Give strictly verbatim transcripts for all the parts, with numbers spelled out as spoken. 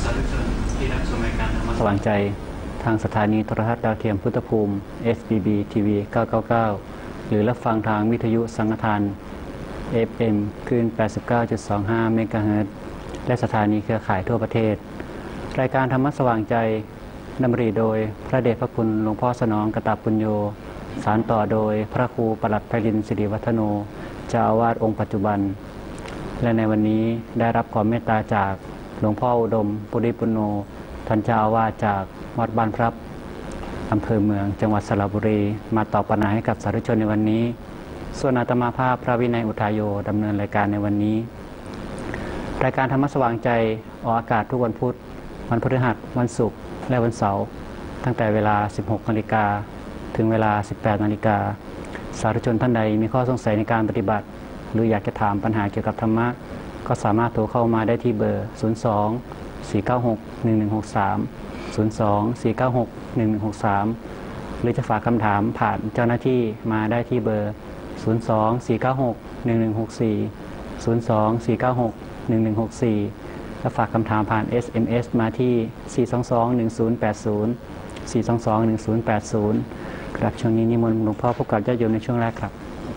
าธุชนที่รับชมรายการธรรมะสว่างใจทางสถานีโทรทัศน์ดาวเทียมพุทธภูมิ เอส บี บี ที วี เก้าเก้าเก้า หรือรับฟังทางวิทยุสังฆทาน เอฟ เอ็ม คลื่น แปดสิบเก้าจุดสองห้า เมกะเฮิรตซ์ และสถานีเครือข่ายทั่วประเทศรายการธรรมะสว่างใจดำริโดยพระเดชพระคุณหลวงพ่อสนองกตปุญโญสานต่อโดยพระครูปลัดไพลินสิริวัฒโนเจ้าอาวาสองค์ปัจจุบันและในวันนี้ได้รับความเมตตาจากหลวงพ่ออุดมปุริปุณโญท่านเจ้าอาวาสจากวัดบ้านพรับอำเภอเมืองจังหวัดสระบุรีมาตอบปัญหาให้กับสาธุชนในวันนี้ส่วนอาตมาภาพพระวินัยอุทายโยดำเนินรายการในวันนี้รายการธรรมะสว่างใจออกอากาศทุกวันพุธวันพฤหัสวันศุกร์และวันเสาร์ตั้งแต่เวลา สิบหกนาฬิกาถึงเวลา สิบแปดนาฬิกาสาธุชนท่านใดมีข้อสงสัยในการปฏิบัติหรืออยากจะถามปัญหาเกี่ยวกับธรรมะก็สามารถโทรเข้ามาได้ที่เบอร์ ศูนย์ สอง สี่ เก้า หก หนึ่ง หนึ่ง หก สาม ศูนย์ สอง สี่ เก้า หก หนึ่ง หนึ่ง หก สาม หรือจะฝากคำถามผ่านเจ้าหน้าที่มาได้ที่เบอร์ ศูนย์ สอง สี่ เก้า หก หนึ่ง หนึ่ง หก สี่ ศูนย์ สอง สี่ เก้า หก หนึ่ง หนึ่ง หก สี่ และฝากคำถามผ่าน เอส เอ็ม เอส มาที่ สี่ สอง สอง หนึ่ง ศูนย์ แปด ศูนย์ สี่ สอง สอง หนึ่ง ศูนย์ แปด ศูนย์ ครับช่วงนี้นิมนต์หลวงพ่อพบกับญาติโยมในช่วงแรกครับ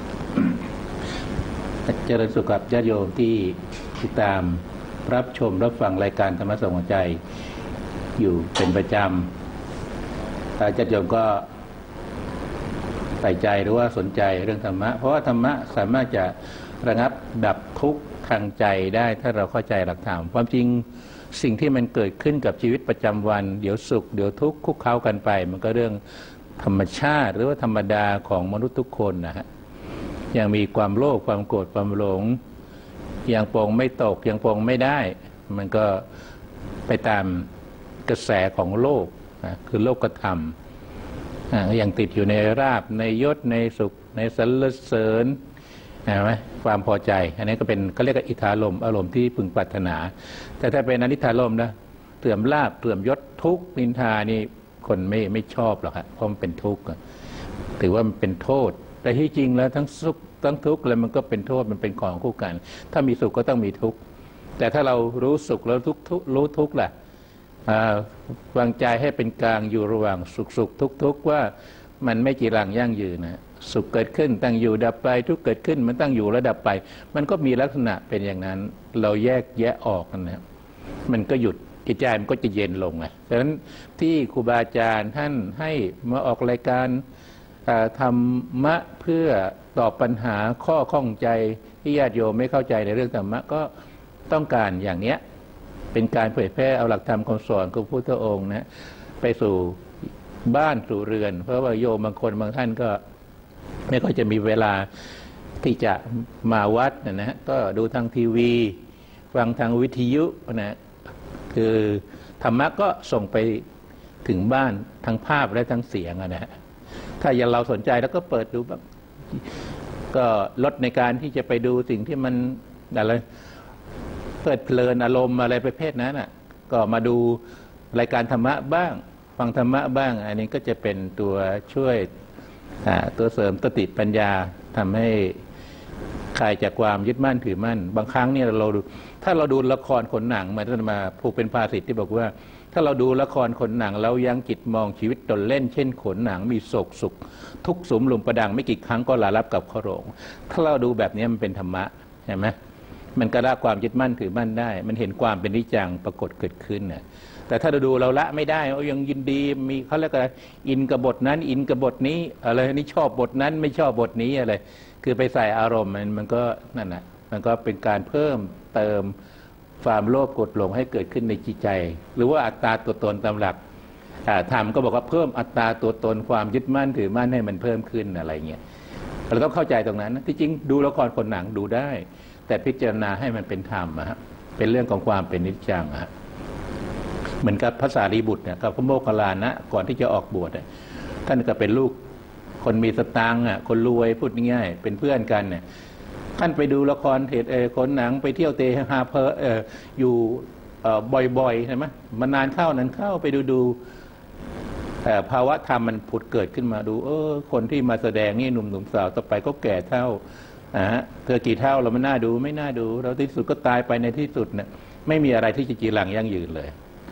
เจริญสุขกับญาติโยมที่ติดตามรับชมรับฟังรายการธรรมะสว่างใจอยู่เป็นประจำญาติโยมก็ใส่ใจหรือว่าสนใจเรื่องธรรมะเพราะว่าธรรมะสามารถจะระงับดับทุกข์ทางใจได้ถ้าเราเข้าใจหลักธรรมความจริงสิ่งที่มันเกิดขึ้นกับชีวิตประจำวันเดี๋ยวสุขเดี๋ยวทุกข์คุกเข้ากันไปมันก็เรื่องธรรมชาติหรือว่าธรรมดาของมนุษย์ทุกคนนะฮะยังมีความโลภความโกรธความหลงยังปรงไม่ตกยังปรงไม่ได้มันก็ไปตามกระแสของโลกนะคือโลกธรรมยังติดอยู่ในราบในยศในสุขในสรรเสริญเห็นไหมความพอใจอันนี้ก็เป็นเขาเรียกว่าอิทธารมอารมณ์ที่พึงปรารถนาแต่ถ้าเป็นอนิธารมนะเสื่อมลาภเสื่อมยศทุกข์นินทานี่คนไม่ไม่ชอบหรอกครับเพราะมันเป็นทุกข์ถือว่ามันเป็นโทษแต่ที่จริงแล้วทั้งสุขทั้งทุกข์แล้วมันก็เป็นโทษมันเป็นของคู่กันถ้ามีสุขก็ต้องมีทุกข์แต่ถ้าเรารู้สุขแล้วทุกข์รู้ทุกข์ล่ะวางใจให้เป็นกลางอยู่ระหว่างสุขสุขทุกข์ทุกข์ว่ามันไม่จีรังยั่งยืนนะสุขเกิดขึ้นตั้งอยู่ดับไปทุกข์เกิดขึ้นมันตั้งอยู่แล้วดับไปมันก็มีลักษณะเป็นอย่างนั้นเราแยกแยะออกนะมันก็หยุดจิตใจมันก็จะเย็นลงไงฉะนั้นที่ครูบาอาจารย์ท่านให้มาออกรายการธรรมะเพื่อตอบปัญหาข้อข้องใจที่ญาติโยมไม่เข้าใจในเรื่องธรรมะก็ต้องการอย่างเนี้ยเป็นการเผยแพร่เอาหลักธรรมคำสอนของพระพุทธองค์นะไปสู่บ้านสู่เรือนเพราะว่าโยมบางคนบางท่านก็ไม่ค่อยจะมีเวลาที่จะมาวัดนะฮะก็ดูทางทีวีฟังทางวิทยุนะคือธรรมะก็ส่งไปถึงบ้านทั้งภาพและทั้งเสียงนะฮะถ้าอย่างเราสนใจแล้วก็เปิดดูบ้างก็ลดในการที่จะไปดูสิ่งที่มันอะไรเพลิดเพลินอารมณ์อะไรประเภทนั้นอ่ะก็มาดูรายการธรรมะบ้างฟังธรรมะบ้างอันนี้ก็จะเป็นตัวช่วยตัวเสริมสติปัญญาทำให้คลายจากความยึดมั่นถือมั่นบางครั้งเนี่ยเราถ้าเราดูละครขนหนังมาท่านมาผูกเป็นภาษิตที่บอกว่าถ้าเราดูละครขนหนังแล้วยังจิตมองชีวิตตนเล่นเช่นขนหนังมีโศกสุขทุกสุมลุมประดังไม่กี่ครั้งก็ลาลับกับขโรงถ้าเราดูแบบนี้มันเป็นธรรมะเห็นไหมมันก็ละความยึดมั่นถือมั่นได้มันเห็นความเป็นนิจจังปรากฏเกิดขึ้นนะแต่ถ้าเราดูเราละไม่ได้ยังยินดีมีเขาเรียกอะไรอินกับบทนั้นอินกับบทนี้อะไรนี่ชอบบทนั้นไม่ชอบบทนี้อะไรคือไปใส่อารมณ์มันมันก็นั่นแหละมันก็เป็นการเพิ่มเติมความโลภโกรธหลงให้เกิดขึ้นในจิตใจหรือว่าอัตตาตัวตนตามหลักธรรมก็บอกว่าเพิ่มอัตตาตัวตนความยึดมั่นถือมั่นให้มันเพิ่มขึ้นอะไรเงี้ยเราต้องเข้าใจตรงนั้นนะที่จริงดูละครคนหนังดูได้แต่พิจารณาให้มันเป็นธรรมอะเป็นเรื่องของความเป็นนิจจังอะเหมือนกับพระสารีบุตรเนี่ยกับพระโมคคัลลานะก่อนที่จะออกบวชท่านก็เป็นลูกคนมีสตางค์อ่ะคนรวยพูดง่ายๆเป็นเพื่อนกันเนี่ยท่านไปดูละครเทศเอคนหนังไปเที่ยวเตะฮาเพอเอออยู่บ่อยๆใช่ไหมมานานเข้านั้นเข้าไปดูดูภาวะธรรมมันผุดเกิดขึ้นมาดูเออคนที่มาแสดงนี่หนุ่มหนุ่มสาวต่อไปก็แก่เท่าอ่าเธอกี่เท่าเราไม่น่าดูไม่น่าดูเราที่สุดก็ตายไปในที่สุดเนี่ยไม่มีอะไรที่จะจีรังยั่งยืนเลย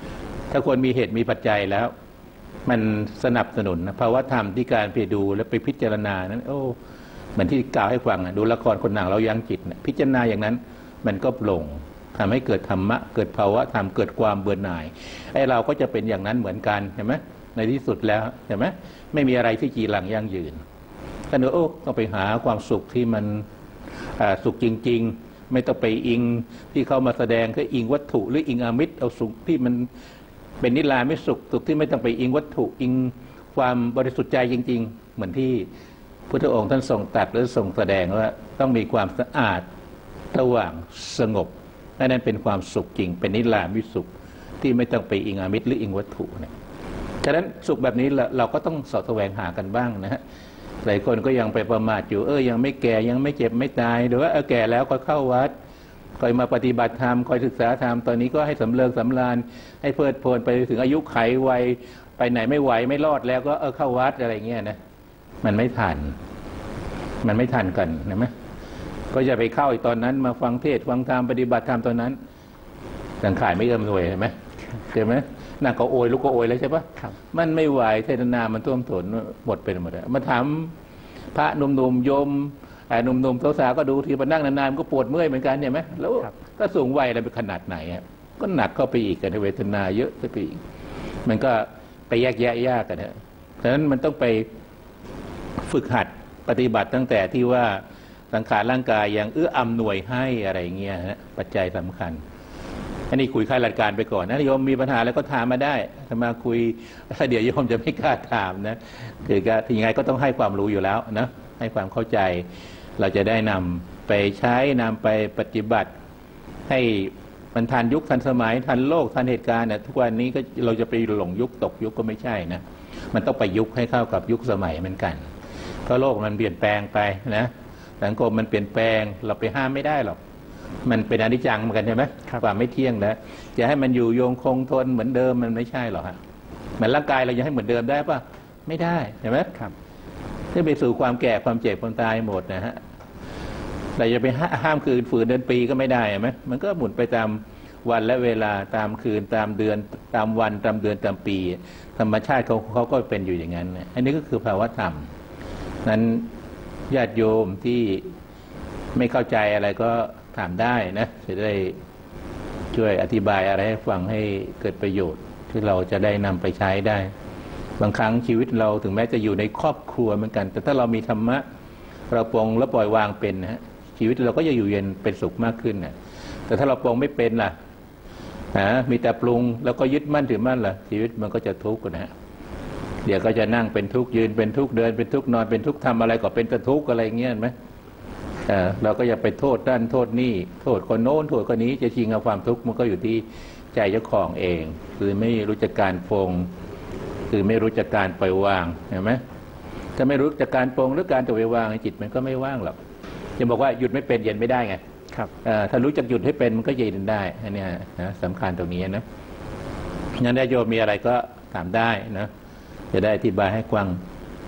ถ้าคนมีเหตุมีปัจจัยแล้วมันสนับสนุนนะภาวะธรรมที่การไปดูและไปพิจารณานั้นโอ้เหมือนที่กล่าวให้ฟังดูละครคนหนังเรายั้งจิตนะพิจารณาอย่างนั้นมันก็ปลงทำให้เกิดธรรมะเกิดภาวะธรรมเกิดความเบื่อหน่ายไอ้เราก็จะเป็นอย่างนั้นเหมือนกันเห็นไหมในที่สุดแล้วเห็นไหมไม่มีอะไรที่จีรังยั่งยืนท่านโอ้ต้องไปหาความสุขที่มันสุขจริงๆไม่ต้องไปอิงที่เขามาแสดงคืออิงวัตถุหรืออิงอามิตรเอาสุขที่มันเป็นนิรามิตสุขสุขที่ไม่ต้องไปอิงวัตถุอิงความบริสุทธิ์ใจจริงๆเหมือนที่พุทธองค์ท่านทรงตรัสหรือทรงแสดงว่าต้องมีความสะอาดสว่างสงบนั่นเป็นความสุขจริงเป็นนิรามิตสุขที่ไม่ต้องไปอิงอามิตรหรืออิงวัตถุเนี่ยฉะนั้นสุขแบบนี้เราก็ต้องสอดแสวงหากันบ้างนะฮะหลายคนก็ยังไปประมาทอยู่เออยังไม่แก่ยังไม่เจ็บไม่ตายหรือว่าเออแก่แล้วก็เข้าวัดคอยมาปฏิบัติธรรมคอยศึกษาธรรมตอนนี้ก็ให้สำเริงสำราญให้เพลิดเพลินไปถึงอายุไขวัยไปไหนไม่ไหวไม่รอดแล้วก็เออเข้าวัดอะไรเงี้ยนะมันไม่ทันมันไม่ทันกันนะไหมก็จะไปเข้าอีกตอนนั้นมาฟังเทศฟังธรรมปฏิบัติธรรมตอนนั้นสังขารไม่เอื้อมหน่วยเห็นไหมเห็นไหมนั่งก็โอยลุกก็โอยเลยใช่ปะมันไม่ไหวเทศนามันท่วมท้นหมดไปหมดเลยมาถามพระหนุ่มๆโยมไอ้หนุ่มๆสาวๆก็ดูทีมานั่งนานๆมันก็ปวดเมื่อยเหมือนกันเนี่ยไหมแล้วก็สูงวัยอะไรไปขนาดไหนก็หนักเข้าไปอีกกันเวทนาเยอะไปอีกมันก็ไปแยกแยะยากกันนะฉะนั้นมันต้องไปฝึกหัดปฏิบัติตั้งแต่ที่ว่าสังขารร่างกายยังเอื้ออำนวยให้อะไรเงี้ยนะปัจจัยสำคัญอันนี้คุยข้ารายการไปก่อนนะโยมมีปัญหาแล้วก็ถามมาได้ถ้ามาคุยถ้าเดี๋ยวโยมจะไม่กล้าถามนะคือก็ยังไงก็ต้องให้ความรู้อยู่แล้วนะให้ความเข้าใจเราจะได้นำไปใช้นำไปปฏิบัติให้มันทันยุคทันสมัยทันโลกทันเหตุการณ์เนี่ยทุกวันนี้ก็เราจะไปหลงยุคตกยุคก็ไม่ใช่นะมันต้องไปยุคให้เข้ากับยุคสมัยเหมือนกันเพราะโลกมันเปลี่ยนแปลงไปนะสังคมมันเปลี่ยนแปลงเราไปห้ามไม่ได้หรอกมันเป็นอนิจจังเหมือนกันใช่ไหมความไม่เที่ยงนะจะให้มันอยู่โยงคงทนเหมือนเดิมมันไม่ใช่หรอกฮะเหมือนร่างกายเราจะให้เหมือนเดิมได้ปะไม่ได้ใช่ไหมครับถ้าไปสู่ความแก่ความเจ็บความตายหมดนะฮะเราจะไปห้ามคืนฝืนเดือนปีก็ไม่ได้ไหมมันก็หมุนไปตามวันและเวลาตามคืนตามเดือนตามวันตามเดือนตามปีธรรมชาติเขาเขาก็เป็นอยู่อย่างนั้นอันนี้ก็คือภาวะธรรมนั้นญาติโยมที่ไม่เข้าใจอะไรก็ถามได้นะจะได้ช่วยอธิบายอะไรให้ฟังให้เกิดประโยชน์ที่เราจะได้นำไปใช้ได้บางครั้งชีวิตเราถึงแม้จะอยู่ในครอบครัวเหมือนกันแต่ถ้าเรามีธรรมะเราปลงและปล่อยวางเป็นนะชีวิตเราก็จะอยู่เย็นเป็นสุขมากขึ้นนะแต่ถ้าเราปลงไม่เป็นล่ะฮะมีแต่ปรุงแล้วก็ยึดมั่นถือมั่นล่ะชีวิตมันก็จะทุกข์นะฮะเดี๋ยวก็จะนั่งเป็นทุกข์ยืนเป็นทุกข์เดินเป็นทุกข์นอนเป็นทุกข์ทำอะไรก็เป็นทุกข์อะไรเงี้ยไหมเราก็อย่าไปโทษด้านโทษนี่โทษคนโน้นโทษคนนี้จะชิงเอาความทุกข์มันก็อยู่ที่ใจเจ้าของเองคือไม่รู้จักการปรงคือไม่รู้จักการปล่อยวางเห็นไหมถ้าไม่รู้จักการปรงหรือการปล่อยวางจิตมันก็ไม่ว่างหรอกจะบอกว่าหยุดไม่เป็นเย็นไม่ได้ไงครับถ้ารู้จักหยุดให้เป็นมันก็เย็นได้อันนี้นะสำคัญตรงนี้นะงั้นญาติโยมมีอะไรก็ถามได้นะจะได้อธิบายให้กว้าง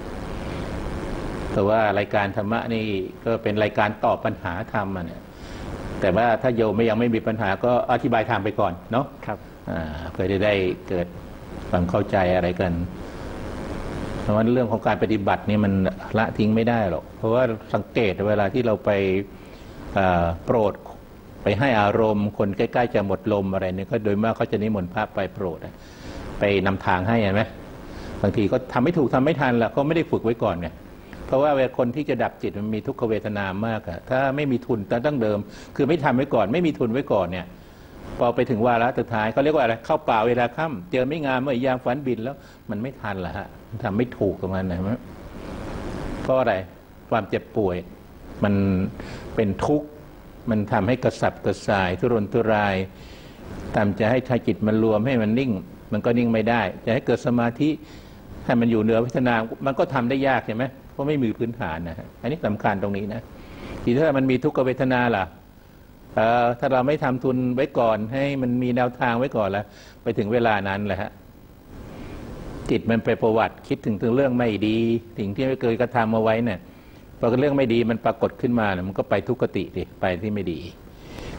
แต่ว่ารายการธรรมะนี่ก็เป็นรายการตอบปัญหาธรรมอ่ะเนี่ยแต่ว่าถ้าโยมไม่ยังไม่มีปัญหาก็อธิบายธรรมไปก่อนเนาะครับเพื่อจะได้เกิดความเข้าใจอะไรกันเพราะว่าเรื่องของการปฏิบัตินี่มันละทิ้งไม่ได้หรอกเพราะว่าสังเกตเวลาที่เราไปโปรดไปให้อารมณ์คนใกล้ๆจะหมดลมอะไรเนี่ยก็โดยมากเขาจะนิมนต์พระไปโปรดไปนำทางให้เห็นไหมบางทีก็ทำไม่ถูกทำไม่ทันละเขาไม่ได้ฝึกไว้ก่อนเนี่ยเพราะว่าเวลาคนที่จะดับจิตมันมีทุกขเวทนามากอะถ้าไม่มีทุนตั้งเดิมคือไม่ทำไว้ก่อนไม่มีทุนไว้ก่อนเนี่ยพอไปถึงวาระสุดท้ายเขาเรียกว่าอะไรเข้าป่าเวลาค่ำเจอไม่งามเมื่อยามฝันบินแล้วมันไม่ทันละฮะทำไม่ถูกตรงนั้นนะเพราะอะไรความเจ็บป่วยมันเป็นทุกข์มันทำให้กระสับกระส่ายทุรนทุรายทำจะให้ชายจิตมันรวมให้มันนิ่งมันก็นิ่งไม่ได้จะให้เกิดสมาธิให้มันอยู่เหนือเวทนามันก็ทำได้ยากใช่ไหมเพราะไม่มีพื้นฐานนะฮะอันนี้สำคัญตรงนี้นะทีถ้ามันมีทุกขเวทนาล่ะถ้าเราไม่ทำทุนไว้ก่อนให้มันมีแนวทางไว้ก่อนแล้วไปถึงเวลานั้นแหละฮะจิตมันไปประวัติคิดถึงถึงเรื่องไม่ดีสิ่งที่ไม่เคยกระทำเอาไว้เนี่ยพอเรื่องไม่ดีมันปรากฏขึ้นมาเนี่ยมันก็ไปทุกขติดิไปที่ไม่ดี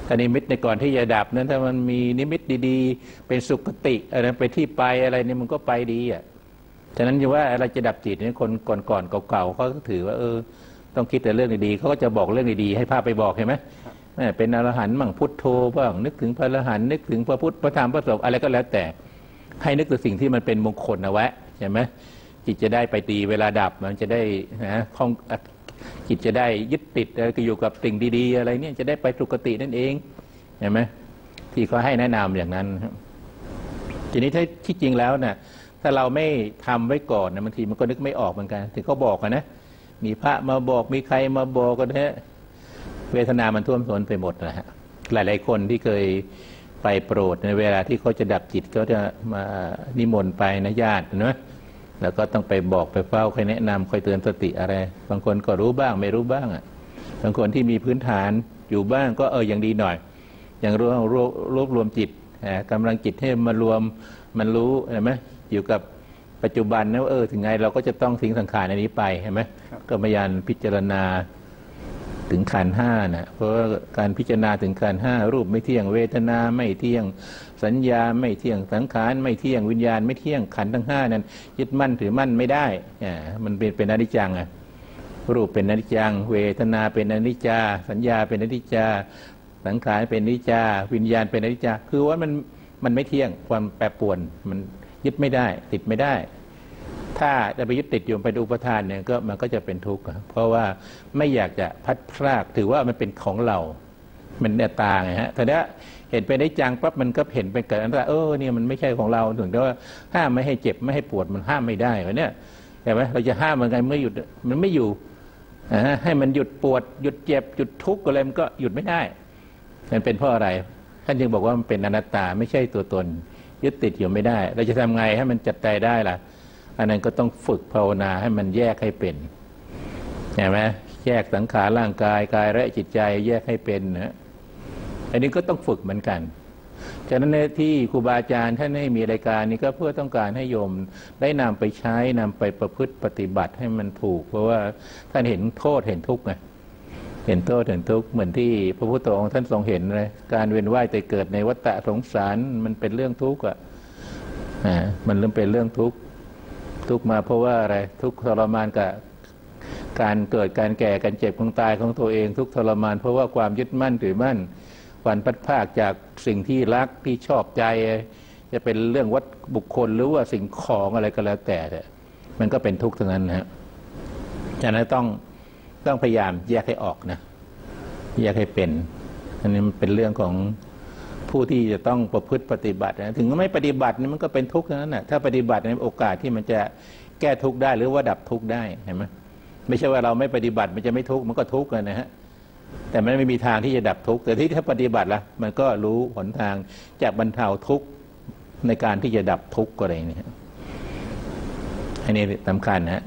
ถ้านิมิตในก่อนที่จะดับนั้นถ้ามันมีนิมิตดีๆเป็นสุคติอะไรไปที่ไปอะไรนี่มันก็ไปดีอ่ะฉะนั้นจะว่าอะไรจะดับจิตเนี่ยคนก่อนๆเก่าๆเขาก็ถือว่าเออต้องคิดแต่เรื่องดีๆเขาก็จะบอกเรื่องดีๆให้พาไปบอกเห็นไหมเป็นอรหันต์มั่งพุทโธบ้างนึกถึงพระอรหันต์นึกถึงพระพุทธพระธรรมพระสงฆ์อะไรก็แล้วแต่ให้นึกถึงสิ่งที่มันเป็นมงคลเอาไว้ใช่ไหมจิตจะได้ไปดีเวลาดับมันจะได้นะคล่องจิตจะได้ยึดติดอะไรอยู่กับสิ่งดีๆอะไรเนี่ยจะได้ไปสุคตินั่นเองเห็นไหมที่เขาให้แนะนำอย่างนั้นทีนี้ถ้าที่จริงแล้วเนี่ยถ้าเราไม่ทำไว้ก่อนนะบางทีมันก็นึกไม่ออกเหมือนกันถึงเขาบอกกันนะมีพระมาบอกมีใครมาบอกกันฮะเวทนามันท่วมท้นไปหมดนะฮะหลายๆคนที่เคยไปโปรดในเวลาที่เขาจะดับจิตเขาจะมานิมนต์ไปนะญาตินะแล้วก็ต้องไปบอกไปเฝ้าใครแนะนำคอยเตือนสติอะไรบางคนก็รู้บ้างไม่รู้บ้างอ่ะบางคนที่มีพื้นฐานอยู่บ้างก็เอออย่างดีหน่อยอย่างรวบรวบรวบรวมจิตกำลังจิตให้มารวมมันรู้เห็นไหมอยู่กับปัจจุบันนะเออถึงไงเราก็จะต้องทิ้งสังขารในนี้ไปเห็นไหมก็พยายามพิจารณาถึงขันธ์ห้านะเพราะว่าการพิจารณาถึงขันธ์ห้ารูปไม่เที่ยงเวทนาไม่เที่ยงสัญญาไม่เที่ยงสังขารไม่เที่ยงวิญญาณไม่เที่ยงขันธ์ทั้งห้านั้นยึดมั่นถือมั่นไม่ได้อ่ามันเป็นเป็นอนิจจังอ่ะรูปเป็นอนิจจังเวทนาเป็นอนิจจาสัญญาเป็นอนิจจาสังขารเป็นอนิจจาวิญญาณเป็นอนิจจาคือว่ามันมันไม่เที่ยงความแปรปรวนมันยึดไม่ได้ติดไม่ได้ถ้าจะไปยึดติดอยู่เป็นอุปทานเนี่ยก็มันก็จะเป็นทุกข์เพราะว่าไม่อยากจะพัดพรากถือว่ามันเป็นของเรามันเนี่ยตาไงฮะแต่ถ้าเห็นไปได้จังปั๊บมันก็เห็นเป็นเกิดอันตรายเออเนี่ยมันไม่ใช่ของเราถึงได้ว่าห้ามไม่ให้เจ็บไม่ให้ปวดมันห้ามไม่ได้วะเนี่ยเห็นไหมเราจะห้ามมันไงเมื่อหยุดมันไม่อยู่ให้มันหยุดปวดหยุดเจ็บหยุดทุกข์อะไรมันก็หยุดไม่ได้มันเป็นเพราะอะไรท่านจึงบอกว่ามันเป็นอนัตตาไม่ใช่ตัวตนยึดติดอยู่ไม่ได้เราจะทำไงให้มันจัดใจได้ล่ะอันนั้นก็ต้องฝึกภาวนาให้มันแยกให้เป็นเห็นไหมแยกสังขารร่างกายกายและจิตใจแยกให้เป็นนะอันนี้ก็ต้องฝึกเหมือนกันฉะนั้นที่ครูบาอาจารย์ท่านให้มีรายการนี้ก็เพื่อต้องการให้โยมได้นำไปใช้นำไปประพฤติปฏิบัติให้มันถูกเพราะว่าท่านเห็นโทษเห็นทุกข์ไงเห็นโทษเห็นทุกข์เหมือนที่พระพุทธองค์ท่านทรงเห็นเลยการเวียนว่ายแต่เกิดในวัฏสงสารมันเป็นเรื่องทุกข์อ่ะมันเริ่มเป็นเรื่องทุกข์ทุกข์มาเพราะว่าอะไรทุกข์ทรมานกับการเกิดการแก่การเจ็บของตายของตัวเองทุกข์ทรมานเพราะว่าความยึดมั่นถือมั่นความพัดพากจากสิ่งที่รักที่ชอบใจจะเป็นเรื่องวัตถุบุคคลหรือว่าสิ่งของอะไรก็แล้วแต่มันก็เป็นทุกข์ทั้งนั้นนะฮะฉะนั้นต้องต้องพยายามแยกให้ออกนะแยกให้เป็นอันนี้มันเป็นเรื่องของผู้ที่จะต้องประพฤติปฏิบัตินะถึงไม่ปฏิบัตินี่มันก็เป็นทุกข์ทั้งนั้นนะถ้าปฏิบัติในโอกาสที่มันจะแก้ทุกข์ได้หรือว่าดับทุกข์ได้เห็นไหมไม่ใช่ว่าเราไม่ปฏิบัติมันจะไม่ทุกข์มันก็ทุกข์นะฮะแต่มันไม่มีทางที่จะดับทุกข์แต่ที่ถ้าปฏิบัติละมันก็รู้หนทางจะบรรเทาทุกข์ในการที่จะดับทุกข์อะไรนี่อันนี้สำคัญนะ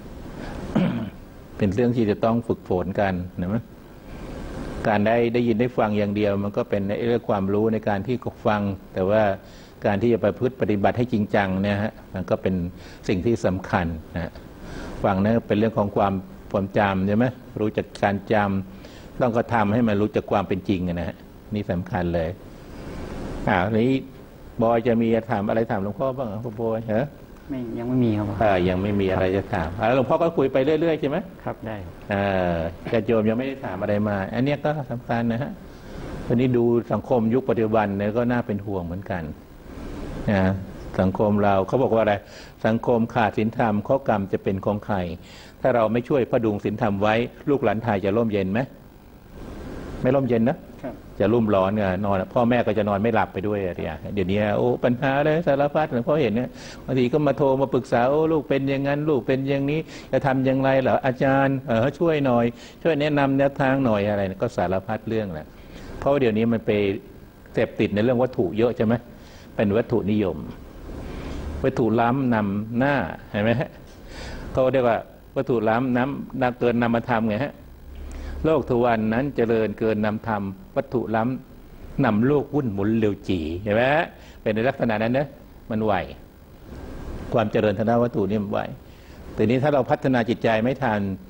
เป็นเรื่องที่จะต้องฝึกฝนกันนะมั้ยการได้ได้ยินได้ฟังอย่างเดียวมันก็เป็นเรื่องความรู้ในการที่ฟังแต่ว่าการที่จะไปพึ่งปฏิบัติให้จริงจังเนี่ยฮะมันก็เป็นสิ่งที่สำคัญนะฟังนั้นเป็นเรื่องของความความจำใช่ไหมรู้จักการจำต้องกระทำให้มันรู้จักความเป็นจริงนะฮะนี่สำคัญเลยอ่านี้บอยจะมีถามอะไรถามหลวงพ่อบ้างครับบอยเหรอไม่ยังไม่มีครับอ่ายังไม่มีอะไรจะถามหลวงพ่อก็คุยไปเรื่อยๆใช่ไหมครับได้อ่าแต่โยมยังไม่ได้ถามอะไรมาอันนี้ก็สำคัญนะฮะวันนี้ดูสังคมยุคปัจจุบันเนี่ยก็น่าเป็นห่วงเหมือนกันนะสังคมเราเขาบอกว่าอะไรสังคมขาดศีลธรรมข้อกรรมจะเป็นของใครถ้าเราไม่ช่วยพดุงศีลธรรมไว้ลูกหลานไทยจะร่มเย็นไหมไม่ร่มเย็นนะจะรุ่มร้อนไงนอนพ่อแม่ก็จะนอนไม่หลับไปด้วยอะไรอย่างเดี๋ยวนี้โอ้ปัญหาเลยสารพัดหลวงพ่อเห็นเนี่ยบางทีก็มาโทรมาปรึกษาโอ้ลูกเป็นอย่างนั้นลูกเป็นอย่างนี้จะทำอย่างไรเหรออาจารย์เออช่วยหน่อยช่วยแนะนำแนวทางหน่อยอะไรก็สารพัดเรื่องแหละเพราะว่าเดี๋ยวนี้มันไปเสพติดในเรื่องวัตถุเยอะใช่ไหมเป็นวัตถุนิยมวัตถุล้ำนำหน้าเห็นไหมฮะเขาเรียกว่าวัตถุล้ำน้ำนาเกินนำมาทำไงฮะโลกทุกวันนั้นเจริญเกินนำธรรมวัตถุล้ำนำโลกวุ่นหมุนเร็วจีเห็นไหมเป็นในลักษณะนั้นนะมันไหวความเจริญทางด้านวัตถุนี่มันไหวแต่นี้ถ้าเราพัฒนาจิตใจไม่ทัน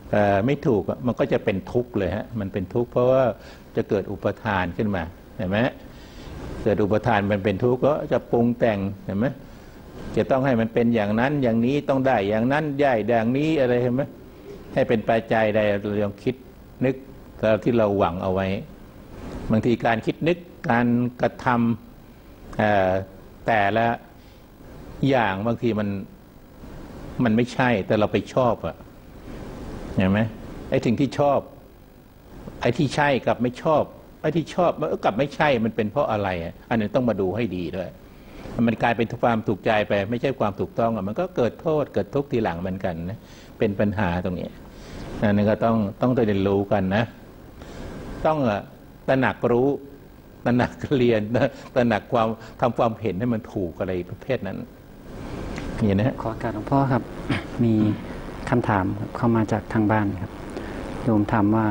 ไม่ถูกมันก็จะเป็นทุกข์เลยฮะมันเป็นทุกข์เพราะว่าจะเกิดอุปทานขึ้นมาเห็นไหมเกิดอุปทานมันเป็นทุกข์ก็จะปรุงแต่งเห็นไหมจะต้องให้มันเป็นอย่างนั้นอย่างนี้ต้องได้อย่างนั้นย่ายอย่างนี้อะไรเห็นไหมให้เป็นปัจจัยใดเราลองคิดนึกที่เราหวังเอาไว้บางทีการคิดนึกการกระทำแต่ละอย่างบางทีมันมันไม่ใช่แต่เราไปชอบอะเห็นไหมไอ้สิ่งที่ชอบไอ้ที่ใช่กับไม่ชอบไอ้ที่ชอบมันกับไม่ใช่มันเป็นเพราะอะไรอันนี้ต้องมาดูให้ดีด้วยมันกลายเป็นความถูกใจไปไม่ใช่ความถูกต้องอ่ะมันก็เกิดโทษเกิดทุกข์ทีหลังเหมือนกันนะเป็นปัญหาตรงนี้อันนี้ก็ต้องต้องได้เรียนรู้กันนะต้องตระหนักรู้ตระหนักเรียนตระหนักความทำความเห็นให้มันถูกอะไรประเภทนั้นนี่นะขอการหลวงพ่อครับ มีคำถามเข้ามาจากทางบ้านครับโยมถามว่า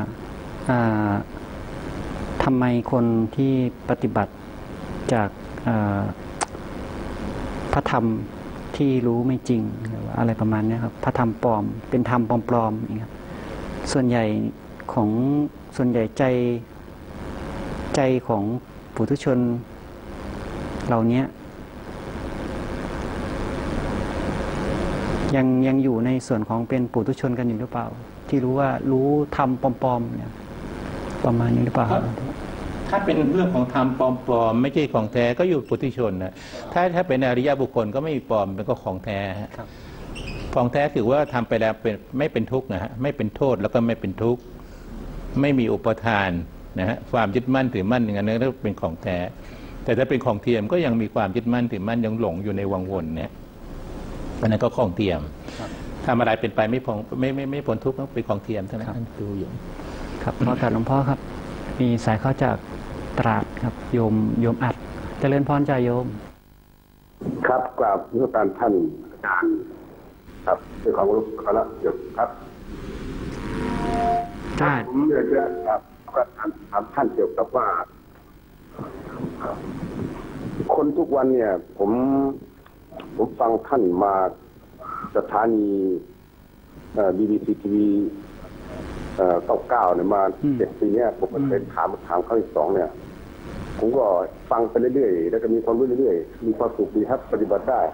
ทำไมคนที่ปฏิบัติจากพระธรรมที่รู้ไม่จริงหรือว่าอะไรประมาณนี้ครับพระธรรมปลอมเป็นธรรมปลอมๆอย่างนี้ครับส่วนใหญ่ของส่วนใหญ่ใจใจของปุถุชนเหล่านี้ยังยังอยู่ในส่วนของเป็นปุถุชนกันอยู่หรือเปล่าที่รู้ว่ารู้ธรรมปลอมๆเนี่ยประมาณนี้หรือเปล่าถ้าเป็นเรื่องของธรรมปลอมๆไม่ใช่ของแท้ก็อยู่ปุถุชนนะถ้าถ้าเป็นอริยบุคคลก็ไม่มีปลอมเป็นก็ของแท้ของแท้ถือว่าทำไปแล้วเป็นไม่เป็นทุกข์นะฮะไม่เป็นโทษแล้วก็ไม่เป็นทุกข์ไม่มีอุปทานนะฮะความยึดมั่นถือมั่นอย่างนั้นนั่นเป็นของแท้แต่ถ้าเป็นของเทียมก็ยังมีความยึดมั่นถือมั่นยังหลงอยู่ในวังวนเนี่ยอันนั้นก็ของเทียมทำอะไรเป็นไปไม่พ้นไม่ไม่ไม่พ้นทุกข์เป็นของเทียมเท่านั้นดูอยู่ครับพ่อกับหลวงพ่อครับมีสายเข้าจากตราดครับโยมโยมอัดเจริญพรจ่าโยมครับกราบนิมนต์ท่านอาจารย์ครับด้วยความรู้คณะเกี่ยวครับผมอยากจะครับถามท่านเกี่ยวกับว่าคนทุกวันเนี่ยผมผมฟังท่านมาสถานีบีบีซีทีวีเอ่อเก้าเก้าเนี่ยมาเจ็ดปีเนี่ยผมก็เคยถามถามครั้งที่สองเนี่ยผมก็ฟังไปเรื่อยๆแล้วก็มีความรู้เรื่อยๆมีความสุขดีครับปฏิบัติได้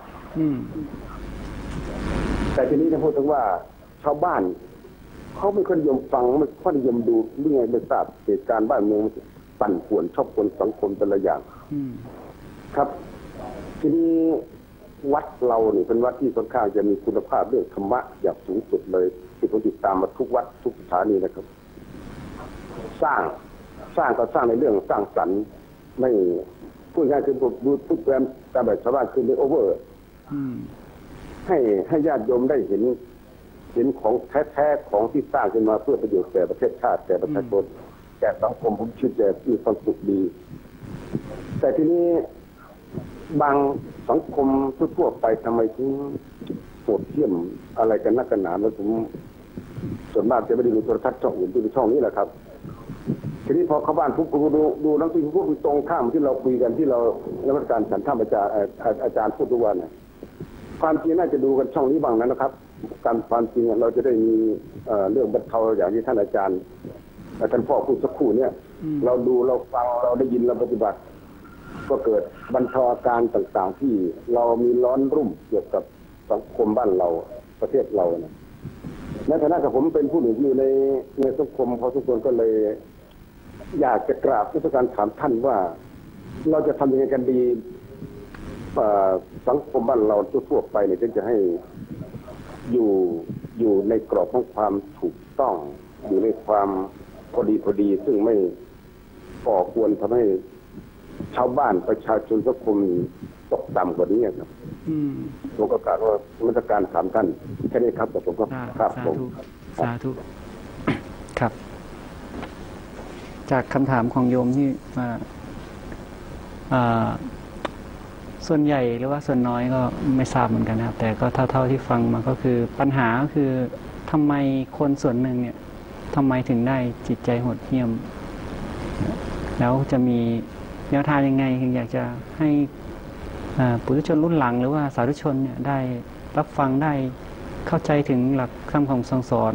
แต่ทีนี้ถ้าพูดถึงว่าชาวบ้านเขาไม่ค่อยนิยมฟังไม่ค่อยนิยมดูเรื่องไม่ทราบเหตุการณ์บ้านเมืองปั่นป่วนชอบคนสังคมแต่ละอย่างครับทีนี้วัดเราเนี่ยเป็นวัดที่ค่อนข้างจะมีคุณภาพเรื่องธรรมะอย่างสูงสุดเลยที่ผมติดตามมาทุกวัดทุกสถานีนะครับสร้างสร้างก็สร้างในเรื่องสร้างสรรค์ไม่พูดง่ายคือผมดูทุกแรมตามแบบชาวบ้านคือไม่โอเวอร์ให้ให้ญาติโยมได้เห็นเห็นของแท้ๆของที่สร้างขึ้นมาเพื่อประโยชน์แก่ประเทศชาติแก่ประชาชนแก่สังคมผมคิดจะมีความสุขดีแต่ทีนี้บางสังคมทั่วไปทำไมถึงโหดเหี้ยมอะไรกันนักกันหนาแล้วผมส่วนมากจะไม่ได้ดูโทรทัศน์ช่องอื่นดูช่องนี้แหละครับทีนี้พอเข้าบ้านทุกคนดูดูหนังสือพูดตรงข้ามที่เราคุยกันที่เราในวัดการฉันท่ามอาจารย์อาจารย์พูดทุกวันเนี่ยความจริงน่าจะดูกันช่องนี้บ้างนะครับการความจริงเราจะได้มีเรื่องบรรเทาอย่างที่ท่านอาจารย์ท่านพ่อพูดสักครู่เนี่ยเราดูเราฟังเราได้ยินเราปฏิบัติก็เกิดบรรเทาอาการต่างๆที่เรามีร้อนรุ่มเกี่ยวกับสังคมบ้านเราประเทศเราเนี่ยในฐานะที่ผมเป็นผู้หนึ่งอยู่ในในสังคมพอสมควรก็เลยอยากจะกราบที่ต้องการถามท่านว่าเราจะทำยังไงกันดีสังคมบ้านเราทั่วไปเนี่ยจึงจะให้อยู่อยู่ในกรอบของความถูกต้องอยู่ในความพอดีพอดีซึ่งไม่ก่อกวนทำให้ชาวบ้านประชาชนสังคมตกต่ำกว่านี้ครับผมก็กล่าวว่ามาตรการถามท่านแค่นี้ครับแต่ผมก็ครับผมสาธุครับ จากคำถามของโยมที่มาส่วนใหญ่หรือว่าส่วนน้อยก็ไม่ทราบเหมือนกันนะครับแต่ก็เท่าๆที่ฟังมาก็คือปัญหาก็คือทำไมคนส่วนหนึ่งเนี่ยทำไมถึงได้จิตใจโหดเหี้ยมแล้วจะมีแนวทางยังไงถึงอยากจะให้ปุถุชนรุ่นหลังหรือว่าสาธุชนเนี่ยได้รับฟังได้เข้าใจถึงหลักคำของทรงสอน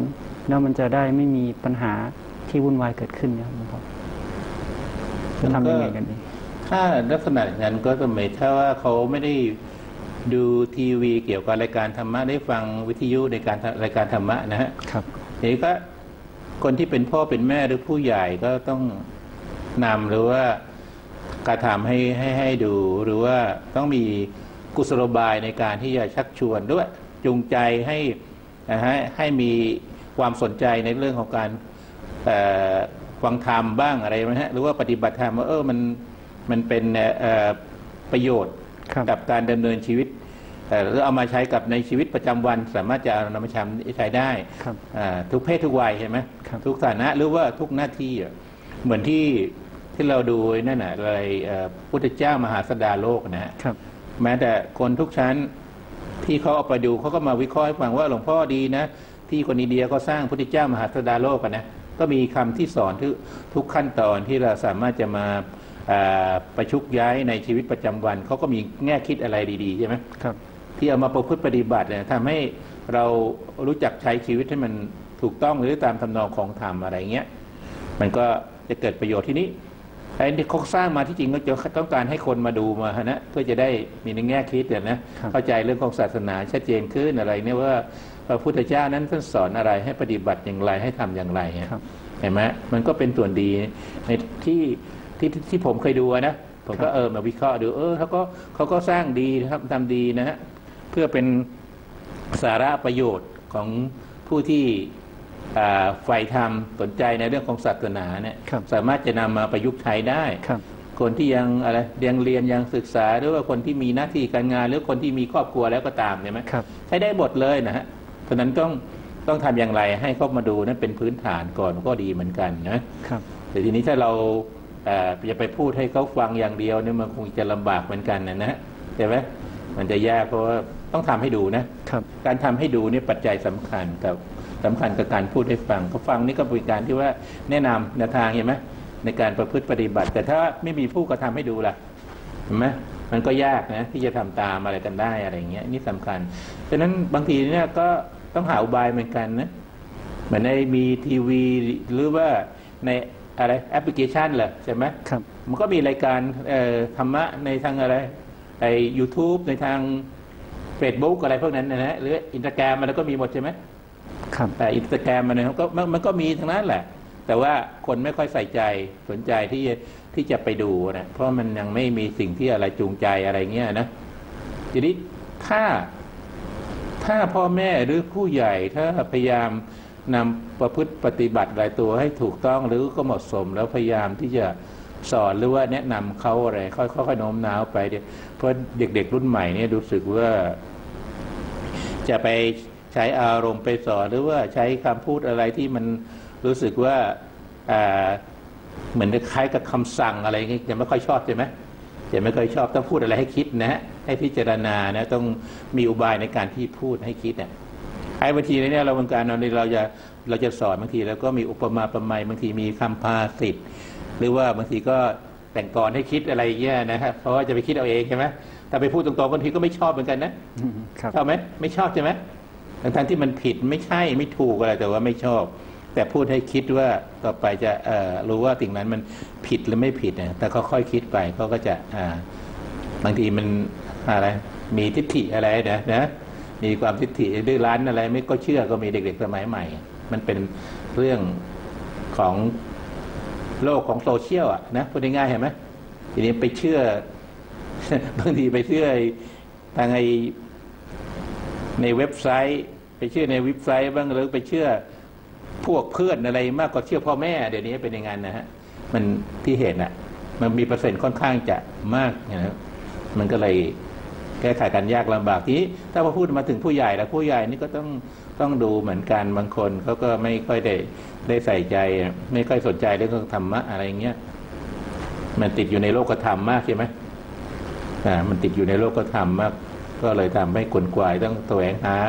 แล้วมันจะได้ไม่มีปัญหาที่วุ่นวายเกิดขึ้นนะครับหลวงพ่อจะทำยังไงกันดีถ้าลักษณะอย่างนั้นก็สมัยถ้าว่าเขาไม่ได้ดูทีวีเกี่ยวกับรายการธรรมะได้ฟังวิทยุในการรายการธรรมะนะฮะครับทีนี้ก็คนที่เป็นพ่อเป็นแม่หรือผู้ใหญ่ก็ต้องนำหรือว่าการทำให้ให้ให้ดูหรือว่าต้องมีกุศโลบายในการที่จะชักชวนด้วยจูงใจให้ให้ให้มีความสนใจในเรื่องของการฟังธรรมบ้างอะไรไหมฮะหรือว่าปฏิบัติธรรมว่าเออมันมันเป็นประโยชน์กับการดำเนินชีวิตหรือเอามาใช้กับในชีวิตประจำวันสามารถจะเอานำมาใช้ได้ทุกเพศทุกวัยใช่ไหมทุกฐานะหรือว่าทุกหน้าที่เหมือนที่ที่เราดูนั่นน่ะอะไรพุทธเจ้ามหาสดาโลกนะฮะแม้แต่คนทุกชั้นที่เขาเอาไปดูเขาก็มาวิเคราะห์ให้ฟังว่าหลวงพ่อดีนะที่คนอินเดียเขาสร้างพุทธเจ้ามหาสดาโลกนะก็มีคำที่สอนทุกทุกขั้นตอนที่เราสามารถจะมาประชุกย้ายในชีวิตประจำวันเขาก็มีแง่คิดอะไรดีๆใช่ไหมครับที่เอามาประพฤติปฏิบัติเนี่ยทำให้เรารู้จักใช้ชีวิตให้มันถูกต้องหรือตามทำนองของธรรมอะไรเงี้ยมันก็จะเกิดประโยชน์ที่นี้ไอ้ที่เขาสร้างมาที่จริงก็จะต้องการให้คนมาดูมาฮะนะเพื่อจะได้มีในแง่คิดเนี่ยนะเข้าใจเรื่องของศาสนาชัดเจนขึ้นอะไรเนี่ยว่าพระพุทธเจ้านั้นท่านสอนอะไรให้ปฏิบัติอย่างไรให้ทำอย่างไรเห็นไหมมันก็เป็นส่วนดีในที่ที่ที่ผมเคยดูนะผมก็เออมาวิเคราะห์ดูเออเขาก็เขาก็สร้างดีทำทำดีนะฮะเพื่อเป็นสาระประโยชน์ของผู้ที่ใฝ่ธรรมสนใจในเรื่องของศาสนาเนี่ยสามารถจะนำมาประยุกต์ใช้ได้คนที่ยังอะไรยังเรียนยังศึกษาหรือว่าคนที่มีหน้าที่การงานหรือคนที่มีครอบครัวแล้วก็ตามใช่ไหมใช้ได้หมดเลยนะฮะเพราะนั้นต้องต้องทำอย่างไรให้เขามาดูนั้นเป็นพื้นฐานก่อนก็ดีเหมือนกันนะแต่ทีนี้ถ้าเราจะไปพูดให้เขาฟังอย่างเดียวเนี่ยมันคงจะลำบากเหมือนกันนะนะใช่ไหมมันจะยากเพราะว่าต้องทำให้ดูนะการทำให้ดูนี่ปัจจัยสำคัญกับสำคัญกับการพูดให้ฟังเขาฟังนี่ก็เป็นการที่ว่าแนะนำแนวทางเห็นไหมในการประพฤติปฏิบัติแต่ถ้าไม่มีผู้กระทำให้ดูล่ะเห็นไหมมันก็ยากนะที่จะทำตามอะไรกันได้อะไรอย่างเงี้ยนี่สำคัญฉะนั้นบางทีเนี่ยก็ต้องหาอุบายเหมือนกันนะเหมือนในมีทีวีหรือว่าในอะไรแอปพลิเคชันเหรอใช่ไหมครับมันก็มีรายการธรรมะในทางอะไรไอยูทูบในทางเฟซบุ๊กอะไรพวกนั้นนะฮะหรืออินสตาแกรมมันก็มีหมดใช่ไหมครับแต่อินสตาแกรมมันก็มันก็มีทั้งนั้นแหละแต่ว่าคนไม่ค่อยใส่ใจสนใจที่ที่จะไปดูนะเพราะมันยังไม่มีสิ่งที่อะไรจูงใจอะไรเงี้ยนะทีนี้ถ้าถ้าพ่อแม่หรือผู้ใหญ่ถ้าพยายามนำประพฤติปฏิบัติหลายตัวให้ถูกต้องหรือก็เหมาะสมแล้วพยายามที่จะสอนหรือว่าแนะนำเขาอะไรค่อยๆโน้มน้าวไปเพราะเด็กๆรุ่นใหม่เนี่ยรู้สึกว่าจะไปใช้อารมณ์ไปสอนหรือว่าใช้คำพูดอะไรที่มันรู้สึกว่าเหมือนคล้ายกับคำสั่งอะไรอย่างเงี้ยจะไม่ค่อยชอบใช่ไหมจะไม่ค่อยชอบต้องพูดอะไรให้คิดนะให้พิจารณานะต้องมีอุบายในการที่พูดให้คิดเนี่ยไอ้บางทีเนี่ยเราบางการเราจะเราจะสอนบางทีแล้วก็มีอุปมาประไมยบางทีมีคำภาษิตหรือว่าบางทีก็แต่งกรให้คิดอะไรเงี้ยนะครับเพราะว่าจะไปคิดเอาเองใช่ไหมถ้าไปพูดตรงๆบางทีก็ไม่ชอบเหมือนกันนะชอบไหมไม่ชอบใช่ไหมทั้งที่มันผิดไม่ใช่ไม่ถูกอะไรแต่ว่าไม่ชอบแต่พูดให้คิดว่าต่อไปจะเอ่อรู้ว่าสิ่งนั้นมันผิดหรือไม่ผิดนะแต่เขาค่อยคิดไปเขาก็จะอ่าบางทีมันอะไรมีทิฏฐิอะไรนะนะมีความทิฏฐิดื้อรั้นอะไรไม่ก็เชื่อก็มีเด็กๆสมัยใหม่มันเป็นเรื่องของโลกของโซเชียลอ่ะนะพูดง่ายๆเห็นไหมทีนี้ไปเชื่อบางทีไปเชื่อทางไอในเว็บไซต์ไปเชื่อในเว็บไซต์บ้างหรือไปเชื่อพวกเพื่อนอะไรมากกว่าเชื่อพ่อแม่เดี๋ยวนี้เป็นอย่างนั้นนะฮะมันที่เห็นอ่ะมันมีเปอร์เซ็นต์ค่อนข้างจะมากนะมันก็เลยแก้ไขกันยากลำบากทีนี้ถ้าพอพูดมาถึงผู้ใหญ่แล้วผู้ใหญ่นี่ก็ต้องต้องดูเหมือนกันบางคนเขาก็ไม่ค่อยได้ได้ใส่ใจไม่ค่อยสนใจเรื่องธรรมะอะไรเงี้ยมันติดอยู่ในโลกธรรมมากใช่ไหมอ่ามันติดอยู่ในโลกธรรมมากก็เลยทำให้ขนขวายต้องแสวงหา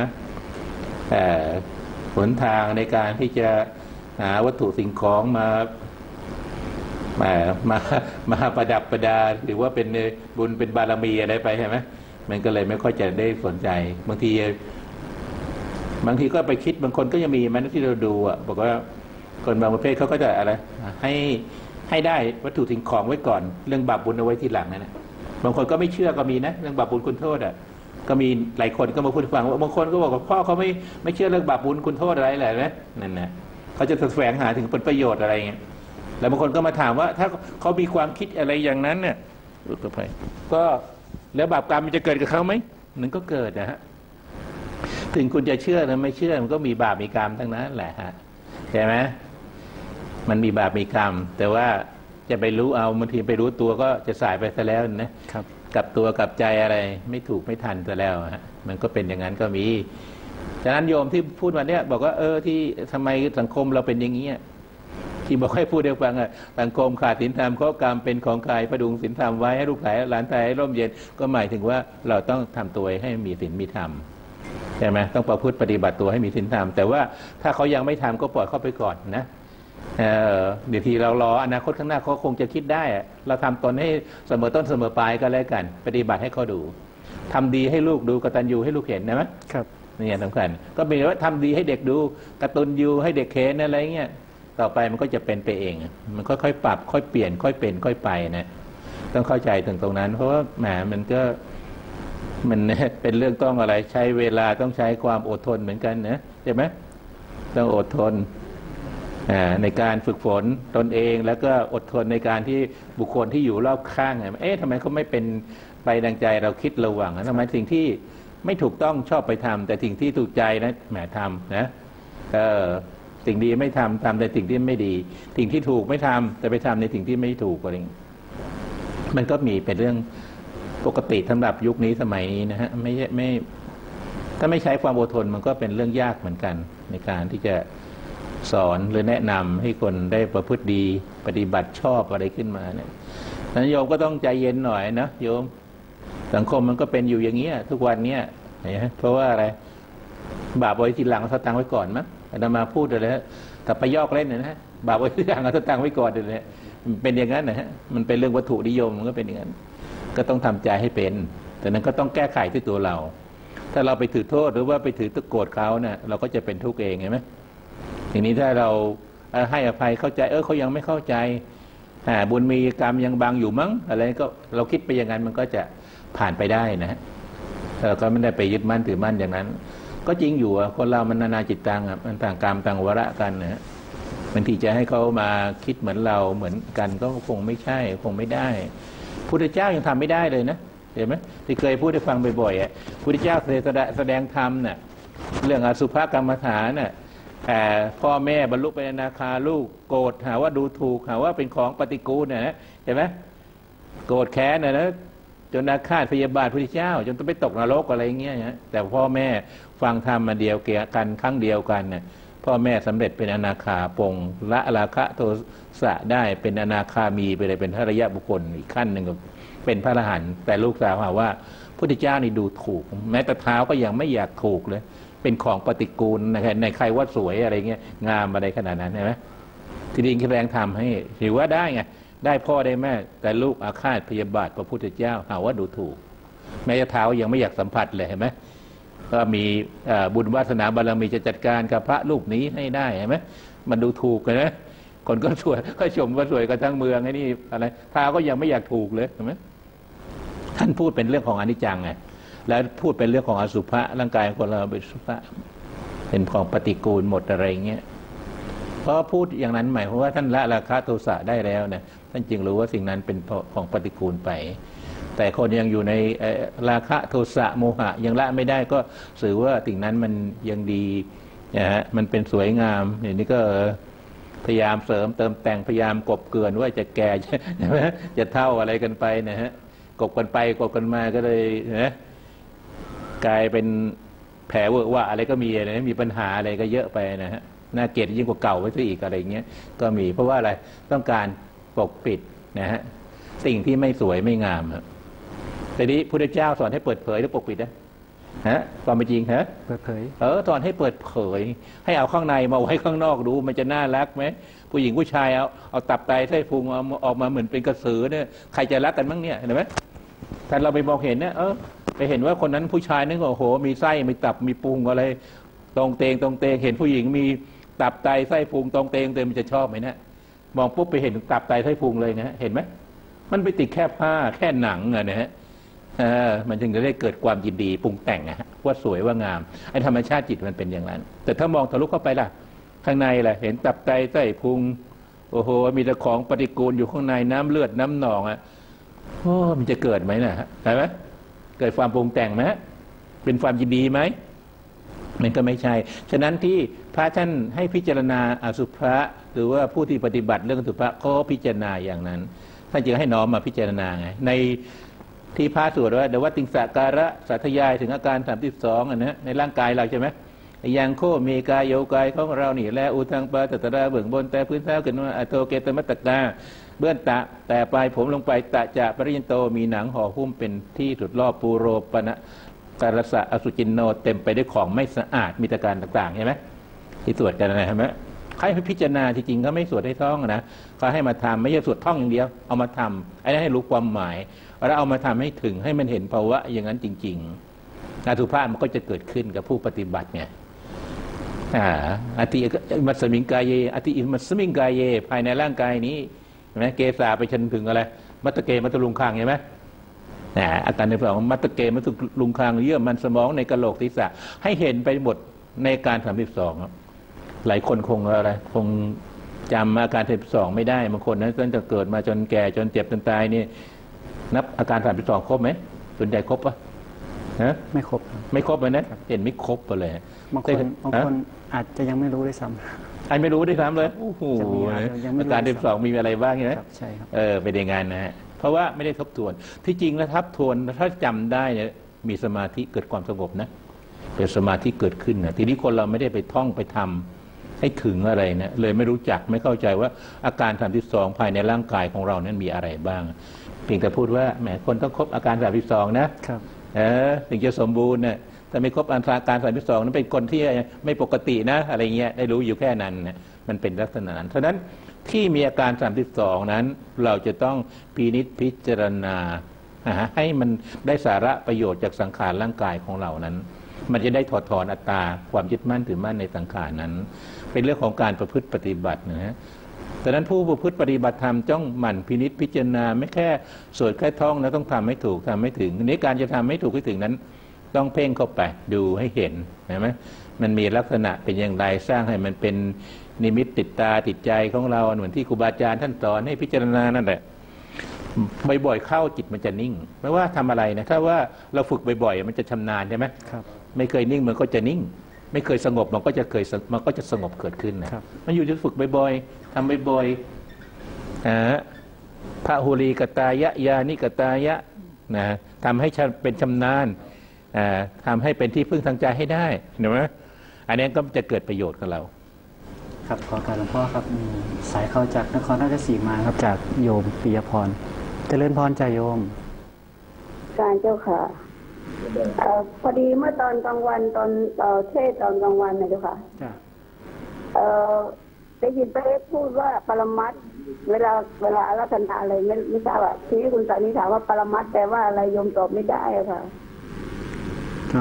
หนทางในการที่จะหาวัตถุสิ่งของมามามามาประดับประดาหรือว่าเป็นบุญเป็นบารมีอะไรไปใช่ไหมมันก็เลยไม่ค่อยจะได้สนใจบางทีบางทีก็ไปคิดบางคนก็ยังมีมันที่เราดูอ่ะบอกว่าคนบางประเภทเขาก็จะอะไรให้ให้ได้วัตถุสิ่งของไว้ก่อนเรื่องบาปบุญเอาไว้ทีหลังนั่นแหละบางคนก็ไม่เชื่อก็มีนะเรื่องบาปบุญคุณโทษอ่ะก็มีหลายคนก็มาพูดฟังว่าบางคนก็บอกว่าพ่อเขาไม่ไม่เชื่อเรื่องบาปบุญคุณโทษอะไรแหละนะนั่นนะเขาจะแสวงหาถึงผลประโยชน์อะไรเงี้ยแล้วบางคนก็มาถามว่าถ้าเขามีความคิดอะไรอย่างนั้นเนี่ยก็แล้วบาปกรรมมันจะเกิดกับเขาไหมมันก็เกิดนะฮะถึงคุณจะเชื่อหรือไม่เชื่อมันก็มีบาปมีกรรมทั้งนั้นแหละฮะใช่ไหมมันมีบาปมีกรรมแต่ว่าจะไปรู้เอาบางทีไปรู้ตัวก็จะสายไปซะแล้วนะครับกับตัวกับใจอะไรไม่ถูกไม่ทันซะแล้วฮะมันก็เป็นอย่างนั้นก็มีฉะนั้นโยมที่พูดวันนี้บอกว่าเออที่ทำไมสังคมเราเป็นอย่างนี้ที่บอกให้พูดให้ฟังอ่ะสังคมขาดศีลธรรมข้อกรรมเป็นของใครประดุงศีลธรรมไว้ให้ลูกหลานไทยให้ร่มเย็นก็หมายถึงว่าเราต้องทำตัวให้มีศีลมีธรรมใช่ไหมต้องประพฤติปฏิบัติตัวให้มีศีลธรรมแต่ว่าถ้าเขายังไม่ทำก็ปล่อยเข้าไปก่อนนะเออเดี๋ยวทีเรารออนาคตข้างหน้าเขาคงจะคิดได้เราทำตนให้เสมอต้นเสมอปลายก็แล้วกันปฏิบัติให้เขาดูทำดีให้ลูกดูกตัญญูให้ลูกเห็นนะมั้ยครับนี่สำคัญก็เป็นว่าทำดีให้เด็กดูกตัญญูให้เด็กเห็นอะไรเงี้ยต่อไปมันก็จะเป็นไปเองมันค่อยๆปรับค่อยเปลี่ยนค่อยเป็นค่อยไปนะต้องเข้าใจถึงตรงนั้นเพราะว่าแหมมันก็มันเป็นเรื่องต้องอะไรใช้เวลาต้องใช้ความอดทนเหมือนกันนะใช่ไหมต้องอดทนในการฝึกฝนตนเองแล้วก็อดทนในการที่บุคคลที่อยู่รอบข้างเอ๊ะทำไมเขาไม่เป็นไปดังใจเราคิดระวังทำไมสิ่งที่ไม่ถูกต้องชอบไปทำแต่สิ่งที่ถูกใจนะแหมทำนะเออสิ่งดีไม่ทำทำแต่สิ่งที่ไม่ดีสิ่งที่ถูกไม่ทำแต่ไปทำในสิ่งที่ไม่ถูกอะไรมันก็มีเป็นเรื่องปกติสำหรับยุคนี้สมัยนี้นะฮะไม่ไม่ถ้าไม่ใช้ความอดทนมันก็เป็นเรื่องยากเหมือนกันในการที่จะสอนหรือแนะนำให้คนได้ประพฤติดีปฏิบัติชอบอะไรขึ้นมาเนี่ยนั้นโยมก็ต้องใจเย็นหน่อยนะโยมสังคมมันก็เป็นอยู่อย่างเงี้ยทุกวันเนี้ยเพราะว่าอะไรบาปไว้ทีหลังเอาสตังค์ไว้ก่อนมั้งอาตมาพูดเลยฮะแต่ไปยอกเล่นนะฮะบาปไว้ทีหลังเอาสตังค์ไว้ก่อนเลยเป็นอย่างนั้นนะฮะมันเป็นเรื่องวัตถุนิยมมันก็เป็นอย่างนั้นก็ต้องทำใจให้เป็นแต่นั้นก็ต้องแก้ไขที่ตัวเราถ้าเราไปถือโทษหรือว่าไปถือตะโกรธเขาเนี่ยเราก็จะเป็นทุกข์เองเห็นไหมทีนี้ถ้าเราให้อภัยเข้าใจเออเขายังไม่เข้าใจบุญมีกรรมยังบังอยู่มั้งอะไรก็เราคิดไปอย่างนั้นมันก็จะผ่านไปได้นะฮะเราก็ไม่ได้ไปยึดมั่นถือมั่นอย่างนั้นก็จริงอยู่อ่ะคนเรามันนานาจิตตังอ่ะมันต่างกรรมต่างวาระกันนะฮะบางทีจะให้เขามาคิดเหมือนเราเหมือนกันก็คงไม่ใช่คงไม่ได้พุทธเจ้ายังทำไม่ได้เลยนะเห็นไหมที่เคยพูดให้ฟังบ่อยๆอ่ะพุทธเจ้าเคยแสดงธรรมเนี่ยเรื่องอสุภกรรมฐานน่ะแต่พ่อแม่บรรลุเป็นอนาคาลูกโกรธหาว่าดูถูกหาว่าเป็นของปฏิกูลเนี่ยนะเห็นไหมโกรธแค้นเนี่ยนะจนอาฆาตพยาบาทพระพุทธเจ้าจนต้องไปตกนรกอะไรเงี้ยนะแต่พ่อแม่ฟังธรรมมาเดียวเกี่ยกันครั้งเดียวกันเนี่ยพ่อแม่สำเร็จเป็นอนาคาปงละราคะโทสะได้เป็นอนาคามีไปเลยเป็นพระอริยบุคคลอีกขั้นหนึ่งก็เป็นพระอรหันต์แต่ลูกสาวหาว่าพุทธเจ้านี่ดูถูกแม้แต่เท้าก็ยังไม่อยากถูกเลยเป็นของปฏิกูลในใครว่าสวยอะไรเงี้ยงามอะไรขนาดนั้นใช่ไหมที่ดินแสดงธรรมให้ถือว่าได้ไงได้พ่อได้แม่แต่ลูกอาฆาตพยาบาทพระพุทธเจ้าหาว่าดูถูกแม้แต่เท้ายังไม่อยากสัมผัสเลยเห็นไหมก็มีบุญวาสนาบารมีจะจัดการกับพระรูปนี้ให้ได้เห็นไหมมันดูถูกเลยนะคนก็สวยก็ชมว่าสวยกันทั้งเมืองไอ้นี่อะไรเท้าก็ยังไม่อยากถูกเลยเห็นไหมท่านพูดเป็นเรื่องของอนิจจังไงแล้วพูดเป็นเรื่องของอสุภะร่างกายของเราเป็นอสุภะเป็นของปฏิกูลหมดอะไรเงี้ยเพราะพูดอย่างนั้นหมายความว่าท่านละราคะโทสะได้แล้วเนี่ยท่านจึงรู้ว่าสิ่งนั้นเป็นของปฏิกูลไปแต่คนยังอยู่ในราคะโทสะโมหะยังละไม่ได้ก็สื่อว่าสิ่งนั้นมันยังดีนะฮะมันเป็นสวยงามอย่างนี้ก็พยายามเสริมเติมแต่งพยายามกบเกลื่อนว่าจะแก่ใช่ไหมจะเท่าอะไรกันไปนะฮะกบกันไปกบกันมาก็เลยนะกลายเป็นแผลเวอะว่าอะไรก็มีนะมีปัญหาอะไรก็เยอะไปนะฮะน่าเกลียดยิ่งกว่าเก่าไปซะอีกอะไรเงี้ยก็มีเพราะว่าอะไรต้องการปกปิดนะฮะสิ่งที่ไม่สวยไม่งามครับแต่นี้พุทธเจ้าสอนให้เปิดเผยหรือปกปิดนะฮะความเป็นจริงฮะเปิดเผยเออสอนให้เปิดเผยให้เอาข้างในมาไว้ข้างนอกดูมันจะน่ารักไหมผู้หญิงผู้ชายเอาเอาตับไตไส้พุงเอาออกมาเหมือนเป็นกระสือเนี่ยใครจะรักกันบ้างเนี่ยเห็นไหมแต่เราไปมองเห็นเนี่ยเออไปเห็นว่าคนนั้นผู้ชายนึกว่าโอ้โหมีไส้มีตับมีพุงอะไรตรงเตงตรงเตงเห็นผู้หญิงมีตับไตไส้พุงตรงเตงเต็มมันจะชอบไหมเนะมองปุ๊บไปเห็นตับไตไส้พุงเลยนะเห็นไหมมันไปติดแค่ผ้าแค่หนังอะนะฮะเออมันจึงจะได้เกิดความยินดีปรุงแต่งนะฮะว่าสวยว่างามไอ้ธรรมชาติจิตมันเป็นอย่างนั้นแต่ถ้ามองทะลุเข้าไปล่ะข้างในล่ะเห็นตับไตไส้พุงโอ้โหมีแต่ของปฏิกูลอยู่ข้างในน้ำเลือดน้ำหนองอ่ะโอ้มันจะเกิดไหมนะฮะเห็นไหมเกิดความปรุงแต่งไหมเป็นความยินดีไหมมันก็ไม่ใช่ฉะนั้นที่พระท่านให้พิจารณาอสุภะหรือว่าผู้ที่ปฏิบัติเรื่องอสุภะเขาพิจารณาอย่างนั้นท่านจึงให้น้อมมาพิจารณาไงในที่พระสวดว่าเดวัตติงสการะสาธยายถึงอาการสามสิบสองอ่ะนะในร่างกายเราใช่ไหมยังโคมีกายโยกายของเรานี่และอุทังปาตตระเบื้องบนแต่พื้นเท้าขึ้นมาอโตเกตมัตตกาเบื้องตะแต่ปลายผมลงไปตะจะปริยนโตมีหนังห่อหุ้มเป็นที่สุดรอบปูโรปนะการสะอสุจินโนเต็มไปด้วยของไม่สะอาดมีตการต่างๆใช่ไหมที่สวดกันนะใช่ไหมใครพิจารณาจริงๆเขาไม่สวดให้ท่องนะเขาให้มาทำไม่ใช่สวดท่องอย่างเดียวเอามาทำไอ้นั่นให้รู้ความหมายแล้วเอามาทำให้ถึงให้มันเห็นภาวะอย่างนั้นจริงๆอสุภะมันก็จะเกิดขึ้นกับผู้ปฏิบัติไงอติมัสมิงกายเยอติมัสมิงกายเยภายในร่างกายนี้เห็นไหมเกษาไปจนถึงอะไรมัตตเกมัตตลุงคางเห็นไหมอาการในสองมัตตเกมัตตลุงคางเยื่อมันสมองในกะโหลกศีรษะให้เห็นไปหมดในการสามสิบสองหลายคนคงอะไรคงจำอาการสามสิบสองไม่ได้บางคนนั้นตั้งแต่เกิดมาจนแก่จนเจ็บจนตายนี่นับอาการสามสิบสองครบไหมส่วนใหญ่ครบปะนะไม่ครบไม่ครบเลยนะเห็นไม่ครบไปเลยบางคนบางคนอาจจะยังไม่รู้ด้วยซ้ำอันไม่รู้ด้วยซ้ำเลยโอ้โหอาการสามสิบสองมีอะไรบ้างเนี่ยใช่ครับเออเป็นอย่างนั้นนะฮะเพราะว่าไม่ได้ทบทวนที่จริงแล้วทบทวนถ้าจำได้เนี่ยมีสมาธิเกิดความสงบนะเป็นสมาธิเกิดขึ้นนะทีนี้คนเราไม่ได้ไปท่องไปทำให้ถึงอะไรนะเลยไม่รู้จักไม่เข้าใจว่าอาการสามสิบสองภายในร่างกายของเรานั้นมีอะไรบ้างเพียงแต่พูดว่าแหมคนต้องครบอาการสามสิบสองนะครับเออถึงจะสมบูรณ์เนี่ยถ้าไม่ครบอาการสามสิบสองนั้นเป็นคนที่ไม่ปกตินะอะไรเงี้ยได้รู้อยู่แค่นั้นนะมันเป็นลักษณะนั้นเพราะนั้นที่มีอาการสามสิบสองนั้นเราจะต้องพินิจพิจารณาให้มันได้สาระประโยชน์จากสังขารร่างกายของเรานั้นมันจะได้ถอดถอนอัตตาความยึดมั่นถือมั่นในสังขารนั้นเป็นเรื่องของการประพฤติปฏิบัตินะฮะดังนั้นผู้ประพฤติปฏิบัติธรรมต้องหมั่นพินิจพิจารณาไม่แค่สวดแค่ท่องนะต้องทำให้ถูกทำให้ถึงนี้การจะทำให้ถูกให้ถึงนั้นต้องเพ่งเข้าไปดูให้เห็นเห็นไหมมันมีลักษณะเป็นอย่างไรสร้างให้มันเป็นนิมิตติดตาติดใจของเราเหมือนที่ครูบาอาจารย์ท่านสอนให้พิจารณานั่นแหละบ่อยๆเข้าจิตมันจะนิ่งไม่ว่าทำอะไรนะถ้าว่าเราฝึกบ่อยๆมันจะชำนาญใช่ไหมครับไม่เคยนิ่งมันก็จะนิ่งไม่เคยสงบมันก็จะเคยมันก็จะสงบเกิดขึ้นนะมันอยู่ที่ฝึกบ่อยๆทำบ่อยๆนะพระหุลีกตายะยานิกตายะนะทำให้เป็นชำนาญทำให้เป็นที่พึ่งทางใจให้ได้เห็นไหมอันนี้ก็จะเกิดประโยชน์กับเราครับขอการหลวงพ่อครับสายเข้าจากนครราชสีมาครับจากโยมปิยพรเจริญพรจ่าโยมการเจ้าค่ะอพอดีเมื่อตอนกลางวันตอนเทศตอนกลางวันนะเจ้าค่ะได้ยินพระเอกพูดว่าปรมัตถ์เวลาเวลาอาราธนาอะไรไม่ไม่ทราบอ่ะทีนี้คุณสานิถามว่าปรมัตถ์แปลว่าอะไรโยมตอบไม่ได้ค่ะอ๋อ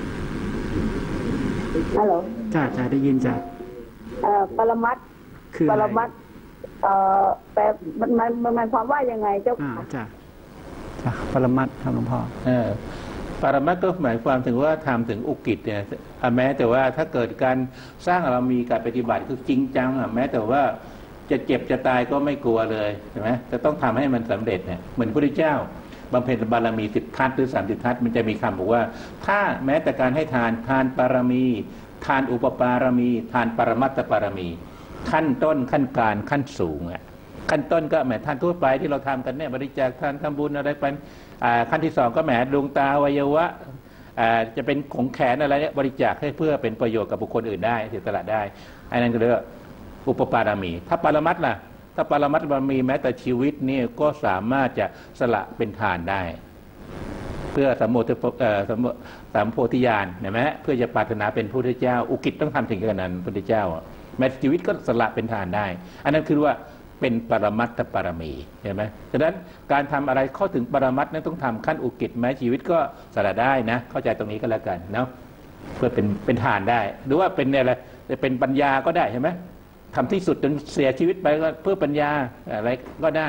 ฮัลโหลจ้าจ้าได้ยินจ้าปรมัตถ์คือปรมัตถ์แปลมันมันมันหมายความว่ายังไงเจ้าค่ะจ้าจ้าปรมัตถ์ครับหลวงพ่อเออปรมัตถ์ก็หมายความถึงว่าทำถึงอุกิจเนี่ยแม้แต่ว่าถ้าเกิดการสร้างเรามีการปฏิบัติคือจริงจังอ่ะแม้แต่ว่าจะเจ็บจะตายก็ไม่กลัวเลยใช่ไหมจะต้องทำให้มันสำเร็จเนี่ยเหมือนพระพุทธเจ้าบำเพ็ญบารมีสิบทัศหรือสามสิบทัศมันจะมีคำบอกว่าถ้าแม้แต่การให้ทานทานปารมีทานอุปปารมีทานปรมัตถปารมีขั้นต้นขั้นกลางขั้นสูงอ่ะขั้นต้นก็แหมทานทั่วไปที่เราทำกันเนี่ยบริจาคทานทำบุญอะไรไปขั้นที่สองก็แหมดวงตาวัยวะจะเป็นของแขนอะไรเนี่ยบริจาคให้เพื่อเป็นประโยชน์กับบุคคลอื่นได้เสียสละได้อันนั้นก็เรียกว่าอุปปารมีถ้าปรมัตถ์ล่ะถ้าปรมัตถ์บารมีแม้แต่ชีวิตนี่ก็สามารถจะสละเป็นทานได้เพื่อสมโภชสามโพธิญาณเห็นไหมเพื่อจะปรารถนาเป็นพระพุทธเจ้าอุกิจต้องทำถึงขนาดนั้นพระพุทธเจ้าแม้ชีวิตก็สละเป็นทานได้อันนั้นคือว่าเป็นปรมัตถปารมีเห็นไหมฉะนั้นการทำอะไรเข้าถึงปรมัตถ์นั้นต้องทำขั้นอุกิจแม้ชีวิตก็สละได้นะเข้าใจตรงนี้ก็แล้วกันเนาะเพื่อเป็นเป็นทานได้หรือว่าเป็นอะไรจะเป็นปัญญาก็ได้ใช่ไหมทำที่สุดจนเสียชีวิตไปก็เพื่อปัญญาอะไรก็ได้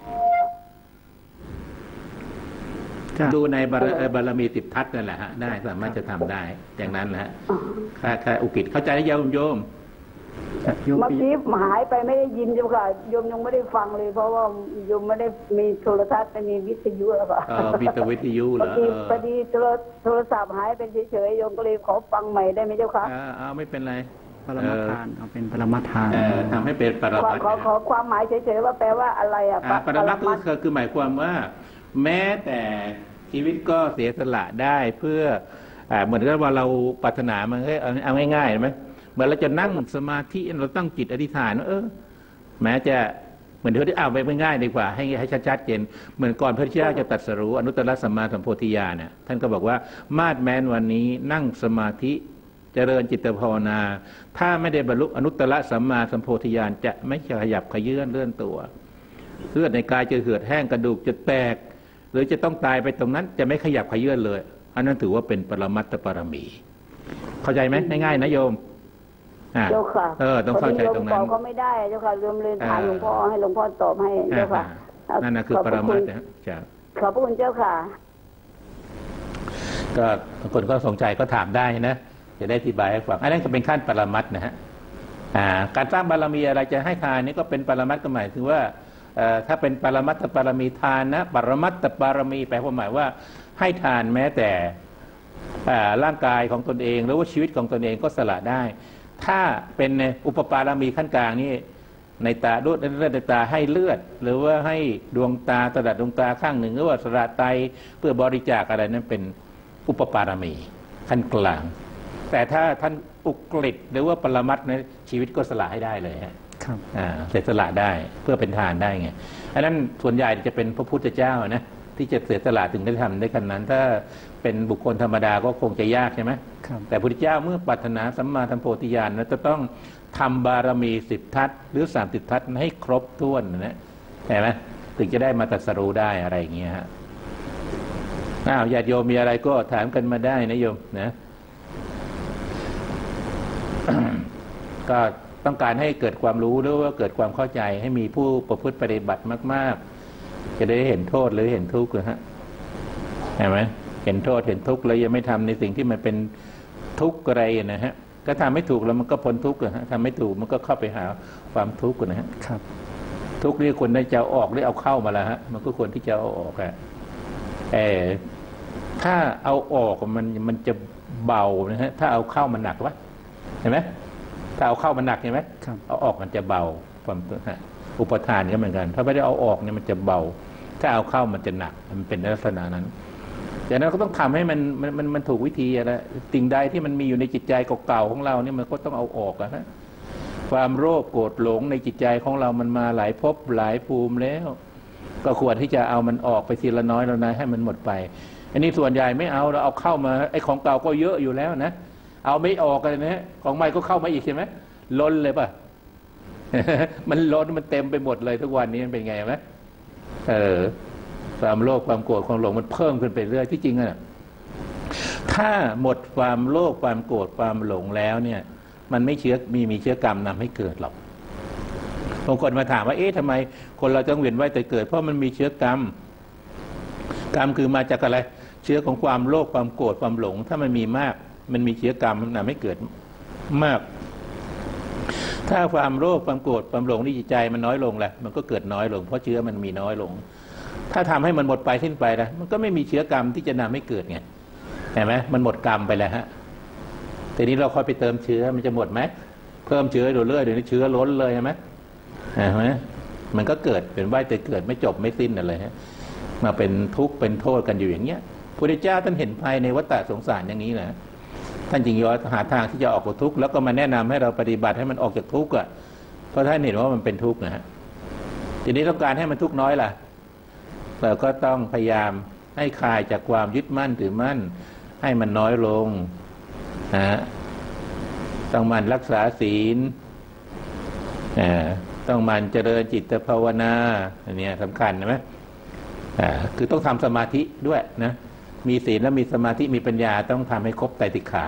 ดูในบารบารมีสิบทัศน์นั่นแหละฮะได้สามารถจะทำได้อย่างนั้นนะฮะค่าค่าอุกิจเข้าใจโยมโยมเมื่อกี้หายไปไม่ได้ยินเจ้าค่ะโยมยังไม่ได้ฟังเลยเพราะว่าโยมไม่ได้มีโทรทัศน์ไม่มีวิทยุแล้วค่ะเออมีแต่วิทยุเหรอพอดีโทรโทรศัพท์หายไปเฉยๆโยมก็เลยขอฟังใหม่ได้ไหมเจ้าค่ะเอาไม่เป็นไรปรมาทานเอาเป็นปรมาทานทำให้เป็นปรมัตถ์ขอขอความหมายเฉยๆว่าแปลว่าอะไรอ่ะปรมัตถ์คือคือหมายความว่าแม้แต่ชีวิตก็เสียสละได้เพื่อเหมือนกับว่าเราปรารถนามันเอาง่ายๆไหมเหมือนเราจะนั่งสมาธิเราตั้งจิตอธิษฐานว่าเออแม้จะเหมือนที่เอาไปง่ายๆดีกว่าให้ให้ชัดๆเจนเหมือนก่อนพระเจ้าจะตรัสรู้อนุตตรสัมมาสัมโพธิญาณเนี่ยท่านก็บอกว่ามาดแม้นวันนี้นั่งสมาธิเจริญจิตภาวนาถ้าไม่ได้บรรลุอนุตตรสัมมาสัมโพธิญาณจะไม่ขยับขยื่นเลื่อนตัวเลือดในกายจะเหือดแห้งกระดูกจะแตกหรือจะต้องตายไปตรงนั้นจะไม่ขยับขยื่นเลยอันนั้นถือว่าเป็นปรมัตถปรมีเข้าใจไหมง่ายๆนะโยมเจ้าค่ะเออต้องเข้าใจตรงนั้นตอบเขาไม่ได้เจ้าค่ะเริ่มเรียนถามหลวงพ่อให้หลวงพ่อตอบให้เจ้าค่ะนั่นนะคือปรมัตถ์นะจ้ะขอบพระคุณเจ้าค่ะก็คนก็สงสัยก็ถามได้นะจะได้อธิบายให้ฟังอันนั้นก็เป็นขั้นปรมัตถ์นะฮะการสร้างบารมีอะไรจะให้ทานนี่ก็เป็นปรมัตถ์ก็หมายถึงว่าถ้าเป็นปรมัตถปรมีทานนะปรมัตถปรมีแปลความหมายว่าให้ทานแม้แต่ร่างกายของตนเองหรือว่าชีวิตของตนเองก็สละได้ถ้าเป็นอุปปารมีขั้นกลางนี่ในตาดูดเลือดในตาให้เลือดหรือว่าให้ดวงตาสละดวงตาข้างหนึ่งหรือว่าสละไตเพื่อบริจาคอะไรนั้นเป็นอุปปารมีขั้นกลางแต่ถ้าท่านอุกฤษหรือว่าปรมัตถ์ในชีวิตก็สละให้ได้เลยฮะครับอ่าเสียสละได้เพื่อเป็นทานได้ไงอันนั้นส่วนใหญ่จะเป็นพระพุทธเจ้านะที่จะเสียสละถึงได้ทำได้ขนาดนั้นถ้าเป็นบุคคลธรรมดาก็คงจะยากใช่ไหมครับแต่พระพุทธเจ้าเมื่อปรารถนาสัมมาสัมโพธิญาณนั้นจะต้องทำบารมีสิบทัศน์หรือสามสิบทัศน์ให้ครบถ้วนนะเห็นไหมถึงจะได้มาตรัสรู้ได้อะไรอย่างเงี้ยฮะอ้าวญาติโยมมีอะไรก็ถามกันมาได้นะโยมนะก็ต้องการให้เกิดความรู้หรือว่าเกิดความเข้าใจให้มีผู้ประพฤติปฏิบัติมากๆจะได้เห็นโทษหรือเห็นทุกข์นะฮะเห็นไหมเห็นโทษเห็นทุกข์แล้วยังไม่ทำในสิ่งที่มันเป็นทุกข์อะไรนะฮะก็ทำไม่ถูกแล้วมันก็พ้นทุกข์นะฮะทำไม่ถูกมันก็เข้าไปหาความทุกข์นะฮะครับทุกข์นี่คนได้จะเอาออกหรือเอาเข้ามาแล้วฮะมันก็ควรที่จะเอาออกอะเออถ้าเอาออกมันมันจะเบานะฮะถ้าเอาเข้ามันหนักวะเห็นไหมถ้าเอาเข้ามันหนักเห็นไหมเอาออกมันจะเบาความอุปทานก็เหมือนกันถ้าไม่ได้เอาออกเนี่ยมันจะเบาถ้าเอาเข้ามันจะหนักมันเป็นลักษณะนั้นดังนั้นก็ต้องทำให้มันมันมันมันถูกวิธีอะไรสิ่งใดที่มันมีอยู่ในจิตใจเก่าๆของเราเนี่ยมันก็ต้องเอาออกนะฮะความโลภโกรธหลงในจิตใจของเรามันมาหลายภพหลายภูมิแล้วก็ควรที่จะเอามันออกไปทีละน้อยแล้วนะให้มันหมดไปอันนี้ส่วนใหญ่ไม่เอาเราเอาเข้ามาไอ้ของเก่าก็เยอะอยู่แล้วนะเอาไม่ออกเลยนะของใหม่ก็เข้ามาอีกใช่ไหมล้นเลยป่ะ มันล้นมันเต็มไปหมดเลยทุกวันนี้มันเป็นไงไหมเออความโลภความโกรธความหลงมันเพิ่มขึ้นไปเรื่อยที่จริงอะถ้าหมดความโลภความโกรธความหลงแล้วเนี่ยมันไม่เชื้อมีมีเชื้อกรรมนำให้เกิดหรอกบางคนมาถามว่าเอ๊ะทำไมคนเราต้องเวียนว่ายแต่เกิดเพราะมันมีเชื้อกรรมกรรมคือมาจากอะไรเชื้อของความโลภความโกรธความหลงถ้ามันมีมากมันมีเชื้อกรรมนำให้เกิดมากถ้าความโลภความโกรธความหลงในจิตใจมันน้อยลงแหละมันก็เกิดน้อยลงเพราะเชื้อมันมีน้อยลงถ้าทำให้มันหมดไปสิ้นไปนะมันก็ไม่มีเชื้อกรรมที่จะนำให้เกิดไงเห็นไหมมันหมดกรรมไปแล้วฮะทีนี้เราค่อยไปเติมเชื้อมันจะหมดไหมเพิ่มเชื้อเรื่อยๆเดี๋ยวนี้เชื้อล้นเลยใช่ไหมเห็นไหมมันก็เกิดเป็นว่ายแต่เกิดไม่จบไม่สิ้นอะไรฮะมาเป็นทุกข์เป็นโทษกันอยู่อย่างเงี้ยพระพุทธเจ้าท่านเห็นภายในวัฏฏะสงสารอย่างนี้นะท่านจึงย้อนหาทางที่จะออกจากทุกข์แล้วก็มาแนะนำให้เราปฏิบัติให้มันออกจากทุกข์อ่ะเพราะท่านเห็นว่ามันเป็นทุกข์นะฮะทีนี้ต้องการให้มันทุกข์น้อยล่ะเราก็ต้องพยายามให้คลายจากความยึดมั่นถือมั่นให้มันน้อยลงนะต้องมันรักษาศีลต้องมันเจริญจิตภาวนาอันนี้สำคัญนะไหมคือต้องทำสมาธิด้วยนะมีศีลแล้วมีสมาธิมีปัญญาต้องทำให้ครบไตรสิกขาเนี่ย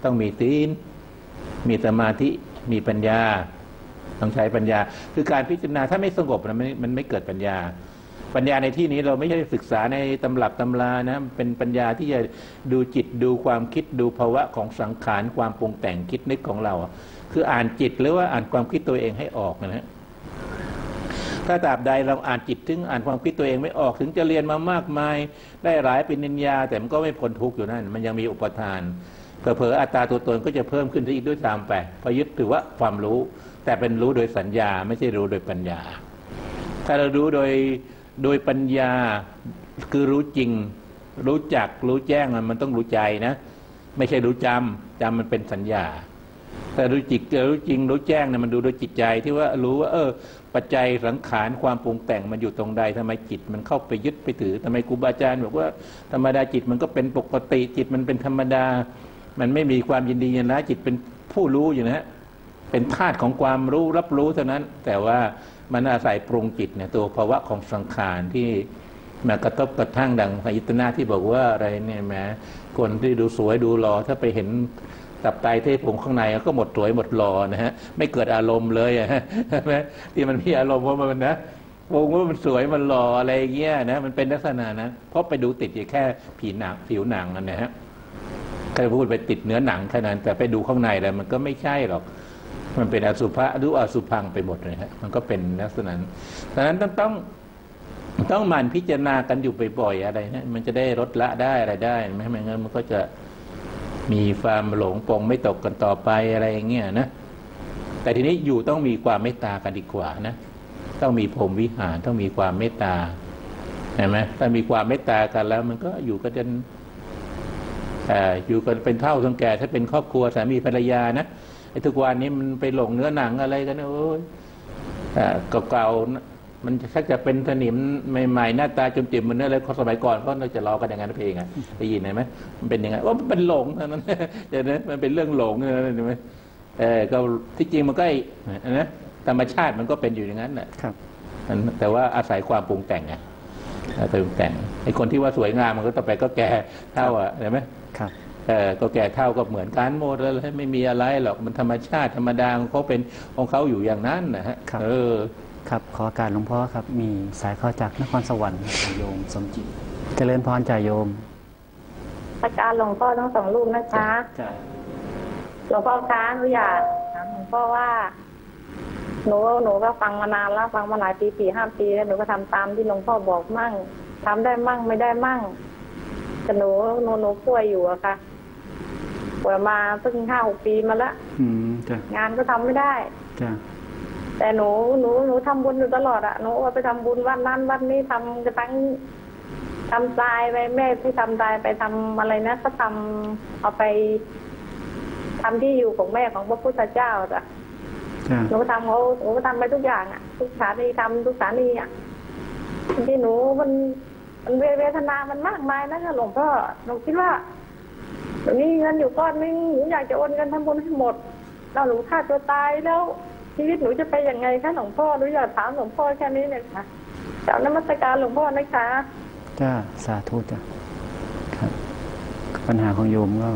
ต้องมีศีลมีสมาธิมีปัญญาต้องใช้ปัญญาคือการพิจารณาถ้าไม่สงบนะมันมันไม่เกิดปัญญาปัญญาในที่นี้เราไม่ใช่ศึกษาในตำรับตำรานะเป็นปัญญาที่จะดูจิตดูความคิดดูภาวะของสังขารความปรุงแต่งคิดนึกของเราคืออ่านจิตหรือว่าอ่านความคิดตัวเองให้ออกนะฮะถ้าตราบใดเราอ่านจิตถึงอ่านความคิดตัวเองไม่ออกถึงจะเรียนมามากมายได้หลายปริญญาแต่มันก็ไม่พ้นทุกข์อยู่นั่นมันยังมีอุปทานเผลอๆอัตตาตัวตนก็จะเพิ่มขึ้นอีกด้วยตามไปพอยึดถือว่าความรู้แต่เป็นรู้โดยสัญญาไม่ใช่รู้โดยปัญญาถ้าเรารู้โดยโดยปัญญาคือรู้จริงรู้จักรู้แจ้งมันต้องรู้ใจนะไม่ใช่รู้จำจำมันเป็นสัญญาแต่รู้จิตรู้จริงรู้แจ้งเนี่ยมันดูโดยจิตใจที่ว่ารู้ว่าเออปัจจัยสังขารความปรุงแต่งมันอยู่ตรงใดทำไมจิตมันเข้าไปยึดไปถือทำไมครูบาอาจารย์บอกว่าธรรมดาจิตมันก็เป็นปกติจิตมันเป็นธรรมดามันไม่มีความยินดียินร้ายจิตเป็นผู้รู้อยู่นะฮะเป็นธาตุของความรู้รับรู้เท่านั้นแต่ว่ามันอาศัยปรุงจิตเนี่ยตัวภาวะของสังขารที่มากระทบกระทั่งดังพระอิตนาที่บอกว่าอะไรเนี่ยแหมคนที่ดูสวยดูหล่อถ้าไปเห็นตับไตเทพงข้างในก็หมดสวยหมดหล่อนะฮะไม่เกิดอารมณ์เลยใช่ไหมที่มันมีอารมณ์เพราะมันนะวงว่ามันสวยมันหล่ออะไรเงี้ยนะมันเป็นลักษณะนะเพราะไปดูติดอยู่แค่ผิวหนังผิวหนังนั่นนะฮะใครพูดไปติดเนื้อหนังแค่นั้นแต่ไปดูข้างในแล้วมันก็ไม่ใช่หรอกมันเป็นอสุภะหรืออสุพังไปหมดเลยฮะมันก็เป็นลักษณะนั้นดังนั้นต้องต้องต้องหมั่นพิจารณากันอยู่บ่อยๆอะไรนะมันจะได้ลดละได้อะไรได้ไม่ไม่งั้นมันก็จะมีความหลงปงไม่ตกกันต่อไปอะไรอย่างเงี้ยนะแต่ทีนี้อยู่ต้องมีความเมตตากันดีกว่านะต้องมีพรหมวิหารต้องมีความเมตตาเห็นไหมถ้ามีความเมตตากันแล้วมันก็อยู่กันจนอยู่กันเป็นเท่าทั้งแก่ถ้าเป็นครอบครัวสามีภรรยานะไอ้ทุกวันนี้มันไปหลงเนื้อหนังอะไรกันโอ้ยเก่าๆมันชักจะเป็นสนิมใหม่ๆหน้าตาจุ่มจิ๋มมันเนื้ออะไรสมัยก่อนก็เราจะล้อกันอย่างนั้นเพลงอ่ะได้ยินไหมมันเป็นยังไงว่ามันเป็นหลงเท่านั้นเดี๋ยวนะมันเป็นเรื่องหลงเท่านั้นใช่ไหมเออก็ที่จริงมันก็นะธรรมชาติมันก็เป็นอยู่อย่างนั้นแหละแต่ว่าอาศัยความปรุงแต่งไงปรุงแต่งไอ้คนที่ว่าสวยงามมันก็ต่อไปก็แก่เท่าอ่ะเห็นไหมครับเออก็แก่เท่าก็เหมือนกันหมดเลยไม่มีอะไรหรอกมันธรรมชาติธรรมดาของเขาเป็นของเขาอยู่อย่างนั้นนะฮะเออครับขอการหลวงพ่อครับมีสายเข้าจากนครสวรรค์โยมสมจิตเจริญพรจ่ายโยมอาการหลวงพ่อทั้งสองลูกนะคะหลวงพ่อคะหนูอยากถามหลวงพ่อว่าหนูหนูก็ฟังมานานแล้วฟังมาหลายปีสี่ห้าปีแล้วหนูก็ทำตามที่หลวงพ่อบอกมั่งทำได้มั่งไม่ได้มั่งแต่หนูหนูหนูป่วยอยู่อะค่ะป่วยมาเพิ่งห้าหกปีมาละงานก็ทำไม่ได้แต่หนูหนูหนูทำบุญอยู่ตลอดอะหนูว่าไปทำบุญวันนั้นวันนี้ทำจะตั้งทำทรายไปแม่ที่ทำทรายไปทำอะไรนะก็ทำเอาไปทำที่อยู่ของแม่ของพระพุทธเจ้าจ้ะหนูทำเขาหนูก็ทำไปทุกอย่างอะทุกสถานีทำทุกสถานีอะที่หนูมันมันเวทนามันมากมายนะหลวงพ่อหนูคิดว่าหนูมีเงินอยู่ก้อนนึงหนูอยากจะโอนเงินทำบุญให้หมดเราหนูฆ่าตัวตายแล้วชีวิตหนูจะไปยังไงคะหลวงพ่อหนูอยากถามหลวงพ่อแค่นี้เลยค่ะกราบนมัสการหลวงพ่อนะคะจ้าสาธุจ้ะครับปัญหาของโยมก็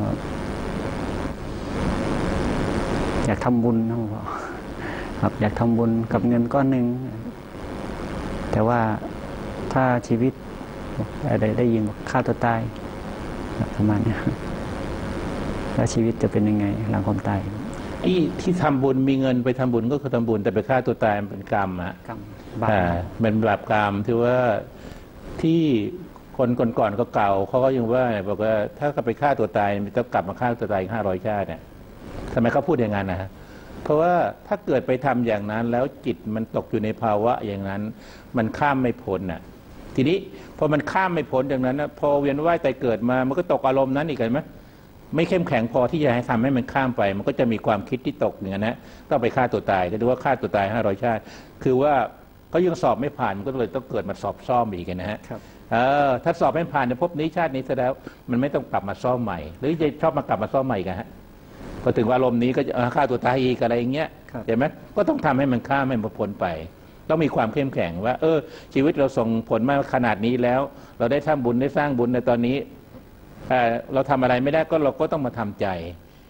อยากทำบุญนะหลวงพ่อครับอยากทำบุญกับเงินก้อนหนึ่งแต่ว่าถ้าชีวิตได้ได้ยินฆ่าตัวตายประมาณนี้แล้วชีวิตจะเป็นยังไงหลังความตายที่ที่ทำบุญมีเงินไปทำบุญก็คือทำบุญแต่ไปฆ่าตัวตายมันเป็นกรรมอะกรรมอ่าเป็นบาปกรรมที่ว่าที่คนก่อนๆก็เก่าเขาก็ยังว่าบอกว่าถ้าเขาไปฆ่าตัวตายมันจะกลับมาฆ่าตัวตายอีกห้าร้อยชาติเนี่ยทำไมเขาพูดอย่างนั้นนะฮะเพราะว่าถ้าเกิดไปทำอย่างนั้นแล้วจิตมันตกอยู่ในภาวะอย่างนั้นมันข้ามไม่พ้นน่ะทีนี้พอมันข้ามไม่พ้นอย่างนั้นนะพอเวียนว่ายตายเกิดมามันก็ตกอารมณ์นั้นอีกเห็นไหมไม่เข้มแข็งพอที่จะให้ทำให้มันข้ามไปมันก็จะมีความคิดที่ตกอย่างนั้นนะต้องไปฆ่าตัวตายก็ดูว่าฆ่าตัวตายห้าร้อยชาติคือว่าเขายังสอบไม่ผ่านมันก็เลยต้องเกิดมาสอบซ่อมอีกนะฮะเออถ้าสอบไม่ผ่านในภพนี้ชาตินี้แสดงมันไม่ต้องกลับมาซ่อมใหม่หรือจะชอบมากลับมาซ่อมใหม่กันฮะพอถึงอารมณ์นี้ก็จะฆ่าตัวตายอีกอะไรอย่างเงี้ยเห็นไหมก็ต้องทำให้มันข้ามให้มันพ้นไปต้องมีความเข้มแข็งว่าเออชีวิตเราส่งผลมาขนาดนี้แล้วเราได้ทำบุญได้สร้างบุญในตอนนี้เราทำอะไรไม่ได้ก็เราก็ต้องมาทำใจ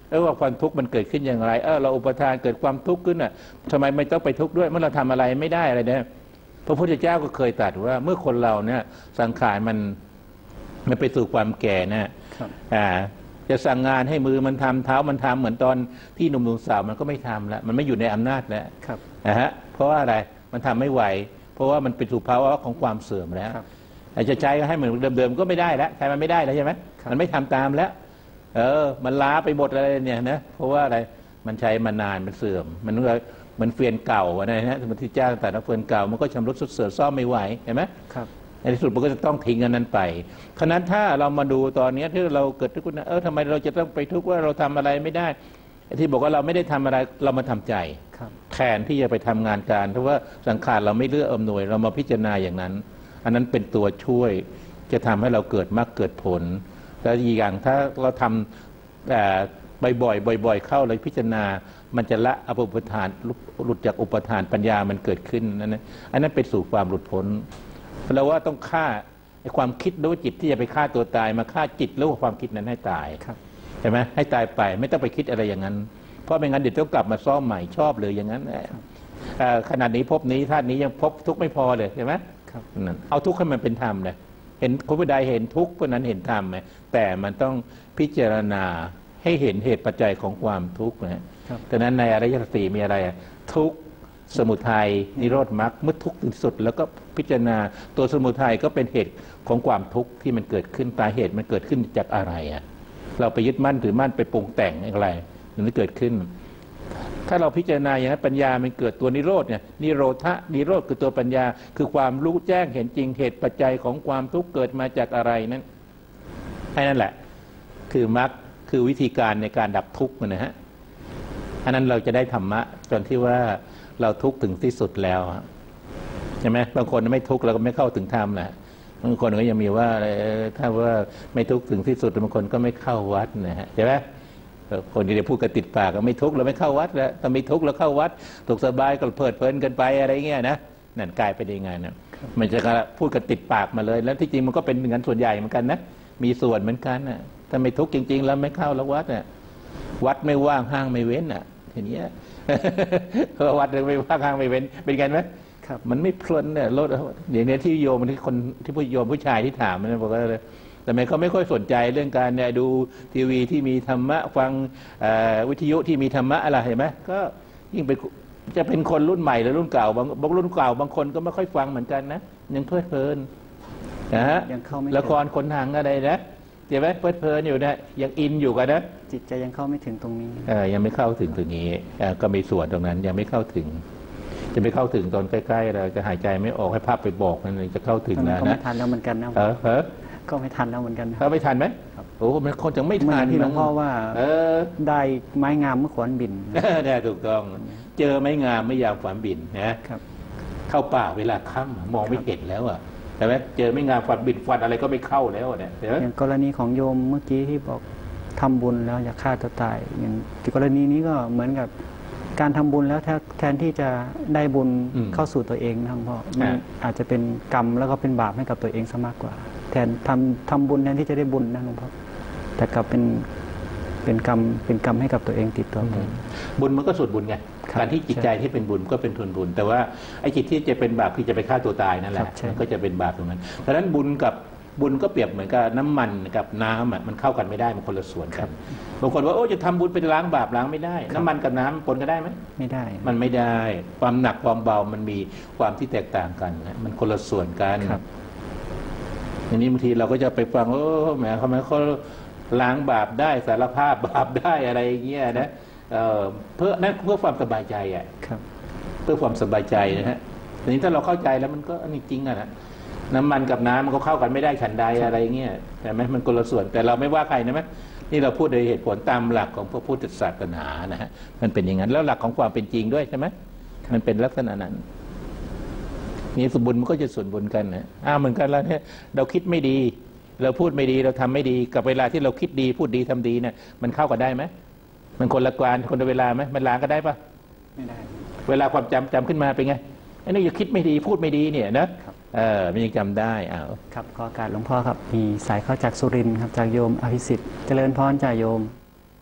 เออว่าความทุกข์มันเกิดขึ้นอย่างไรเออเราอุปทานเกิดความทุกข์ขึ้นอ่ะทำไมไม่ต้องไปทุกข์ด้วยเมื่อเราทำอะไรไม่ได้อะไรเนี่ยพระพุทธเจ้าก็เคยตรัสว่าเมื่อคนเราเนี่ยสังขารมันมันไปสู่ความแก่นะอ่าจะสั่งงานให้มือมันทำเท้ามันทำเหมือนตอนที่หนุ่มๆสาวมันก็ไม่ทำแล้วมันไม่อยู่ในอำนาจแล้วนะฮะเพราะว่าอะไรมันทำไม่ไหวเพราะว่ามันเป็นสู่ภาวะของความเสื่อมแล้วอาจจะใช้ให้เหมือนเดิมๆก็ไม่ได้แล้วใช้มันไม่ได้แล้วใช่ไหมมันไม่ทำตามแล้วเออมันล้าไปหมดอะไรเนี่ยนะเพราะว่าอะไรมันใช้มานานมันเสื่อมมันเลยมันเฟือนเก่าอะไรนะสมมติเจ้าแต่ละเฟือนเก่ามันก็ชำรุดสุดเสื่อมซ่อมไม่ไหวเห็นไหมครับในที่สุดมันก็จะต้องทิ้งอันนั้นไปฉะนั้นถ้าเรามาดูตอนนี้ที่เราเกิดทุกข์นะเออทำไมเราจะต้องไปทุกข์ว่าเราทำอะไรไม่ได้ที่บอกว่าเราไม่ได้ทำอะไรเรามาทำใจแทนที่จะไปทำงานการเพราะว่าสังขารเราไม่เลือกอำนวยเรามาพิจารณาอย่างนั้นอันนั้นเป็นตัวช่วยจะทำให้เราเกิดมรรคเกิดผลแล้วอีกอย่างถ้าเราทำบ่อยๆบ่อยๆเข้าเลยพิจารณามันจะละอภุปทานหลุดจากอุปทานปัญญามันเกิดขึ้นนั่นอันนั้นเป็นสู่ความหลุดพ้นแปลว่าต้องฆ่าความคิดหรือว่าจิตที่จะไปฆ่าตัวตายมาฆ่าจิตหรือว่าความคิดนั้นให้ตายใช่ไหมให้ตายไปไม่ต้องไปคิดอะไรอย่างนั้นเพราะไม่งั้นเดี๋ยวต้องกลับมาซ่อมใหม่ชอบเลยอย่างนั้นขนาดนี้พบนี้ท่านนี้ยังพบทุกข์ไม่พอเลยใช่ไหมเอาทุกข์ให้มันเป็นธรรมเลยเห็นผู้ใดเห็นทุกข์ผู้นั้นเห็นธรรมไหมแต่มันต้องพิจารณาให้เห็นเหตุปัจจัยของความทุกข์นะดังนั้นในอริยสัจสี่มีอะไรทุกข์สมุทัยนิโรธมรรคเมื่อทุกข์ถึงสุดแล้วก็พิจารณาตัวสมุทัยก็เป็นเหตุของความทุกข์ที่มันเกิดขึ้นสาเหตุมันเกิดขึ้นจากอะไรอ่ะเราไปยึดมั่นถือมั่นไปปรุงแต่งอะไรมันเกิดขึ้นถ้าเราพิจารณาอย่างนั้นปัญญามันเกิดตัวนิโรธเนี่ยนิโรธะนิโรธคือตัวปัญญาคือความรู้แจ้งเห็นจริงเหตุปัจจัยของความทุกข์เกิดมาจากอะไรนั้นให้นั่นแหละคือมรรคคือวิธีการในการดับทุกข์นะฮะอันนั้นเราจะได้ธรรมะจนที่ว่าเราทุกข์ถึงที่สุดแล้วใช่ไหมบางคนไม่ทุกข์เราก็ไม่เข้าถึงธรรมนะบางคนก็ยังมีว่าถ้าว่าไม่ทุกข์ถึงที่สุดบางคนก็ไม่เข้าวัดนะฮะใช่ไหมคนที่จะพูดกันติดปากก็ไม่ทุกข์เราไม่เข้าวัดแล้วถ้าไม่ทุกข์เราเข้าวัดถูกสบายก็เพลิดเพลินกันไปอะไรเงี้ยนะนั่นกลายไปได้ไงนะมันจะพูดกันติดปากมาเลยแล้วที่จริงมันก็เป็นงานส่วนใหญ่เหมือนกันนะมีส่วนเหมือนกันนะถ้าไม่ทุกข์จริงๆแล้วไม่เข้าแล้ววัดน่ะวัดไม่ว่างห้างไม่เว้นอ่ะทีนี้เพราะวัดไม่ว่างห้างไม่เว้นเป็นกันไหมมันไม่เพลินเนี่ยรถเดี๋ยวนี้ที่โยมที่คนที่ผู้โยมผู้ชายที่ถามมันบอกว่าแต่ไม่เขาไม่ค่อยสนใจเรื่องการเนี่ยดูทีวีที่มีธรรมะฟังวิทยุที่มีธรรมะอะไรเห็นไหมก็ยิ่งไปจะเป็นคนรุ่นใหม่หรือรุ่นเก่าบางบางรุ่นเก่าบางคนก็ไม่ค่อยฟังเหมือนกันนะยังเพลิดเพลินนะฮะละครคนทางอะไรนะเดี๋ยวไหมเพลิดเพลินอยู่นะยังอินอยู่กันนะจิตใจยังเข้าไม่ถึงตรงนี้เออยังไม่เข้าถึงตรงนี้ก็มีส่วนตรงนั้นยังไม่เข้าถึงจะไม่เข้าถึงตอนใกล้ๆเราจะหายใจไม่ออกให้ภาพไปบอกนั่นเองจะเข้าถึงนะนะก็ไม่ทันแล้วเหมือนกันนะเออเออก็ไม่ทันแล้วเหมือนกันเขาไม่ทันไหมโอ้มันคนจะไม่ทันที่หลวงพ่อว่าเออได้ไม้งามเมื่อขวัญบินได้ถูกต้องเจอไม้งามไม่ยามขวัญบินนะครับเข้าป่าเวลาค่ำมองไม่เห็นแล้วอ่ะใช่ไหมเจอไม่งามขวัญบินฟันอะไรก็ไม่เข้าแล้วเนี่ยอย่างกรณีของโยมเมื่อกี้ที่บอกทำบุญแล้วอย่าฆ่าตัวตายอย่างกรณีนี้ก็เหมือนกับการทำบุญแล้วแทนที่จะได้บุญเข้าสู่ตัวเองนะพ่อมันอาจจะเป็นกรรมแล้วก็เป็นบาปให้กับตัวเองซะมากกว่าแทนทำทำบุญแทนที่จะได้บุญนะหลวงพ่อแต่กลับเป็นเป็นกรรมเป็นกรรมให้กับตัวเองติดตัวไปบุญมันก็ส่วนบุญไงการที่จิตใจที่เป็นบุญก็เป็นทุนบุญแต่ว่าไอ้จิตที่จะเป็นบาปที่จะไปฆ่าตัวตายนั่นแหละมันก็จะเป็นบาปตรงนั้นเพราะฉะนั้นบุญกับบุญก็เปรียบเหมือนกับน้ำมันกับน้ำอ่ะมันเข้ากันไม่ได้มันคนละส่วนกันบางคนว่าโอ้จะทำบุญไปล้างบาปล้างไม่ได้น้ำมันกับน้ำปนกันได้ไหมไม่ได้มันไม่ได้ความหนักความเบามันมีความที่แตกต่างกันนะมันคนละส่วนกันอย่างนี้บางทีเราก็จะไปฟังโอ้แหมเขาไม่เขาล้างบาปได้สารภาพบาปได้อะไรอย่างเงี้ยนะเพื่อนั่นเพื่อความสบายใจอ่ะเพื่อความสบายใจนะฮะทีนี้ถ้าเราเข้าใจแล้วมันก็อันนี้จริงอ่ะนะน้ำมันกับน้ำมันก็เข้ากันไม่ได้ฉันใดอะไรเงี้ยแต่ไหมมันคนละส่วนแต่เราไม่ว่าใครนะไหมนี่เราพูดโดยเหตุผลตามหลักของพระพุทธศาสนานะฮะมันเป็นอย่างนั้นแล้วหลักของความเป็นจริงด้วยใช่ไหมมันเป็นลักษณะนั้นนี่ส่วนบุญมันก็จะส่วนบุญกันนะอ้าวเหมือนกันแล้วเนี่ยเราคิดไม่ดีเราพูดไม่ดีเราทำไม่ดีกับเวลาที่เราคิดดีพูดดีทำดีเนี่ยมันเข้ากันได้ไหมมันคนละการคนละเวลาไหมมันล้างกันได้ปะไม่ได้เวลาความจำจำขึ้นมาเป็นไงไอ้นี่อย่าคิดไม่ดีพูดไม่ดีเนี่ยนะเออมันยังจำได้อ้าวครับขอการหลวงพ่อครับมีสายเข้าจากสุรินทร์ครับจากโยมอภิสิทธิ์เจริญพรจากโยม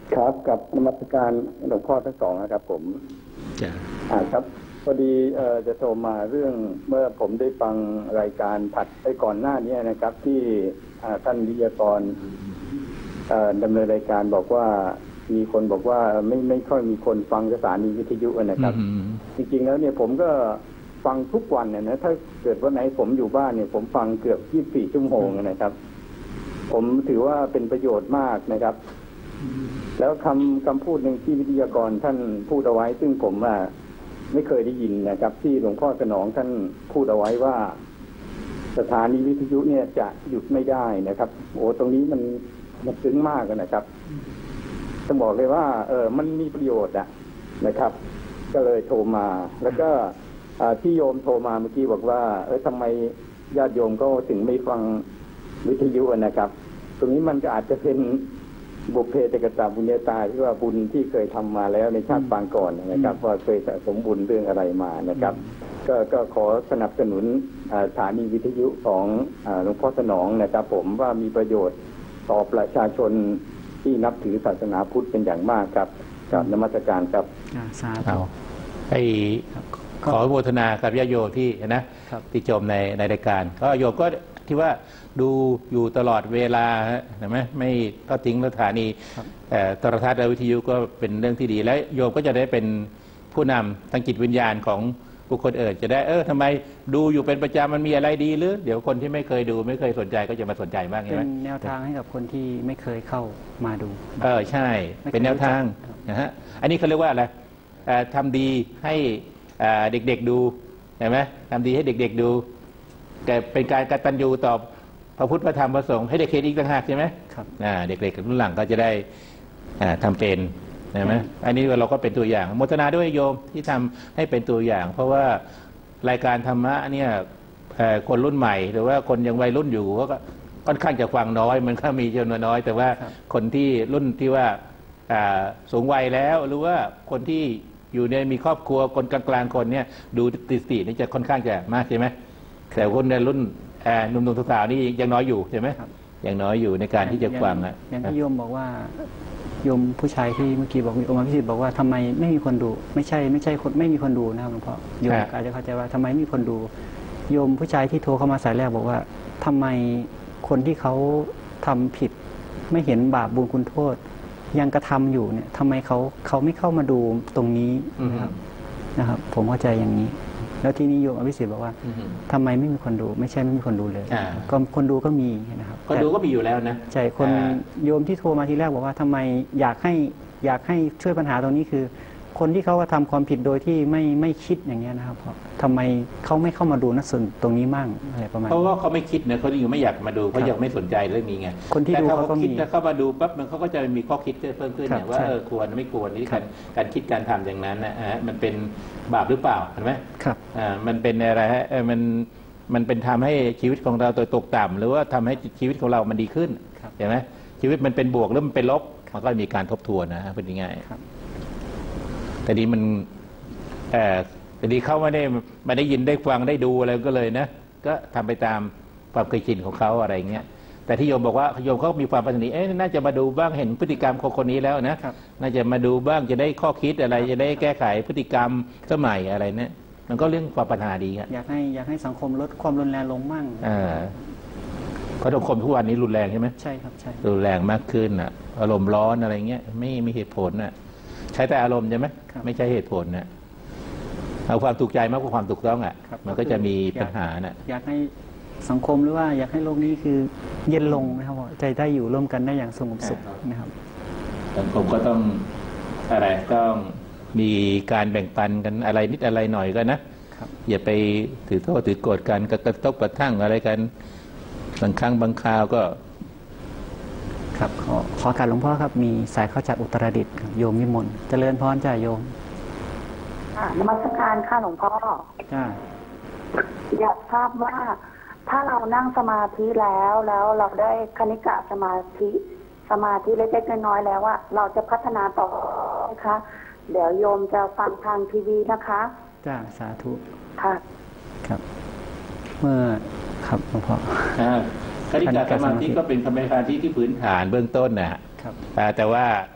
ครับกับนมัสการหลวงพ่อทั้งสองนะครับผมจ้ะอ่าครับพอดีเอ่อจะโทรมาเรื่องเมื่อผมได้ฟังรายการถัดไปก่อนหน้านี้นะครับที่ท่านวิทยากรดำเนินรายการบอกว่ามีคนบอกว่าไม่ไม่ค่อยมีคนฟังสถานีวิทยุนะครับจริงๆแล้วเนี่ยผมก็ฟังทุกวันเนี่ยนะถ้าเกิดวันไหนผมอยู่บ้านเนี่ยผมฟังเกือบยี่สิบสี่ชั่วโมงนะครับผมถือว่าเป็นประโยชน์มากนะครับแล้วคำคำพูดหนึ่งที่วิทยากรท่านพูดเอาไว้ซึ่งผมอ่ะไม่เคยได้ยินนะครับที่หลวงพ่อสนองท่านพูดเอาไว้ว่าสถานีวิทยุเนี่ยจะหยุดไม่ได้นะครับโอ้ตรงนี้มันมันซึ้งมากนะครับต้องบอกเลยว่าเออมันมีประโยชน์อะนะครับก็เลยโทรมาแล้วก็ที่โยมโทรมาเมื่อกี้บอกว่าเออทำไมญาติโยมก็ถึงไม่ฟังวิทยุนะครับตรงนี้มันก็อาจจะเป็นบุพเพเตกตาบุญญาตาที่ว่าบุญที่เคยทำมาแล้วในชาติปางก่อนนะครับว่าเคยสะสมบุญเรื่องอะไรมานะครับก็ก็ขอสนับสนุนสถานีวิทยุของหลวงพ่อสนองนะครับผมว่ามีประโยชน์ต่อประชาชนที่นับถือศาสนาพุทธเป็นอย่างมากครับกับนมัสการครับสาธุให้ขอโมทนากับญาติโยมที่นะที่ชมในในรายการก็โยมก็ที่ว่าดูอยู่ตลอดเวลาเห็นไหมไม่ก็ทิ้งสถานีแต่โทรทัศน์และวิทยุก็เป็นเรื่องที่ดีและโยมก็จะได้เป็นผู้นำทางจิตวิญญาณของบุคคลอื่นจะได้เออทำไมดูอยู่เป็นประจำมันมีอะไรดีหรือเดี๋ยวคนที่ไม่เคยดูไม่เคยสนใจก็จะมาสนใจบ้างใช่ไหมเป็นแนวทางให้กับคนที่ไม่เคยเข้ามาดูเออใช่เป็นแนวทางนะฮะอันนี้เขาเรียกว่าอะไรทำดีให้เด็กๆดูเห็นไหมทำดีให้เด็กๆดูแต่เป็นการกตัญญูต่อพระพุทธพระธรรมพระสงฆ์ให้เด็กเห็นอีกต่างหากใช่ไหมครับเด็กๆรุ่นหลังก็จะได้ทำเป็นใช่ไหมอันนี้เราก็เป็นตัวอย่างโมทนาด้วยโยมที่ทำให้เป็นตัวอย่างเพราะว่ารายการธรรมะเนี่ยคนรุ่นใหม่หรือว่าคนยังวัยรุ่นอยู่ก็ค่อนข้างจะฟังน้อยมันก็มีจำนวนน้อยแต่ว่าคนที่รุ่นที่ว่าสูงวัยแล้วหรือว่าคนที่อยู่ในมีครอบครัวคนกลางๆคนเนี่ยดูติดตินี่จะค่อนข้างจะมากใช่ไหมแต่คนในรุ่นหนุ่มๆสาวๆนี่ยังน้อยอยู่ใช่ไหมยังน้อยอยู่ในการที่จะฟังอ่ะอย่างที่โยมบอกว่าโยมผู้ชายที่เมื่อกี้บอกโยมพิสิทธิ์บอกว่าทำไมไม่มีคนดูไม่ใช่ไม่ใช่คนไม่มีคนดูนะครับหลวงพ่อโยมอาจจะเข้าใจว่าทำไมไม่มีคนดูโยมผู้ชายที่โทรเข้ามาสายแรกบอกว่าทำไมคนที่เขาทำผิดไม่เห็นบาปบุญคุณโทษยังกระทำอยู่เนี่ยทำไมเขาเขาไม่เข้ามาดูตรงนี้นะครับนะครับผมเข้าใจอย่างนี้แล้วที่นิยมอภิสิทธิ์บอกว่าทำไมไม่มีคนดูไม่ใช่ไม่มีคนดูเลยก็คนดูก็มีนะครับคนดูก็มีอยู่แล้วนะใช่คนโยมที่โทรมาทีแรกบอกว่าทำไมอยากให้อยากให้ช่วยปัญหาตรงนี้คือคนที่เขากระทำความผิดโดยที่ไม่ไม่คิดอย่างเงี้ยนะครับทำไมเขาไม่เข้ามาดูนักส่วนตรงนี้มั่งอะไรประมาณเพราะว่าเขาไม่คิดเนี่ยเขาอยู่ไม่อยากมาดูเขายังไม่สนใจเรื่องนี้ไงคนที่ดูเขาก็คิดแล้วเข้ามาดูปั๊บมันเขาก็จะมีข้อคิดเพิ่มขึ้นเนี่ยว่าเออควรไม่ควรนี่การการคิดการทำอย่างนั้นนะฮะมันเป็นบาปหรือเปล่าเห็นไหมครับอ่ามันเป็นอะไรฮะมันมันเป็นทำให้ชีวิตของเราตัวตกต่ำหรือว่าทำให้ชีวิตของเรามันดีขึ้นเห็นไหมชีวิตมันเป็นบวกหรือมันเป็นลบมันก็มีการทบทวนนะเป็นยังไงแต่นี้มันเอ่อแต่นี้เขาไม่ได้ไม่ได้ยินได้ฟังได้ดูอะไรก็เลยนะก็ทำไปตามความเคยชินของเขาอะไรเงี้ยแต่ที่โยมบอกว่าโยมเขามีความปรารถนาเอ๊ะน่าจะมาดูบ้างเห็นพฤติกรรมของคนนี้แล้วนะน่าจะมาดูบ้างจะได้ข้อคิดอะไรจะได้แก้ไขพฤติกรรมสมัยอะไรเนี่ยมันก็เรื่องความปัญหาดีครับอยากให้อยากให้สังคมลดความรุนแรงลงมั่งอ่าเพราะสังคมทุกวันนี้รุนแรงใช่ไหมใช่ครับใช่รุนแรงมากขึ้นอ่ะอารมณ์ร้อนอะไรเงี้ยไม่มีเหตุผลอ่ะใช้แต่อารมณ์ใช่ไหมไม่ใช่เหตุผลนะเอาความถูกใจมากกว่าความถูกต้องอ่ะมันก็จะมีปัญหาน่ะอยากให้สังคมหรือว่าอยากให้โลกนี้คือเย็นลงนะครับใจได้อยู่ร่วมกันได้อย่างสงบสุขนะครับสังคมก็ต้องอะไรต้องมีการแบ่งปันกันอะไรนิดอะไรหน่อยก็นะอย่าไปถือโทษถือโกรธกันกระทบกระทั่งอะไรกันบางครั้งบางคราวก็ครับขอขอการหลวงพ่อครับมีสายเข้าจากอุตรดิตถ์โยมนิมนต์เจริญพรจ้าโยมนมัสการค่ะหลวงพ่อจ้าอยากทราบว่าถ้าเรานั่งสมาธิแล้วแล้วเราได้คณิกะสมาธิสมาธิเล็กๆน้อยๆแล้วว่าเราจะพัฒนาต่อนะคะเดี๋ยวโยมจะฟังทางทีวีนะคะจ้าสาธุค่ะครับเมื่อครับหลวงพ่อคณิกะสมาธิก็เป็นคำสมาธิที่พื้นฐานเบื้องต้นนะครับแต่ว่า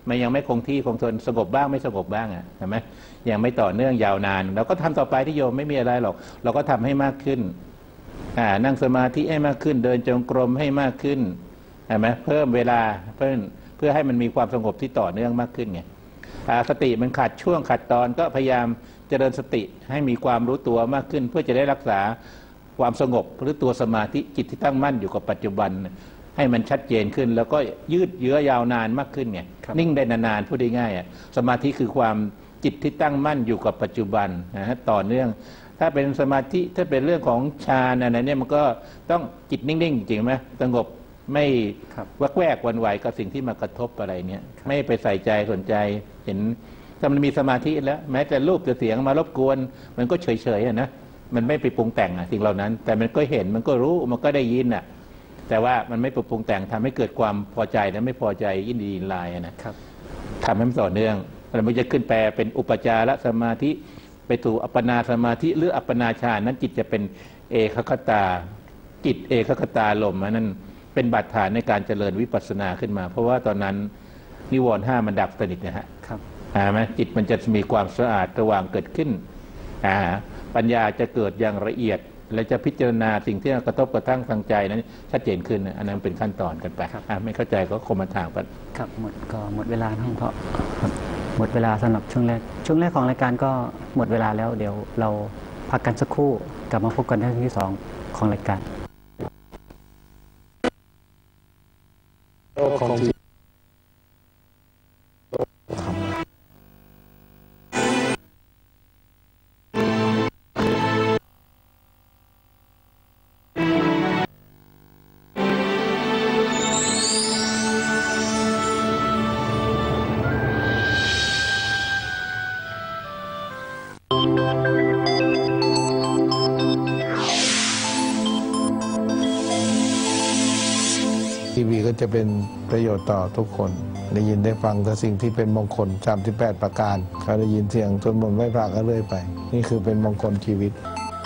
มันยังไม่คงที่คงทนสงบบ้างไม่สงบบ้างอ่ะใช่ไหมยังไม่ต่อเนื่องยาวนานเราก็ทำต่อไปที่โยมไม่มีอะไรหรอกเราก็ทำให้มากขึ้นอ่านั่งสมาธิให้มากขึ้นเดินจงกรมให้มากขึ้นใช่ไหมเพิ่มเวลาเพิ่มเพื่อให้มันมีความสงบที่ต่อเนื่องมากขึ้นไงสติมันขาดช่วงขาดตอนก็พยายามเจริญสติให้มีความรู้ตัวมากขึ้นเพื่อจะได้รักษาความสงบหรือตัวสมาธิจิตที่ตั้งมั่นอยู่กับปัจจุบันให้มันชัดเจนขึ้นแล้วก็ยืดเยื้อยาวนานมากขึ้นไงนิ่งได้นานๆพูดได้ง่ายอ่ะสมาธิคือความจิตที่ตั้งมั่นอยู่กับปัจจุบันนะฮะต่อเนื่องถ้าเป็นสมาธิถ้าเป็นเรื่องของฌานอะไรเนี่ยมันก็ต้องจิตนิ่งๆจริงไหมสงบไม่วักแวกวันไหวกับสิ่งที่มากระทบอะไรเนี่ยไม่ไปใส่ใจสนใจเห็นถ้ามันมีสมาธิแล้วแม้แต่รูปแต่เสียงมารบกวนมันก็เฉยๆนะมันไม่ไปปรุงแต่งอะสิ่งเหล่านั้นแต่มันก็เห็นมันก็รู้มันก็ได้ยินอะแต่ว่ามันไม่ปรุงแต่งทำให้เกิดความพอใจและไม่พอใจยินดียินลายนะครับทำให้มันต่อเนื่องแล้วมันจะขึ้นแปลเป็นอุปจารสมาธิไปสู่อัปปนาสมาธิหรืออัปปนาฌานนั้นจิตจะเป็นเอกคตาจิตเอกคตาลมนั้นเป็นบาดฐานในการเจริญวิปัสสนาขึ้นมาเพราะว่าตอนนั้นนิวรณ์ห้ามันดับสนิทนะฮะครับอ่าไหมจิตมันจะมีความสะอาดสว่างเกิดขึ้นอ่าปัญญาจะเกิดอย่างละเอียดและจะพิจารณาสิ่งที่กระทบกระทั่งทางใจนั้นชัดเจนขึ้นอันนั้นเป็นขั้นตอนกันไปอ่าไม่เข้าใจก็คอมเมนต์ถามกันครับหมดก็หมดเวลาทั้งเพราะหมดเวลาสำหรับช่วงแรกช่วงแรกของรายการก็หมดเวลาแล้วเดี๋ยวเราพักกันสักครู่กลับมาพบกันในช่วงที่สองของรายการของทีวีก็จะเป็นประโยชน์ต่อทุกคนได้ยินได้ฟังแต่สิ่งที่เป็นมงคลสามสิบแปดประการเขาได้ยินเสียงสวดมนต์ไหว้พระก็เรื่อยไปนี่คือเป็นมงคลชีวิต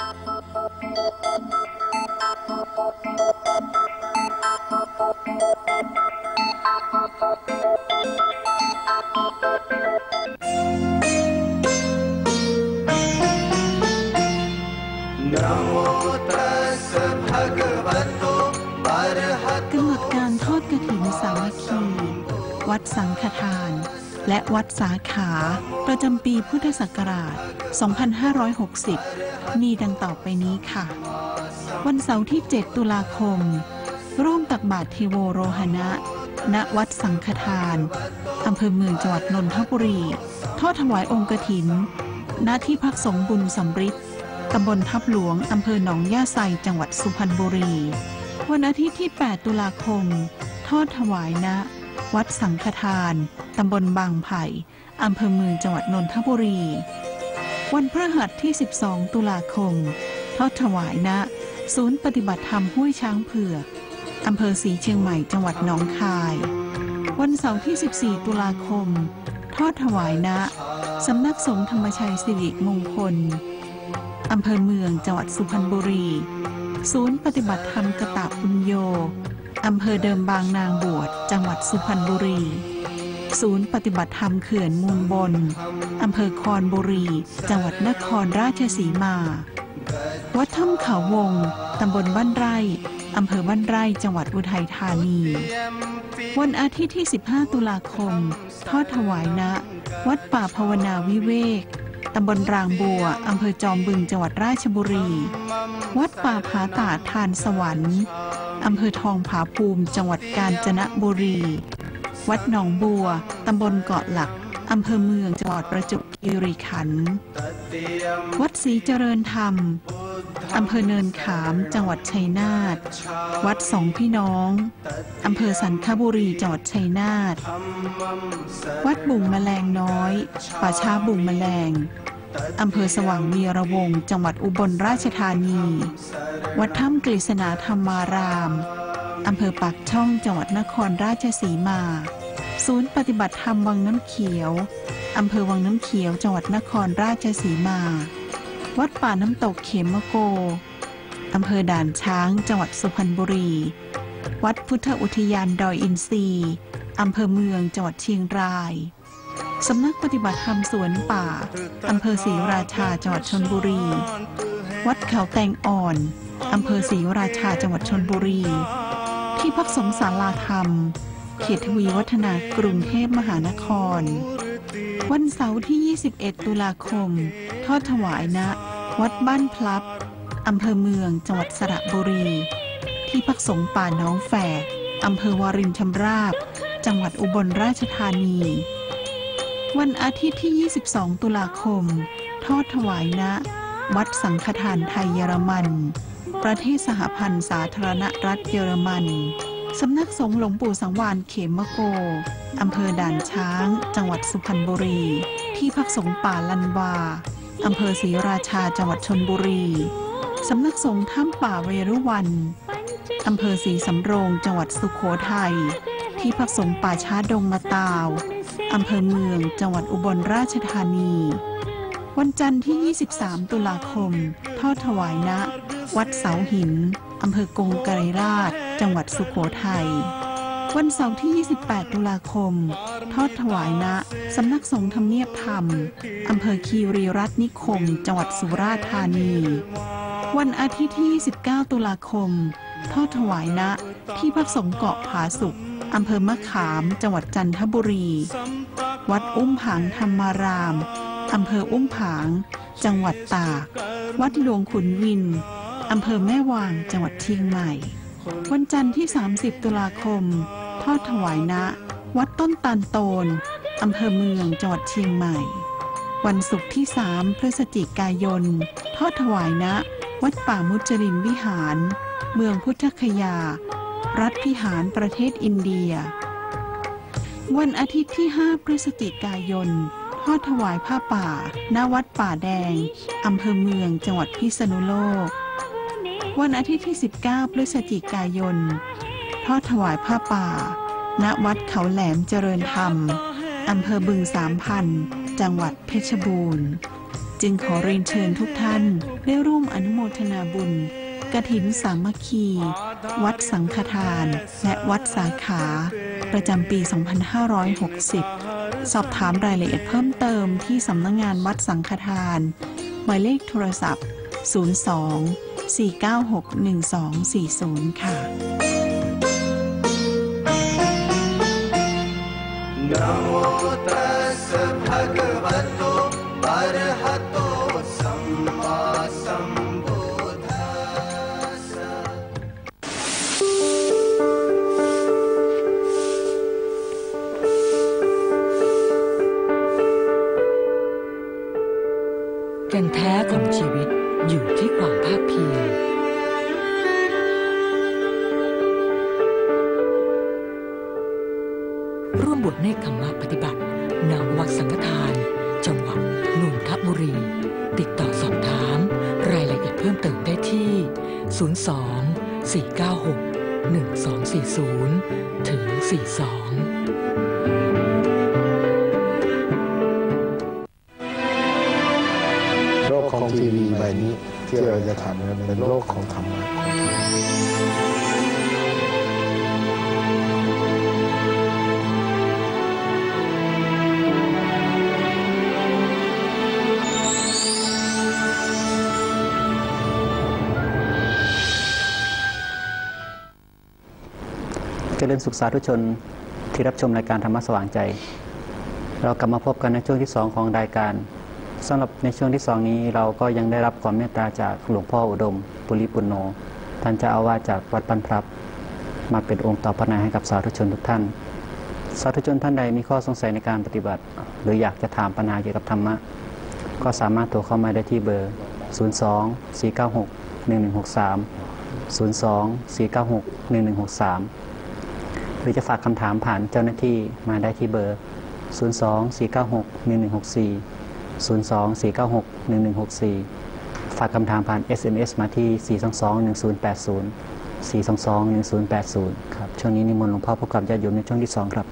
กำหนดการทอดกฐินสามัคคีวัดสังฆทานและวัดสาขาประจำปีพุทธศักราช สองพันห้าร้อยหกสิบ มีดังต่อไปนี้ค่ะวันเสาร์ที่ เจ็ด ตุลาคมร่วมตักบาตรเทโวโรหณะณวัดสังฆทานอำเภอเมืองจังหวัดนนทบุรีทอดถวายองค์กฐินณที่พักสงฆ์บุญสำริดตำบลทับหลวงอำเภอหนองย่าไซจังหวัดสุพรรณบุรีวันอาทิตย์ที่ แปด ตุลาคมทอดถวายณวัดสังฆทานตำบลบางไผ่อำเภอเมืองจังหวัดนนทบุรีวันพฤหัสที่ สิบสอง ตุลาคมทอดถวายณศูนย์ปฏิบัติธรรมห้วยช้างเผือกอำเภอศรีเชียงใหม่จังหวัดหนองคายวันเสาร์ที่ สิบสี่ ตุลาคมทอดถวายณสำนักสงฆ์ธรรมชัยสิริมงคลอำเภอเมืองจังหวัดสุพรรณบุรีศูนย์ปฏิบัติธรรมกตะปุญโยอำเภอเดิมบางนางบวชจังหวัดสุพรรณบุรีศูนย์ปฏิบัติธรรมเขื่อนมูลบนอำเภอคอนบุรีจังหวัดนครราชสีมาวัดถ้ำเขาวงตำบลบ้านไร่อำเภอบ้านไร่จังหวัดอุทัยธานีวันอาทิตย์ที่ สิบห้า ตุลาคมทอดถวายณวัดป่าภาวนาวิเวกตำบลรางบัวอำเภอจอมบึงจังหวัดราชบุรีวัดป่าผาตาดทานสวรรค์อำเภอทองผาภูมิจังหวัดกาญจนบุรีวัดหนองบัวตำบลเกาะหลักอำเภอเมืองจังหวัดประจวบคีรีขันธ์วัดศรีเจริญธรรมอำเภอเนินขามจังหวัดชัยนาทวัดสองพี่น้องอำเภอสันคบุรีจังหวัดชัยนาทวัดบุ่งแมลงน้อยป่าช้าบุ่งแมลงอำเภอสว่างวีระวงศ์จังหวัดอุบลราชธานีวัดถ้ำกฤษณาธรรมารามอำเภอปากช่องจังหวัดนครราชสีมาศูนย์ปฏิบัติธรรมวังน้ำเขียวอำเภอวังน้ำเขียวจังหวัดนครราชสีมาวัดป่าน้ำตกเขมโกอำเภอด่านช้างจังหวัดสุพรรณบุรีวัดพุทธอุทยานดอยอินทรีอำเภอเมืองจังหวัดเชียงรายสำนักปฏิบัติธรรมสวนป่าอำเภอศรีราชาจังหวัดชลบุรีวัดเขาแตงอ่อนอำเภอศรีราชาจังหวัดชลบุรีที่พักสงฆ์ศาลาธรรมเขตทวีวัฒนากรุงเทพมหานครวันเสาร์ที่ยี่สิบเอ็ดตุลาคมทอดถวายณวัดบ้านพลับอำเภอเมืองจังหวัดสระบุรีที่พักสงฆ์ป่าน้องแฝกอำเภอวารินชำราบจังหวัดอุบลราชธานีวันอาทิตย์ที่ยี่สิบสองตุลาคมทอดถวายณวัดสังฆทานไทยเยอรมันประเทศสหพันธ์สาธารณรัฐเยอรมันสำนักสงฆ์หลวงปู่สังวาลเขมโกอำเภอด่านช้างจังหวัดสุพรรณบุรีที่พักสงฆ์ป่าลันวาอำเภอศรีราชาจังหวัดชลบุรีสำนักสงฆ์ถ้ำป่าเวรุวันอำเภอศรีสำโรงจังหวัดสุโขทัยที่พักสงฆ์ป่าช้าดงมะตาวอำเภอเมืองจังหวัดอุบลราชธานีวันจันทร์ที่ยี่สิบสามตุลาคมทอดถวายณวัดเสาหินอำเภอกงไกรราชจังหวัดสุโขทัยวันเสาร์ที่ยี่สิบแปดตุลาคมทอดถวายณสำนักสงฆ์ทำเนียบธรรมอำเภอคีรีรัตนิคมจังหวัดสุราษฎร์ธานีวันอาทิตย์ที่ยี่สิบเก้าตุลาคมทอดถวายณที่พักสงฆ์เกาะผาสุกอำเภอมะขามจังหวัดจันทบุรีวัดอุ้มผางธรรมารามอำเภออุ้มผางจังหวัดตากวัดหลวงขุนวินอำเภอแม่วางจังหวัดเชียงใหม่วันจันทร์ที่สามสิบตุลาคมทอดถวายณวัดต้นตาลโตนอำเภอเมืองจังหวัดเชียงใหม่วันศุกร์ที่สามพฤศจิกายนทอดถวายณวัดป่ามุจรินวิหารเมืองพุทธคยารัฐพิหารประเทศอินเดียวันอาทิตย์ที่ห้าพฤศจิกายนทอดถวายผ้าป่าณวัดป่าแดงอำเภอเมืองจังหวัดพิษณุโลกวันอาทิตย์ที่สิบเก้าพฤศจิกายนทอดถวายผ้าป่าณวัดเขาแหลมเจริญธรรมอำเภอบึงสามพันจังหวัดเพชรบูรณ์จึงขอเรียนเชิญทุกท่านได้ร่วมอนุโมทนาบุญกฐินสามัคคีวัดสังฆทานและวัดสาขาประจำปี สองพันห้าร้อยหกสิบ สอบถามรายละเอียดเพิ่มเติมที่สำนักงานวัดสังฆทานหมายเลขโทรศัพท์ ศูนย์ สอง สี่ เก้า หก หนึ่ง สอง สี่ ศูนย์ ค่ะนะโมตัสสะภะคะวะโตอะระหะโตสัมมาสัมพุทธัสสะแก่นแท้ของชีวิตอยู่ที่ความภาคเพียรร่วมบวชเนกขมะปฏิบัติณวัดสังฆทานจังหวัดนนทบุรีติดต่อสอบถามรายละเอียดเพิ่มเติมได้ที่ ศูนย์ สอง สี่ เก้า หก หนึ่ง สอง สี่ ศูนย์ ถึง สี่ สองโลกของทีวีใบนี้ที่เราจะทำเป็นโลกของธรรมะเจริญสุขสาธุชนที่รับชมรายการธรรมะสว่างใจเรากลับมาพบกันในช่วงที่สองของรายการสำหรับในช่วงที่สองนี้เราก็ยังได้รับความเมตตาจากหลวงพ่ออุดมปุริปุณโญท่านเจ้าอาวาสจากวัดปันพรับมาเป็นองค์ตอบพระนายให้กับสาธุชนทุกท่านสาธุชนท่านใดมีข้อสงสัยในการปฏิบัติหรืออยากจะถามปัญหาเกี่ยวกับธรรมะก็สามารถโทรเข้ามาได้ที่เบอร์ศูนย์ สอง สี่ เก้า หก หนึ่ง หนึ่ง หก สาม ศูนย์ สอง สี่ เก้า หก หนึ่ง หนึ่ง หก สามหรือจะฝากคำถามผ่านเจ้าหน้าที่มาได้ที่เบอร์ ศูนย์ สอง สี่ เก้า หก หนึ่ง หนึ่ง หก สี่ ศูนย์ สอง สี่ เก้า หก หนึ่ง หนึ่ง หก สี่ ฝากคำถามผ่าน เอส เอ็ม เอส มาที่ สี่ สอง สอง หนึ่ง ศูนย์ แปด ศูนย์ สี่ สอง สอง หนึ่ง ศูนย์ แปด ศูนย์ ครับช่วงนี้นิมนต์หลวงพ่อพบกับญาติโยมในช่วงที่สองครับ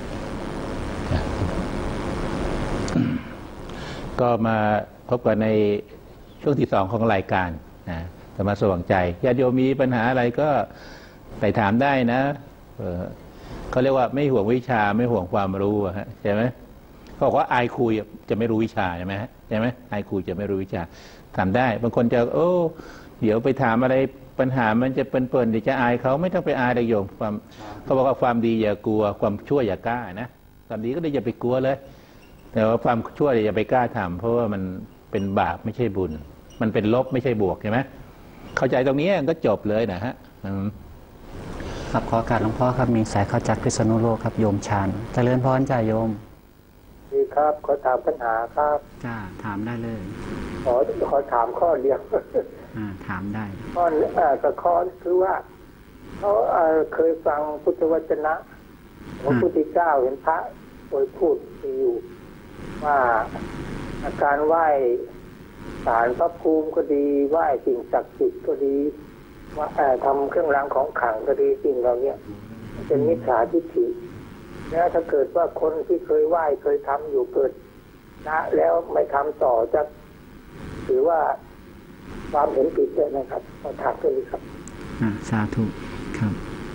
ก็มาพบกันในช่วงที่สองของรายการนะธรรมะสว่างใจญาติโยมมีปัญหาอะไรก็แต่ถามได้นะเออเขาเรียกว่าไม่ห่วงวิชาไม่ห่วงความรู้ฮะใช่ไหมเขาบอกว่าอายคุยจะไม่รู้วิชาใช่ไหมฮะใช่ไหมอายคุยจะไม่รู้วิชาถามได้บางคนจะโอ้เดี๋ยวไปถามอะไรปัญหามันจะเป็นเปิ่นเดี๋ยวจะอายเขาไม่ต้องไปอายเลยโยมความเขาบอกว่าความดีอย่ากลัวความชั่วอย่ากล้านะความดีก็ได้อย่าไปกลัวเลยแต่ว่าความชั่วอย่าไปกล้าทำเพราะว่ามันเป็นบาปไม่ใช่บุญมันเป็นลบไม่ใช่บวกใช่ไหมเข้าใจตรงนี้ก็จบเลยนะฮะครับขอการหลวงพ่อครับมีสายเข้าจากพิษณุโลกครับโยมชาญเจริญพรจ้าโยมดีครับขอถามปัญหาครับจ้าถามได้เลยขอขอถามข้อเดียวอ่าถามได้ข้ออ่ากับข้อคือว่าเขาเคยฟังพุทธวจนะพระพุทธเจ้าเห็นพระโดยพูดอยู่ว่าอาการไหว้ศาลพระภูมิก็ดีไหว้สิ่งศักดิ์สิทธิ์ก็ดีว่าทำเครื่องรางของขลังก็ดีสิ่งเหล่านี้เป็นมิจฉาทิฏฐิแล้วถ้าเกิดว่าคนที่เคยไหว้เคยทำอยู่เกิดนะแล้วไม่ทำต่อจะถือว่าความเห็นผิดเลยนะครับขอถามกันเลยครับอ่าสาธุครับ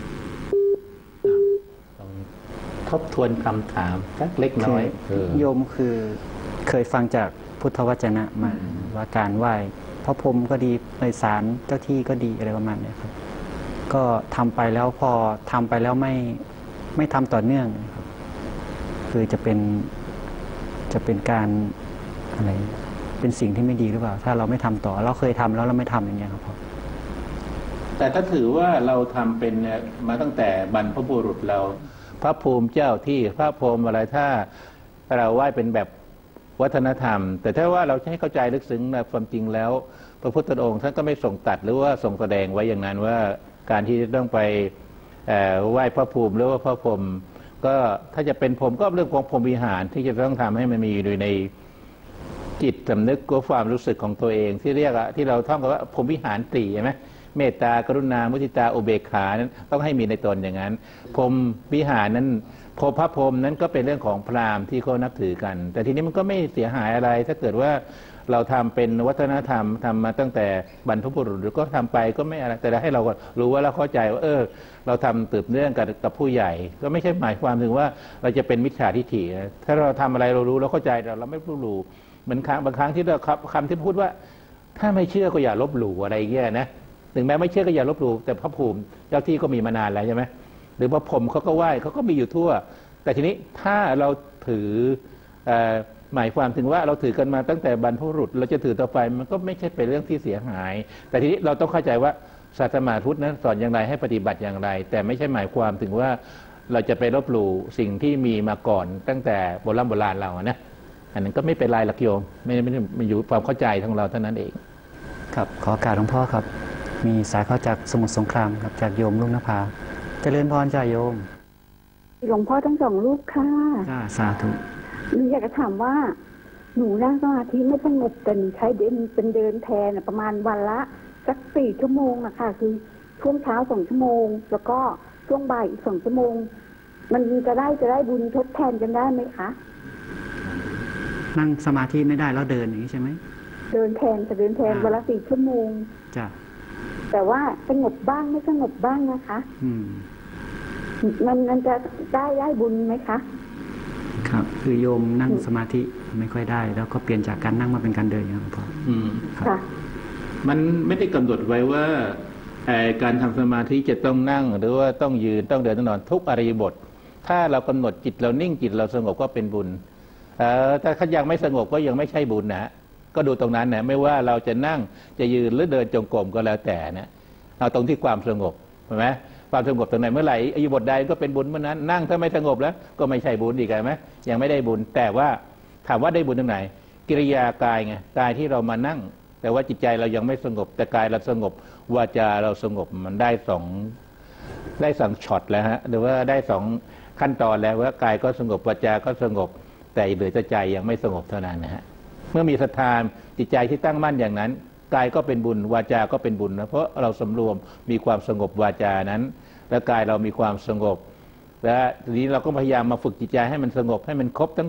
ทบทวนคำถามสักเล็กน้อยโยมคือเคยฟังจากพุทธวจนะมาว่าการไหว้พระพรหมก็ดีในศาลเจ้าที่ก็ดีอะไรประมาณนี้ครับก็ทำไปแล้วพอทำไปแล้วไม่ไม่ทำต่อเนื่องครับคือจะเป็นจะเป็นการอะไรเป็นสิ่งที่ไม่ดีหรือเปล่าถ้าเราไม่ทำต่อเราเคยทำแล้วเราไม่ทำอย่างเงี้ยครับพ่อแต่ถ้าถือว่าเราทำเป็นมาตั้งแต่บรรพบุรุษเราพระภูมิเจ้าที่พระพรหมอะไรถ้าเราไหว้เป็นแบบวัฒนธรรมแต่ถ้าว่าเราให้เข้าใจลึกซึ้งในความจริงแล้วพระพุทธองค์ท่านก็ไม่ทรงตัดหรือว่าทรงแสดงไว้อย่างนั้นว่าการที่ต้องไปไหว้พระภูมิหรือว่าพระพรหมก็ถ้าจะเป็นพรหมก็เรื่องของพรหมวิหารที่จะต้องทำให้มันมีอยู่ในจิตสำนึกกับความรู้สึกของตัวเองที่เรียกอะที่เราท่องกันว่าพรหมวิหารสี่ใช่ไหมเมตตากรุณามุทิตาอุเบกขานั้นต้องให้มีในตนอย่างนั้นพรหมวิหารนั้นพพระพรหมนั้นก็เป็นเรื่องของพราหมณ์ที่เขานับถือกันแต่ทีนี้มันก็ไม่เสียหายอะไรถ้าเกิดว่าเราทำเป็นวัฒนธรรมทำมาตั้งแต่บรรพบุรุษหรือก็ทำไปก็ไม่อะไรแต่ให้เรารู้ว่าเราเข้าใจว่าเออเราทำสืบเนื่องกับกับผู้ใหญ่ก็ไม่ใช่หมายความถึงว่าเราจะเป็นมิจฉาทิฏฐิถ้าเราทำอะไรเรารู้เราเข้าใจแต่เราไม่รู้เหมือนครั้งบางครั้งที่เราคำที่พูดว่าถ้าไม่เชื่อก็อย่าลบหลู่อะไรเงี้ยนะถึงแม้ไม่เชื่อก็อย่าลบหลู่แต่พระภูมิเจ้าที่ก็มีมานานแล้วใช่ไหมหรือพระพรหมเขาก็ไหว้เขาก็มีอยู่ทั่วแต่ทีนี้ถ้าเราถือหมายความถึงว่าเราถือกันมาตั้งแต่บรรพบุรุษเราจะถือต่อไปมันก็ไม่ใช่เป็นเรื่องที่เสียหายแต่ทีนี้เราต้องเข้าใจว่าศาสนาพุทธนั้นสอนอย่างไรให้ปฏิบัติอย่างไรแต่ไม่ใช่หมายความถึงว่าเราจะไปลบหลู่สิ่งที่มีมาก่อนตั้งแต่โบราณโบราณเรานะอันนั้นก็ไม่เป็นไรหลักโยมไม่ไม่ไม่อยู่ความเข้าใจของเราเท่านั้นเองครับขอการหลวงพ่อครับมีสายเข้าจากสมุทรสงครามครับจากโยมลุงนภาเจริญพรจ้าโยมหลวงพ่อทั้งสองรูปค่ะจ้าสาธุหนูอยากจะถามว่าหนูนั่งสมาธิไม่สงบแต่หนูใช้เดินเป็นเดินแทนประมาณวันละสักสี่ชั่วโมงนะคะคือช่วงเช้าสองชั่วโมงแล้วก็ช่วงบ่ายอีกสองชั่วโมงมันจะได้จะได้บุญทดแทนกันได้ไหมคะนั่งสมาธิไม่ได้แล้วเดินอย่างนี้ใช่ไหมเดินแทนแต่เดินแทนวันละสี่ชั่วโมงจ้ะแต่ว่าสงบบ้างไม่สงบบ้างนะคะอืมมันมันจะได้ได้บุญไหมคะครับคือโยมนั่งสมาธิไม่ค่อยได้แล้วก็เปลี่ยนจากการนั่งมาเป็นการเดินอย่างนี้ครับอืมครับมันไม่ได้กำหนดไว้ว่าการทำสมาธิจะต้องนั่งหรือว่าต้องยืนต้องเดินต้องนอนทุกอริยบทถ้าเรากำหนดจิตเรานิ่งจิตเราสงบก็เป็นบุญเอ่อถ้ายังไม่สงบก็ยังไม่ใช่บุญนะก็ดูตรงนั้นนะไม่ว่าเราจะนั่งจะยืนหรือเดินจงกรมก็แล้วแต่นะเอาตรงที่ความสงบเห็นไหมความสงบตรงไหนเมื่อไหร่อริยบทใดก็เป็นบุญเมื่อนั้นนั่งถ้าไม่สงบแล้วก็ไม่ใช่บุญอีกไหมยังไม่ได้บุญแต่ว่าถามว่าได้บุญตรงไหนกิริยากายไงกายที่เรามานั่งแต่ว่าจิตใจเรายังไม่สงบแต่กายเราสงบวาจาเราสงบมันได้สองได้สองช็อตแล้วฮะหรือว่าได้สองขั้นตอนแล้วว่ากายก็สงบวาจาก็สงบแต่เหลือใจยังไม่สงบเท่านั้นนะฮะเมื่อมีศรัทธาจิตใจที่ตั้งมั่นอย่างนั้นกายก็เป็นบุญวาจาก็เป็นบุญนะเพราะเราสำรวมมีความสงบวาจานั้นและกายเรามีความสงบและทีนี้เราก็พยายามมาฝึกจิตใจให้มันสงบให้มันครบทั้ง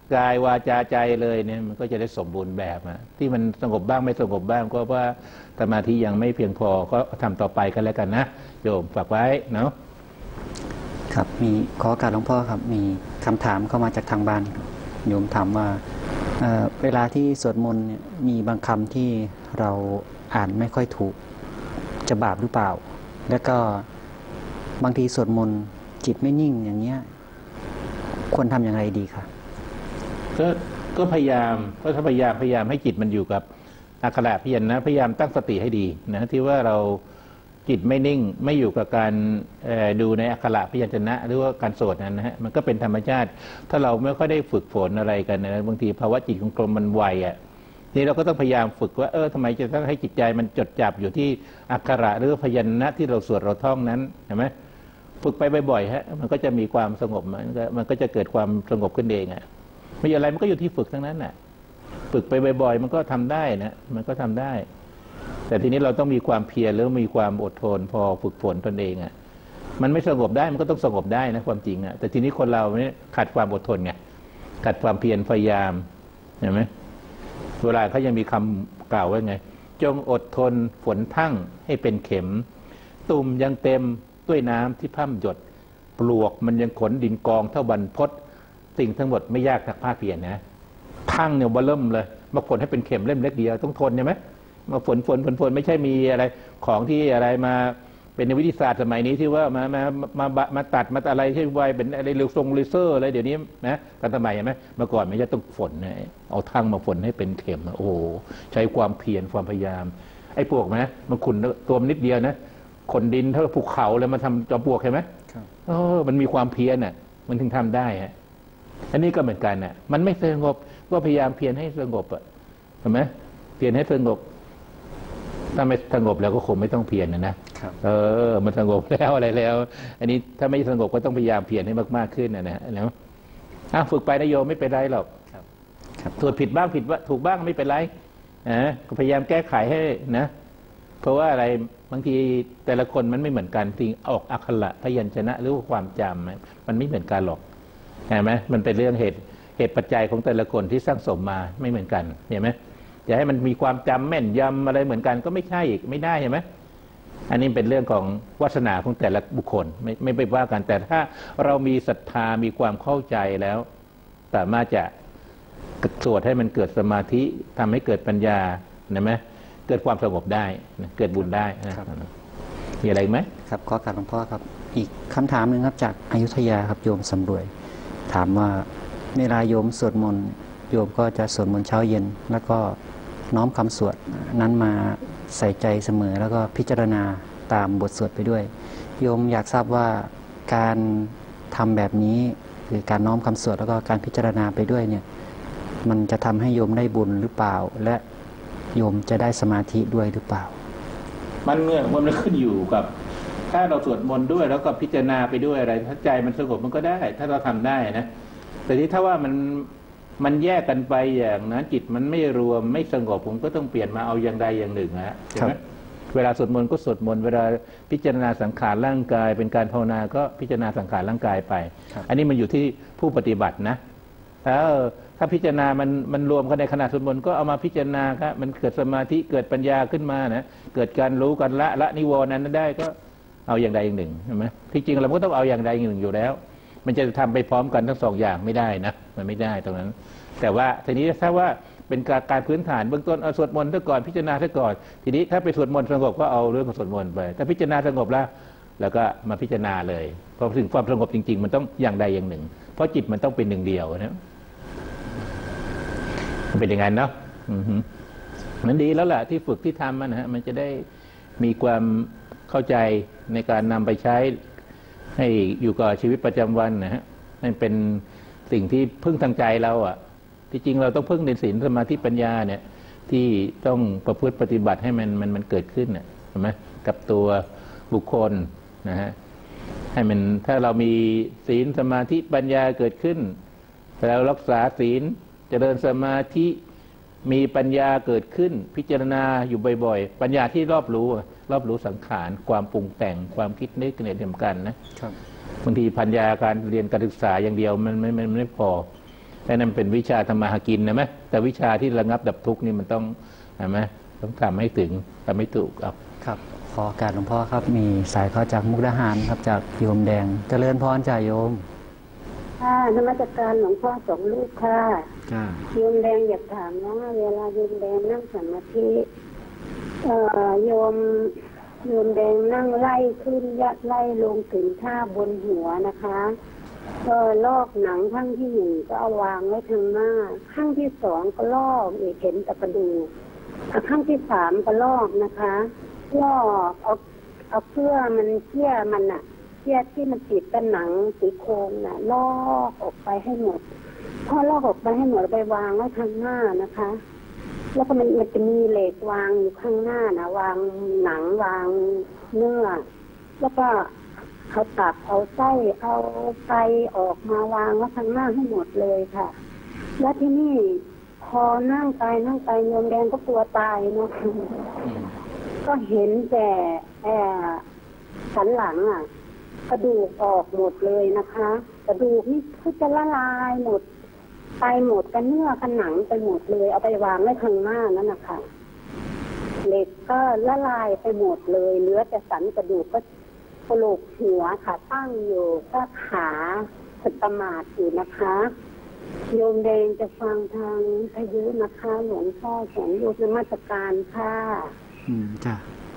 กายวาจาใจเลยเนี่ยมันก็จะได้สมบูรณ์แบบอะที่มันสงบบ้างไม่สงบบ้างก็ว่าสมาธิยังไม่เพียงพอก็ทำต่อไปกันแล้วกันนะโยมฝากไว้เนาะครับมีขอการหลวงพ่อครับมีคำถามเข้ามาจากทางบ้านโยมถามว่าเ, เวลาที่สวดมนต์เนี่ยมีบางคำที่เราอ่านไม่ค่อยถูกจะบาปหรือเปล่าแล้วก็บางทีสวดมนต์จิตไม่นิ่งอย่างเงี้ยควรทำอย่างไรดีคะก็ก็พยายามก็พยายามพยายามให้จิตมันอยู่กับอักขระพยัญชนะพยายามตั้งสติให้ดีนะที่ว่าเราจิตไม่นิ่งไม่อยู่กับการดูในอักขระพยัญชนะหรือว่าการสวดนั้นนะฮะมันก็เป็นธรรมชาติถ้าเราไม่ค่อยได้ฝึกฝนอะไรกันนะบางทีภาวะจิตของกลมมันไวอ่ะนี่เราก็ต้องพยายามฝึกว่าเออทำไมจะต้องให้จิตใจมันจดจ่อยู่ที่อักขระหรือพยัญชนะที่เราสวดเราท่องนั้นเห็นไหมฝึกไปบ่อยๆฮะมันก็จะมีความสงบมันก็มันก็จะเกิดความสงบขึ้นเองอ่ะไม่อะไรมันก็อยู่ที่ฝึกทั้งนั้นน่ะฝึกไปบ่อยๆมันก็ทำได้นะมันก็ทำได้แต่ทีนี้เราต้องมีความเพียรหรือมีความอดทนพอฝึกฝนตนเองอ่ะมันไม่สงบได้มันก็ต้องสงบได้นะความจริงอ่ะแต่ทีนี้คนเราเนี่ยขาดความอดทนไงขาดความเพียรพยายามเห็นไหมเวลาเขายังมีคำกล่าวไว้ไงจงอดทนฝนทั่งให้เป็นเข็มตุ่มยังเต็มด้วยน้ำที่พร่ำหยดปลวกมันยังขนดินกองเท่าบรรพตสิ่งทั้งหมดไม่ยากทักภาคเพียรนะทั่งเนี่ยบะเริ่มเลยมาฝนให้เป็นเข็มเล่มเล็กเดียวต้องทนใช่ไหมมาฝนฝนฝนฝนไม่ใช่มีอะไรของที่อะไรมาเป็นในวิทยาศาสตร์สมัยนี้ที่ว่ามามามามาตัดมาอะไรที่ไวเป็นอะไรเร็วทรงเลเซอร์อะไรเดี๋ยวนี้นะกันสมัยใช่ไหมเมื่อก่อนไม่ใช่ต้องฝนนะเอาทั่งมาฝนให้เป็นเข็มโอ้โหใช้ความเพียรความพยายามไอ้พวกนะมันขุนตัวนิดเดียวนะขนดินเท่าภูเขาเลยมาทำจอมปลวกใช่ไหมเออมันมีความเพียรน่ะมันถึงทำได้ฮะอันนี้ก็เหมือนกันน่ะมันไม่สงบก็พยายามเพียรให้สงบอ่ะเห็นไหมเพียรให้สงบถ้าไม่สงบแล้วก็คงไม่ต้องเพียรนะนะเออมันสงบแล้วอะไรแล้วอันนี้ถ้าไม่สงบก็ต้องพยายามเพียรให้มากๆขึ้นนะนะแล้วอ่ะฝึกไปนะโยมไม่เป็นไรหรอกถูกผิดบ้างผิดว่าถูกบ้างไม่เป็นไรนะก็พยายามแก้ไขให้นะเพราะว่าอะไรบางทีแต่ละคนมันไม่เหมือนกันจริงออกอักขระพยัญชนะหรือว่าความจำมันไม่เหมือนกันหรอกเห็นไหมมันเป็นเรื่องเหตุเหตุปัจจัยของแต่ละคนที่สร้างสมมาไม่เหมือนกันเห็นไหมจะให้มันมีความจำแม่นยำอะไรเหมือนกันก็ไม่ใช่อีกไม่ได้เห็นไหมอันนี้เป็นเรื่องของวาสนาของแต่ละบุคคลไม่ไม่ไปว่ากันแต่ถ้าเรามีศรัทธามีความเข้าใจแล้วสามารถจะสวดให้มันเกิดสมาธิทำให้เกิดปัญญาเห็นไหมเกิดความสงบได้เกิดบุญได้นะครับมีอะไรไหมครับขอการหลวงพ่อครับอีกคำถามหนึ่งครับจากอยุธยาครับโยมสำรวยถามว่าเวลาโยมสวดมนต์โยมก็จะสวดมนต์เช้าเย็นแล้วก็น้อมคำสวดนั้นมาใส่ใจเสมอแล้วก็พิจารณาตามบทสวดไปด้วยโยมอยากทราบว่าการทำแบบนี้คือการน้อมคำสวดแล้วก็การพิจารณาไปด้วยเนี่ยมันจะทำให้โยมได้บุญหรือเปล่าและโยมจะได้สมาธิด้วยหรือเปล่ามันเนี่ยมันขึ้นอยู่กับถ้าเราสวดมนต์ด้วยแล้วก็พิจารณาไปด้วยอะไรถ้าใจมันสงบมันก็ได้ถ้าเราทำได้นะแต่ที่ถ้าว่ามันมันแยกกันไปอย่างนั้นจิตมันไม่รวมไม่สงบผมก็ต้องเปลี่ยนมาเอาอย่างใดอย่างหนึ่งฮะใช่ไหมเวลาสวดมนต์ก็สวดมนต์เวลาพิจารณาสังขารร่างกายเป็นการภาวนาก็พิจารณาสังขารร่างกายไปอันนี้มันอยู่ที่ผู้ปฏิบัตินะแล้วถ้าพิจารณามันมันรวมกันในขณะสวดมนต์ก็เอามาพิจารณาครับมันเกิดสมาธิเกิดปัญญาขึ้นมานะเกิดการรู้กันละละนิวรณ์นั้นได้ก็เอาอย่างใดอย่างหนึ่งใช่ไหมที่จริงเราก็ต้องเอาอย่างใดอย่างหนึ่งอยู่แล้วมันจะทำไปพร้อมกันทั้งสองอย่างไม่ได้นะมันไม่ได้ตรงนั้นแต่ว่าทีนี้ถ้าว่าเป็นการการพื้นฐานเบื้องต้นเอาสวดมนต์ซะก่อนพิจารณาซะก่อนทีนี้ถ้าไปสวดมนต์สงบก็เอาเรื่องของสวดมนต์ไปถ้าพิจารณาสงบแล้วแล้วก็มาพิจารณาเลยพอถึงความสงบจริงๆมันต้องอย่างใดอย่างหนึ่งเพราะจิตมันต้องเป็นหนึ่งเดียวนะมันเป็นอย่างนั้นเนาะมันดีแล้วแหละที่ฝึกที่ทำมันนะฮะมันจะได้มีความเข้าใจในการนำไปใช้ให้อยู่กับชีวิตประจำวันนะฮะมันเป็นสิ่งที่พึ่งทางใจเราอ่ะที่จริงเราต้องพึ่งในศีลสมาธิปัญญาเนี่ยที่ต้องประพฤติปฏิบัติให้มันมันมันเกิดขึ้นน่ะใช่ไหมกับตัวบุคคลนะฮะให้มันถ้าเรามีศีลสมาธิปัญญาเกิดขึ้นแล้วรักษาศีลเจริญสมาธิมีปัญญาเกิดขึ้นพิจารณาอยู่บ่อยๆปัญญาที่รอบรู้รอบรู้สังขารความปรุงแต่งความคิดนึกเนี่ยสำคัญนะบางทีปัญญาการเรียนการศึกษาอย่างเดียวมันไม่มันไม่พอแต่นั่นเป็นวิชาทำมาหากินนะไหมแต่วิชาที่ระงับดับทุกข์นี่มันต้องใช่ไหมต้องทำให้ถึงทำให้ถูกครับครับขอโอกาสหลวงพ่อครับมีสายเข้าจากมุกดาหารครับจากโยมแดงเจริญพรจ่าโยมค่ะนมัสการหลวงพ่อสองลูกค่ะโยมแดงอยากถามว่าเวลาโยมแดงนั่งสมาธิเอ่อโยมโยมแดงนั่งไล่ขึ้นยัดไล่ลงถึงท่าบนหัวนะคะเออลอกหนังข้างที่หนึ่งก็เอาวางไว้ทางหน้าข้างที่สองก็ลอกอีกเห็นแต่กระดูกข้างที่สามก็ลอกนะคะลอกเอาเอาเพื่อมันเชี่ยมันอะเชี่ยที่มันติดกับหนังสีโครงน่ะลอกออกไปให้หมดพอลอกออกไปให้หมดไปวางไว้ทางหน้านะคะแล้วก็มันมันจะมีเหล็กวางอยู่ข้างหน้านะวางหนังวางเนื้อแล้วก็เขาตัดเอาไส้เอาไฟออกมาวางไว้ข้างหน้าให้หมดเลยค่ะแล้วที่นี่พอนั่งไปนั่งไปโยมแดงก็กลัวตายเนาะก็เห็นแต่แอบสันหลังอ่ะกระดูกออกหมดเลยนะคะกระดูกนี่คือจะละลายหมดไปหมดกันเนื้อกันหนังไปหมดเลยเอาไปวางไว้ข้างหน้านั่นนะคะเหล็กก็ละลายไปหมดเลยเหลือแต่สันกระดูกก็กระโหลกหัวขาตั้งอยู่ก็ขาสตมาดอยู่นะคะโยมแดงจะฟังทางพายุนะคะหลวงพ่อแสงโยมนมัสการค่ะอืมจ้ะ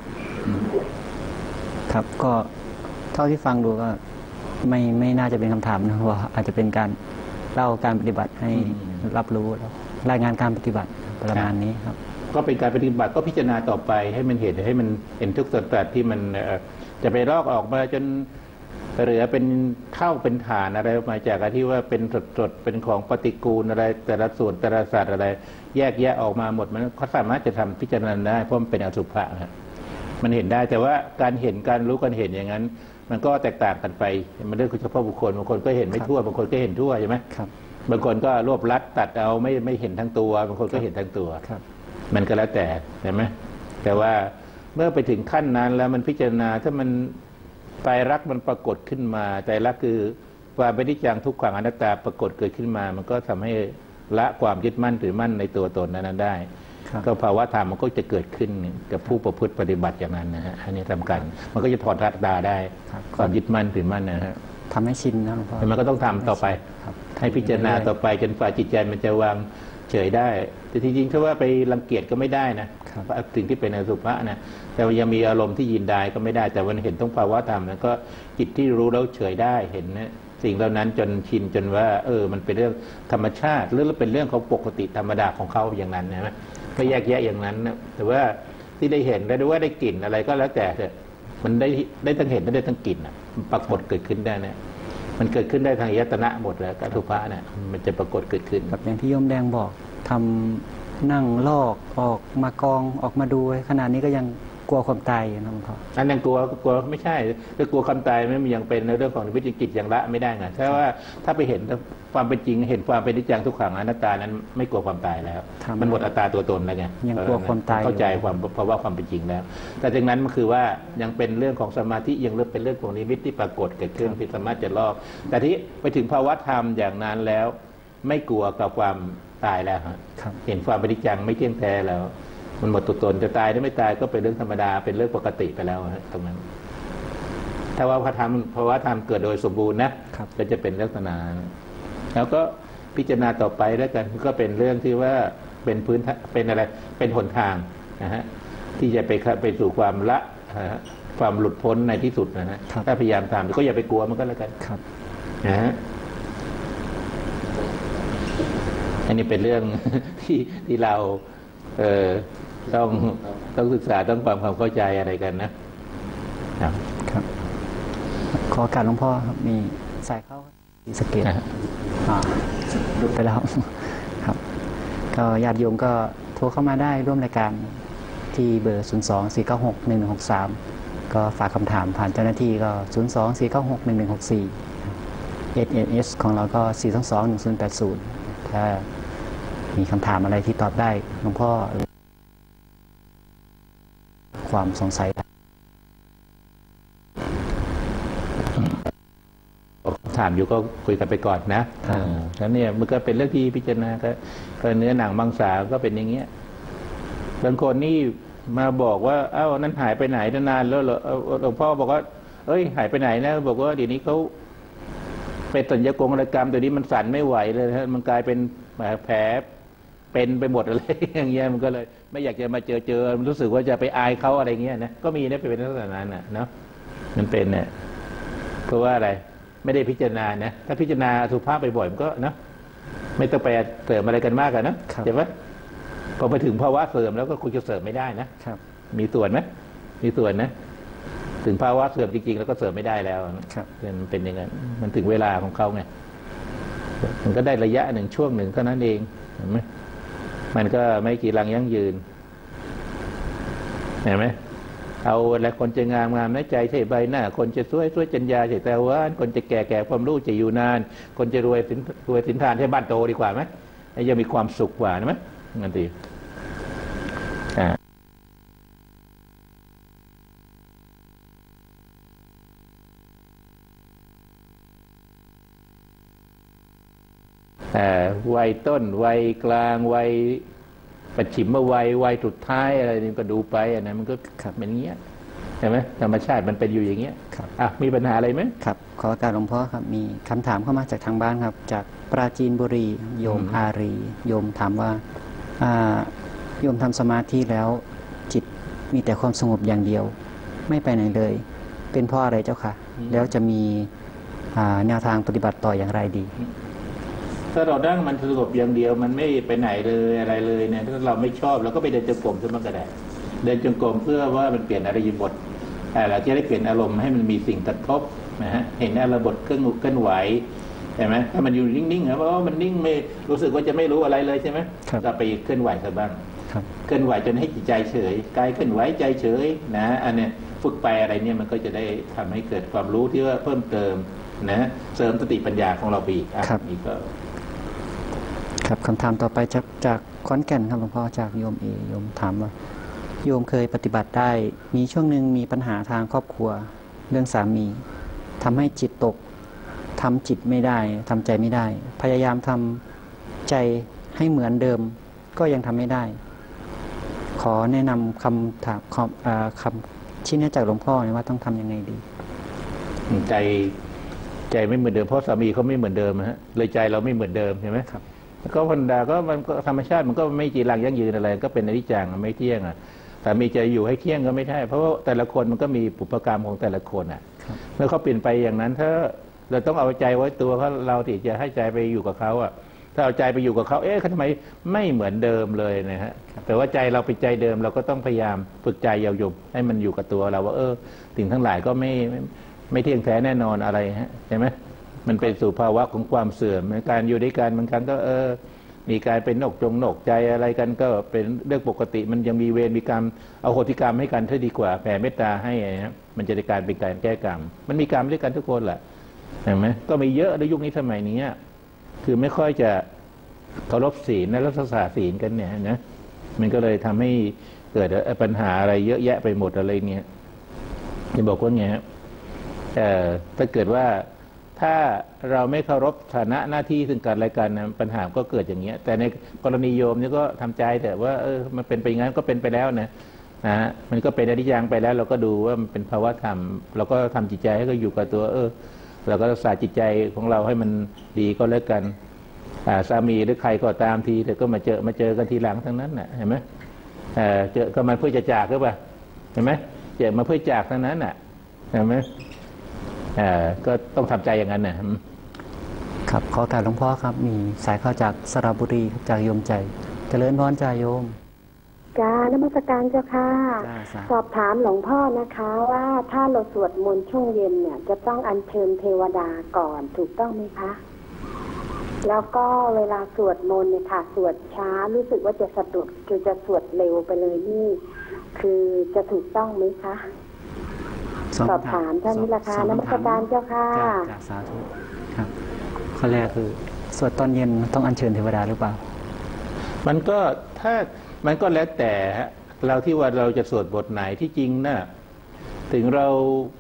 ครับก็เท่าที่ฟังดูก็ไม่ไม่น่าจะเป็นคำถามนะว่าอาจจะเป็นการเล่าการปฏิบัติให้รับรู้แล้วรายงานการปฏิบัติประมาณนี้ครับก็เป็นการปฏิบัติก็พิจารณาต่อไปให้มันเห็นให้มันเห็นทุกส่วนต่างที่มันจะไปลอกออกมาจนเหลือเป็นเท่าเป็นฐานอะไรมาจากที่ว่าเป็นสดๆเป็นของปฏิกูลอะไรแต่ละส่วนแต่ละสัตว์อะไรแยกแยะออกมาหมดมันเขาสามารถจะทำพิจารณาได้เพราะมันเป็นอสุภะนะมันเห็นได้แต่ว่าการเห็นการรู้การเห็นอย่างนั้นมันก็แตกต่างกันไปมันเรื่องเฉพาะบุคคลบางคนก็เห็นไม่ทั่วบางคนก็เห็นทั่วใช่ไหมครับบางคนก็รวบลัดตัดเอาไม่ไม่เห็นทั้งตัวบางคนก็เห็นทั้งตัวมันก็แล้วแต่ใช่ไหมแต่ว่าเมื่อไปถึงขั้นนั้นแล้วมันพิจารณาถ้ามันไตรลักษณ์มันปรากฏขึ้นมาไตรลักษณ์คือความเป็นนิจจังทุกขังอนัตตาปรากฏเกิดขึ้นมามันก็ทำให้ละความยึดมั่นถือมั่นในตัวตนนั้นได้ก็ภาวะธรรมมันก็จะเกิดขึ้นกับผู้ประพฤติปฏิบัติอย่างนั้นนะฮะอันนี้สำคัญมันก็จะถอดรัดดาได้ความยึดมั่นถือมั่นนะฮะทำให้ชินนะหลวงพ่อมันก็ต้องทำต่อไปให้พิจารณาต่อไปจนฝ่ายจิตใจมันจะวางเฉยได้แต่จริงๆถ้าว่าไปรังเกียจก็ไม่ได้นะสิ่งที่เป็นอสุภะนะแต่ยังมีอารมณ์ที่ยินได้ก็ไม่ได้แต่วันเห็นต้องภาวะธรรมแล้วก็จิตที่รู้แล้วเฉยได้เห็นนะสิ่งเหล่านั้นจนชินจนว่าเออมันเป็นเรื่องธรรมชาติหรือเป็นเรื่องของปกติธรรมดาของเขาอย่างนั้นนะก็แยกแยะอย่างนั้นนะแต่ว่าที่ได้เห็นได้ด้วยว่าได้กลิ่นอะไรก็แล้วแต่เถอะมันได้ได้ทั้งเห็นได้ทั้งกลิ่นอ่ะปรากฏเกิดขึ้นได้นะมันเกิดขึ้นได้ทางยตนะหมดแล้วกัตุภะเนี่ยมันจะปรากฏเกิดขึ้นแบบอย่างที่โยมแดงบอกทำนั่งลอกออกมากองออกมาดูขนาดนี้ก็ยังกลัวความตายนะหลวงพ่ออันยังกลัวกลัวไม่ใช่ถ้ากลัวความตายไม่ยังเป็นในเรื่องของวิจิตรอย่างละไม่ได้ไงถ้าว่าถ้าไปเห็นความเป็นจริงเห็นความเป็นนิจจังทุกขังอนัตตานั้นไม่กลัวความตายแล้วมันหมดอัตตาตัวตนแล้วไงยังกลัวความตายเข้าใจความเพราะว่าความเป็นจริงแล้วแต่จากนั้นมันคือว่ายังเป็นเรื่องของสมาธิยังเรื่องเป็นเรื่องของนิมิตที่ปรากฏเกิดขึ้นที่สามารถจะลอกแต่ที่ไปถึงภาวะธรรมอย่างนั้นแล้วไม่กลัวกับความตายแล้วเห็นความเป็นนิจจังไม่เที่ยงแท้แล้วมันหมดตัวตนจะตายหรือไม่ตายก็เป็นเรื่องธรรมดาเป็นเรื่องปกติไปแล้วตรงนั้นถ้าว่าพระธรรมภาวะธรรมเกิดโดยสมบูรณ์นะก็จะเป็นลักษณะแล้วก็พิจารณาต่อไปแล้วกันก็เป็นเรื่องที่ว่าเป็นพื้นเป็นอะไรเป็นหนทางนะฮะที่จะไปไปสู่ความละความหลุดพ้นในที่สุดนะฮะถ้าพยายามทำก็อย่าไปกลัวมันก็แล้วกันนะฮะอันนี้เป็นเรื่องที่ที่เราเออต้องต้องศึกษาต้องความความเข้าใจอะไรกันนะครับครับขอการหลวงพ่อครับมีสายเข้าสเกตอ่าดูไปแล้วครับก็ญาติโยมก็โทรเข้ามาได้ร่วมรายการที่เบอร์ศูนย์ สอง สี่ เก้า หก หนึ่ง หนึ่ง หก สามก็ฝากคำถามผ่านเจ้าหน้าที่ก็ศูนย์ สอง สี่ เก้า หก หนึ่ง หนึ่ง หก สี่ เอส เอส ของเราก็สี่ สอง สอง หนึ่ง ศูนย์ แปด ศูนย์ถ้ามีคำถามอะไรที่ตอบได้หลวงพ่อความสงสัยถถามอยู่ก็คุยกันไปก่อนนะแล้วเนี่ยมันก็เป็นเรื่องที่พิจารณาก็เนื้อหนังมังสาก็เป็นอย่างเงี้ยบางคนนี่มาบอกว่าเอ้านั้นหายไปไหนนานแล้วหลวงพ่อบอกว่าเอ้ยหายไปไหนนะบอกว่าเดี๋ยวนี้เขาเป็นสัญญกงกรรมตัวนี้มันสั่นไม่ไหวเลยฮะมันกลายเป็นแผลเป็นไปหมดอะไรอย่างเงี้ยมันก็เลยไม่อยากจะมาเจอเจอมันรู้สึกว่าจะไปอายเขาอะไรเงี้ยนะก็มีนะเป็นลักษณะนั้นนะเนาะมันเป็นเนี่ยเพราะว่าอะไรไม่ได้พิจารณานะถ้าพิจารณาสุภาพไปบ่อยมันก็นะไม่ต้องไปเสริมอะไรกันมากกันนะใช่ไหมพอไปถึงภาวะเสริมแล้วก็คุณจะเสริมไม่ได้นะครับมีส่วนไหมมีส่วนนะถึงภาวะเสื่อมจริงๆแล้วก็เสริมไม่ได้แล้วครับมันเป็นอย่างนั้นมันถึงเวลาของเขาไงมันก็ได้ระยะหนึ่งช่วงหนึ่งเท่านั้นเองเห็นไหมมันก็ไม่กี่รังยั่งยืนเห็นไหมเอาแล้วคนจะงามงามในใจใช่ใบหน้าคนจะสวยสวยจัญญาใช่แต่ว่าคนจะแก่แก่ความรู้จะอยู่นานคนจะรวยสินรวยสินทานให้บ้านโตดีกว่าไหมยังมีความสุขกว่านะไหมงั้นดีอ่าวัยต้นวัยกลางวัยปัจฉิมวัยวัยสุดท้ายอะไรนี่ก็ดูไปอันนั้นมันก็ขับเป็นอย่างเงี้ยใช่ไหมธรรมชาติมันเป็นอยู่อย่างเงี้ยครับอ่ะมีปัญหาอะไรไหมครับขอโอกาสหลวงพ่อครับมีคำถามเข้ามาจากทางบ้านครับจากปราจีนบุรีโยมอารีโยมถามว่าโยมทำสมาธิแล้วจิตมีแต่ความสงบอย่างเดียวไม่ไปไหนเลยเป็นเพราะอะไรเจ้าค่ะแล้วจะมีแนวทางปฏิบัติต่ออย่างไรดีถ้าเราดั้งมันสงบอย่างเดียวมันไม่ไปไหนเลยอะไรเลยเนี่ยถ้าเราไม่ชอบเราก็ไปเดินจงกรมซะมันก็ได้เดินจงกรมเพื่อว่ามันเปลี่ยนอริยบทแต่เราจะได้เปลี่ยนอารมณ์ให้มันมีสิ่งกระทบนะฮะเห็นอารมณ์บทเครื่องเคลื่อนไหวใช่ไหมถ้ามันอยู่นิ่งๆเพราะว่ามันนิ่งไม่รู้สึกว่าจะไม่รู้อะไรเลยใช่ไหมก็ไปเคลื่อนไหวซะบ้างเคลื่อนไหวจนให้จิตใจเฉยกายเคลื่อนไหวใจเฉยนะอันเนี้ยฝึกไปอะไรเนี่ยมันก็จะได้ทำให้เกิดความรู้ที่ว่าเพิ่มเติมนะเสริมสติปัญญาของเราไปอีกครับนี่ก็ครับคำถามต่อไปจากจากขอนแก่นครับหลวงพ่อจากโยมเอโยมถามว่าโยมเคยปฏิบัติได้มีช่วงหนึ่งมีปัญหาทางครอบครัวเรื่องสามีทำให้จิตตกทำจิตไม่ได้ทำใจไม่ได้พยายามทำใจให้เหมือนเดิมก็ยังทำไม่ได้ขอแนะนำคำถามคำชี้แนะจากหลวงพ่อว่าต้องทำยังไงดีใจใจไม่เหมือนเดิมเพราะสามีเขาไม่เหมือนเดิมฮะเลยใจเราไม่เหมือนเดิมใช่ไหมครับก็พันดาก็มันก็ธรรมชาติมันก็ไม่จีรังยั่งยืนอะไรก็เป็นอนิจจังไม่เที่ยงอ่ะแต่มีใจอยู่ให้เที่ยงก็ไม่ใช่เพราะว่าแต่ละคนมันก็มีปุพกรรมของแต่ละคนอ่ะเมื่อเขาเปลี่ยนไปอย่างนั้นถ้าเราต้องเอาใจไว้ตัวเขาเราที่จะให้ใจไปอยู่กับเขาอ่ะถ้าเอาใจไปอยู่กับเขาเอ๊ะเขาทำไมไม่เหมือนเดิมเลยนะฮะแต่ว่าใจเราเป็นใจเดิมเราก็ต้องพยายามฝึกใจเยาว์ๆให้มันอยู่กับตัวเราว่าเออสิ่งทั้งหลายก็ไม่ไม่เที่ยงแท้แน่นอนอะไรฮะใช่ไหมมันเป็นสู่ภาวะของความเสื่อมการอยู่ด้วยกันบางครั้งก็เออมีการเป็นนกจงนกใจอะไรกันก็เป็นเรื่องปกติมันยังมีเวรมีกรรมเอาโหติกรรมให้กันเท่าดีกว่าแผ่เมตตาให้นะมันจะได้การเป็นการแก้กรรมมันมีกรรมด้วยกันทุกคนแหละเห็นไหมก็มีเยอะในยุคนี้สมัยนี้คือไม่ค่อยจะเคารพศีลและรักษาศีลกันเนี่ยนะมันก็เลยทำให้เกิดปัญหาอะไรเยอะแยะไปหมดอะไรเงี้ยจะบอกว่าไงฮะถ้าเกิดว่าถ้าเราไม่เคารพฐานะหน้าที่ซึ่งกันและกันนะปัญหาก็เกิดอย่างเงี้ยแต่ในกรณีโยมนี่ก็ทำใจแต่ว่าเออมันเป็นไปงั้นก็เป็นไปแล้วนะนะฮะมันก็เป็นอนิจจังไปแล้วเราก็ดูว่ามันเป็นภาวะธรรมเราก็ทำจิตใจให้ก็อยู่กับตัวเออเราก็รักษาจิตใจของเราให้มันดีก็แล้วกันสามีหรือใครก็ตามทีแต่ก็มาเจอมาเจอกันทีหลังทั้งนั้นน่ะเห็นไหมเจอก็มาเพื่อจะจากหรือเปล่าเห็นไหมเจอมาเพื่อจากทั้งนั้นน่ะเห็นไหมก็ต้องทำใจอย่างนั้นนะครับขอการหลวงพ่อครับมีสายเข้าจากสระบุรีจากโยมใจเจริญพรจ่าโยมจ้านมัสการเจ้าค่ะสอบถามหลวงพ่อนะคะว่าถ้าเราสวดมนต์ช่วงเย็นเนี่ยจะต้องอัญเชิญเทวดาก่อนถูกต้องไหมคะแล้วก็เวลาสวดมนต์เนี่ยค่ะสวดช้ารู้สึกว่าจะสะดุดคือจะสวดเร็วไปเลยนี่คือจะถูกต้องไหมคะสอบถามท่านนี้ราคานมัสการเจ้าค่ะสาธุครับข้อแรกคือสวดตอนเย็นต้องอัญเชิญเทวดาหรือเปล่ามันก็ถ้ามันก็แล้วแต่เราที่ว่าเราจะสวดบทไหนที่จริงนะถึงเรา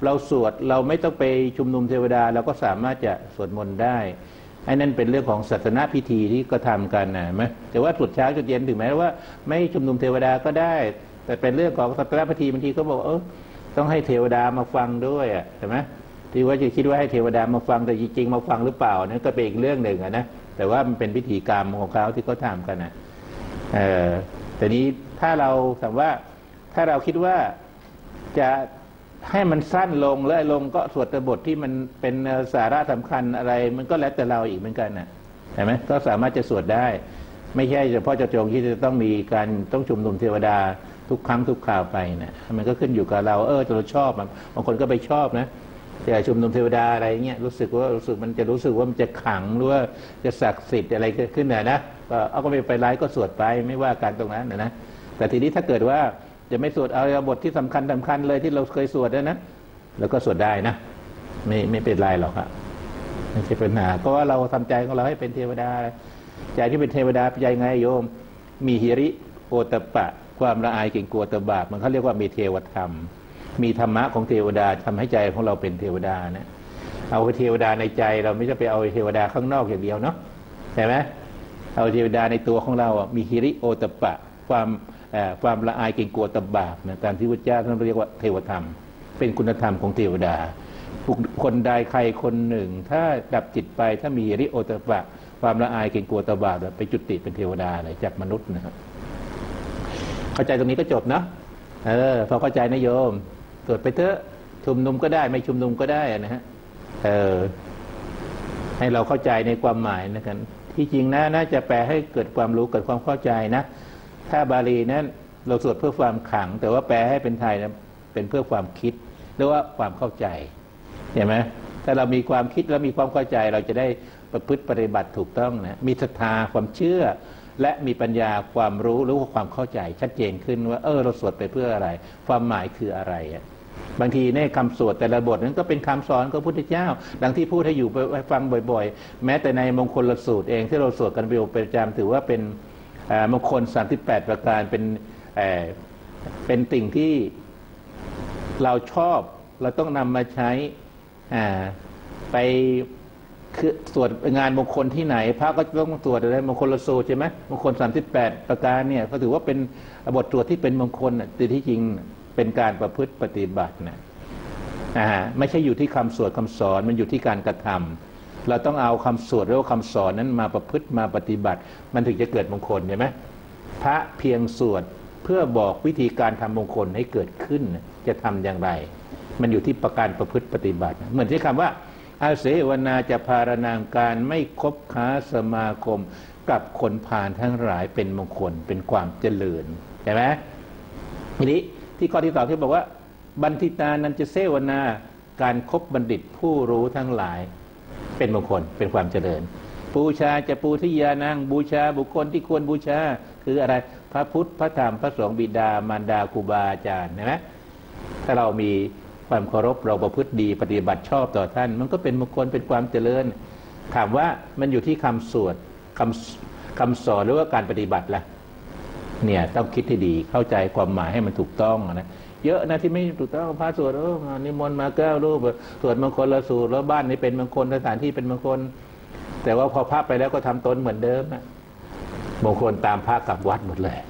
เราสวดเราไม่ต้องไปชุมนุมเทวดาเราก็สามารถจะสวดมนต์ได้ไอ้นั่นเป็นเรื่องของศาสนาพิธีที่ก็ทำกันนะไหมแต่ว่าสวดเช้าสวดเย็นถึงแม้ว่าไม่ชุมนุมเทวดาก็ได้แต่เป็นเรื่องของศาสนาพิธีบางทีก็บอกเออต้องให้เทวดามาฟังด้วยอ่ะใช่ไหมที่ว่าจะคิดว่าให้เทวดามาฟังแต่จริงๆมาฟังหรือเปล่านั่นก็เป็นอีกเรื่องหนึ่งนะแต่ว่ามันเป็นพิธีกรรมของเขาที่เขาทำกันนะเออแต่นี้ถ้าเราถามว่าถ้าเราคิดว่าจะให้มันสั้นลงแล้วลงก็สวดบทที่มันเป็นสาระสำคัญอะไรมันก็แล้วแต่เราอีกเหมือนกันนะเห็นไหมก็สามารถจะสวดได้ไม่ใช่เฉพาะเจาะจงที่จะต้องมีการต้องชุมนุมเทวดาทุกครั้งทุกคราวไปนะมันก็ขึ้นอยู่กับเราเออเราชอบบางคนก็ไปชอบนะแต่ชุมนุมเทวดาอะไรเงี้ยรู้สึกว่ารู้สึกมันจะรู้สึกว่ามันจะขังหรือว่าจะศักดิ์สิทธิ์อะไรขึ้นนะนะก็เอาก็ไปไปไลฟ์ก็สวดไปไม่ว่าการตรงนั้นนะนะแต่ทีนี้ถ้าเกิดว่าจะไม่สวดเอาบทที่สำคัญสำคัญเลยที่เราเคยสวดนะนะแล้วก็สวดได้นะไม่ไม่เป็นไรหรอกครับไม่ใช่ปัญหาเพราะว่าเราทำใจของเราให้เป็นเทวดาใจที่เป็นเทวดาเป็นใจไงโยมมีหิริโอตปะความละอายเกรงกลัวต่อบาปมันเขาเรียกว่ามีเทวธรรมมีธรรมะของเทวดาทำให้ใจของเราเป็นเทวดานะเอาเทวดาในใจเราไม่ใช่ไปเอาเทวดาข้างนอกอย่างเดียวเนาะใช่ไหมเอาเทวดาในตัวของเรามีหิริโอตปะความความละอายเกรงกลัวต่อบาปนะตามที่พระเจ้าท่านเรียกว่าเทวธรรมเป็นคุณธรรมของเทวดาคนใดใครคนหนึ่งถ้าดับจิตไปถ้ามีหิริโอตปะความละอายเกรงกลัวต่อบาปไปจุติเป็นเทวดาเลยจากมนุษย์นะครับเข้าใจตรงนี้ก็จบนะเออพอเข้าใจนะโยมตรวจไปเถอะชุมนุมก็ได้ไม่ชุมนุมก็ได้นะฮะเออให้เราเข้าใจในความหมายนะครับที่จริงนะน่าจะแปลให้เกิดความรู้เกิดความเข้าใจนะถ้าบาลีนั้นเราสวดเพื่อความขังแต่ว่าแปลให้เป็นไทยนะเป็นเพื่อความคิดหรือว่าความเข้าใจเห็นไหมถ้าเรามีความคิดแล้วมีความเข้าใจเราจะได้ประพฤติปฏิบัติถูกต้องนะมีศรัทธาความเชื่อและมีปัญญาความรู้หรือว่าความเข้าใจชัดเจนขึ้นว่าเออเราสวดไปเพื่ออะไรความหมายคืออะไรอ่ะบางทีในคำสวดแต่ละบทนั้นก็เป็นคำสอนของพระพุทธเจ้าดังที่พูดให้อยู่ไปฟังบ่อยๆแม้แต่ในมงคลสูตรเองที่เราสวดกันเป็นประจำถือว่าเป็นมงคลสามสิบแปดประการเป็นเป็นสิ่งที่เราชอบเราต้องนำมาใช้ไปคือสวดงานมงคลที่ไหนพระก็ต้องสวดอะไรมงคลสูตรใช่ไหมมงคลสามสิบแปดประการเนี่ยก็ถือว่าเป็นบทสวดที่เป็นมงคลแต่ที่จริงเป็นการประพฤติปฏิบัตินะอ่าไม่ใช่อยู่ที่คำสวดคำสอนมันอยู่ที่การกระทำเราต้องเอาคำสวดหรือว่าคำสอนนั้นมาประพฤติมาปฏิบัติมันถึงจะเกิดมงคลใช่ไหมพระเพียงสวดเพื่อบอกวิธีการทำมงคลให้เกิดขึ้นจะทำอย่างไรมันอยู่ที่ประการประพฤติปฏิบัติเหมือนที่คำว่าอาเสวนาจะพารณางการไม่คบค้าสมาคมกับคนพาลทั้งหลายเป็นมงคลเป็นความเจริญใช่ไหมทีนี้ที่ข้อที่สองที่บอกว่าบัณฑิตานันจะเสวนาการคบบัณฑิตผู้รู้ทั้งหลายเป็นมงคลเป็นความเจริญบูชาจะปูทิยานังบูชาบุคคลที่ควรบูชาคืออะไรพระพุทธพระธรรมพระสงฆ์บิดามารดาครูบาอาจารย์ใช่ไหมถ้าเรามีความเคารพเราประพฤติดีปฏิบัติชอบต่อท่านมันก็เป็นมงคลเป็นความเจริญถามว่ามันอยู่ที่คำสวดคำคำสอนหรือว่าการปฏิบัติล่ะเนี่ยต้องคิดให้ดีเข้าใจความหมายให้มันถูกต้องนะเยอะนะที่ไม่ถูกต้องพระสวดเออนิมนต์มาแก้วรูปสวดมงคลละสูตรแล้วบ้านนี้เป็นมงคลสถานที่เป็นมงคลแต่ว่าพอพระไปแล้วก็ทำตนเหมือนเดิมนะมงคลตามพระกลับวัดหมดเลย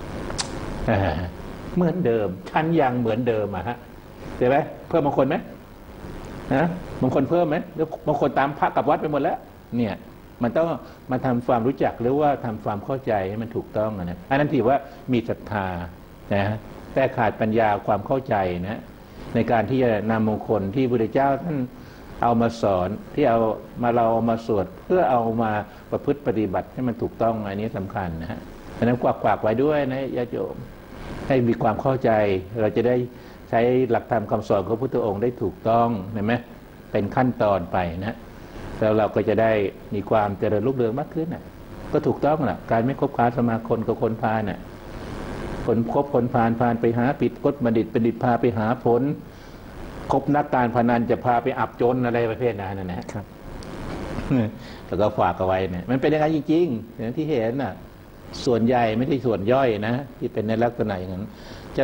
เหมือนเดิมชั้นยังเหมือนเดิมอะฮะใช่ไหมเพิ่มมงคลไหมนะมงคลเพิ่มไหมแล้วมงคลตามพระกลับวัดไปหมดแล้วเนี่ยมันต้องมาทำความรู้จักหรือว่าทำความเข้าใจให้มันถูกต้องนะอันนั้นถือว่ามีศรัทธานะแต่ขาดปัญญาความเข้าใจนะในการที่จะนำมงคลที่พระพุทธเจ้าท่านเอามาสอนที่เอามาเราเอามาสวดเพื่อเอามาประพฤติปฏิบัติให้มันถูกต้องอันนี้สำคัญนะฮะดังนั้นกวักกวักไว้ด้วยนะญาติโยมให้มีความเข้าใจเราจะได้ใช้หลักธรรมคำสอนของพระพุทธองค์ได้ถูกต้องเห็นไหมเป็นขั้นตอนไปนะแล้วเราก็จะได้มีความเจริญรุ่งเรืองมากขึ้นนะก็ถูกต้องแหละการไม่คบค้าสมาคมกับคนพาลน่ะคนคบคนพาลพาลไปหาผิดกฎบัณฑิตบัณฑิตพาไปหาผลคบนักการพนันจะพาไปอับจนอะไรประเภทนั้นนะครับแล้วก็ฝากเอาไว้เนี่ยมันเป็นยังไงจริงๆอย่างที่เห็นน่ะส่วนใหญ่ไม่ใช่ส่วนย่อยนะที่เป็นในลักษณะอย่างนั้นฉะนั้น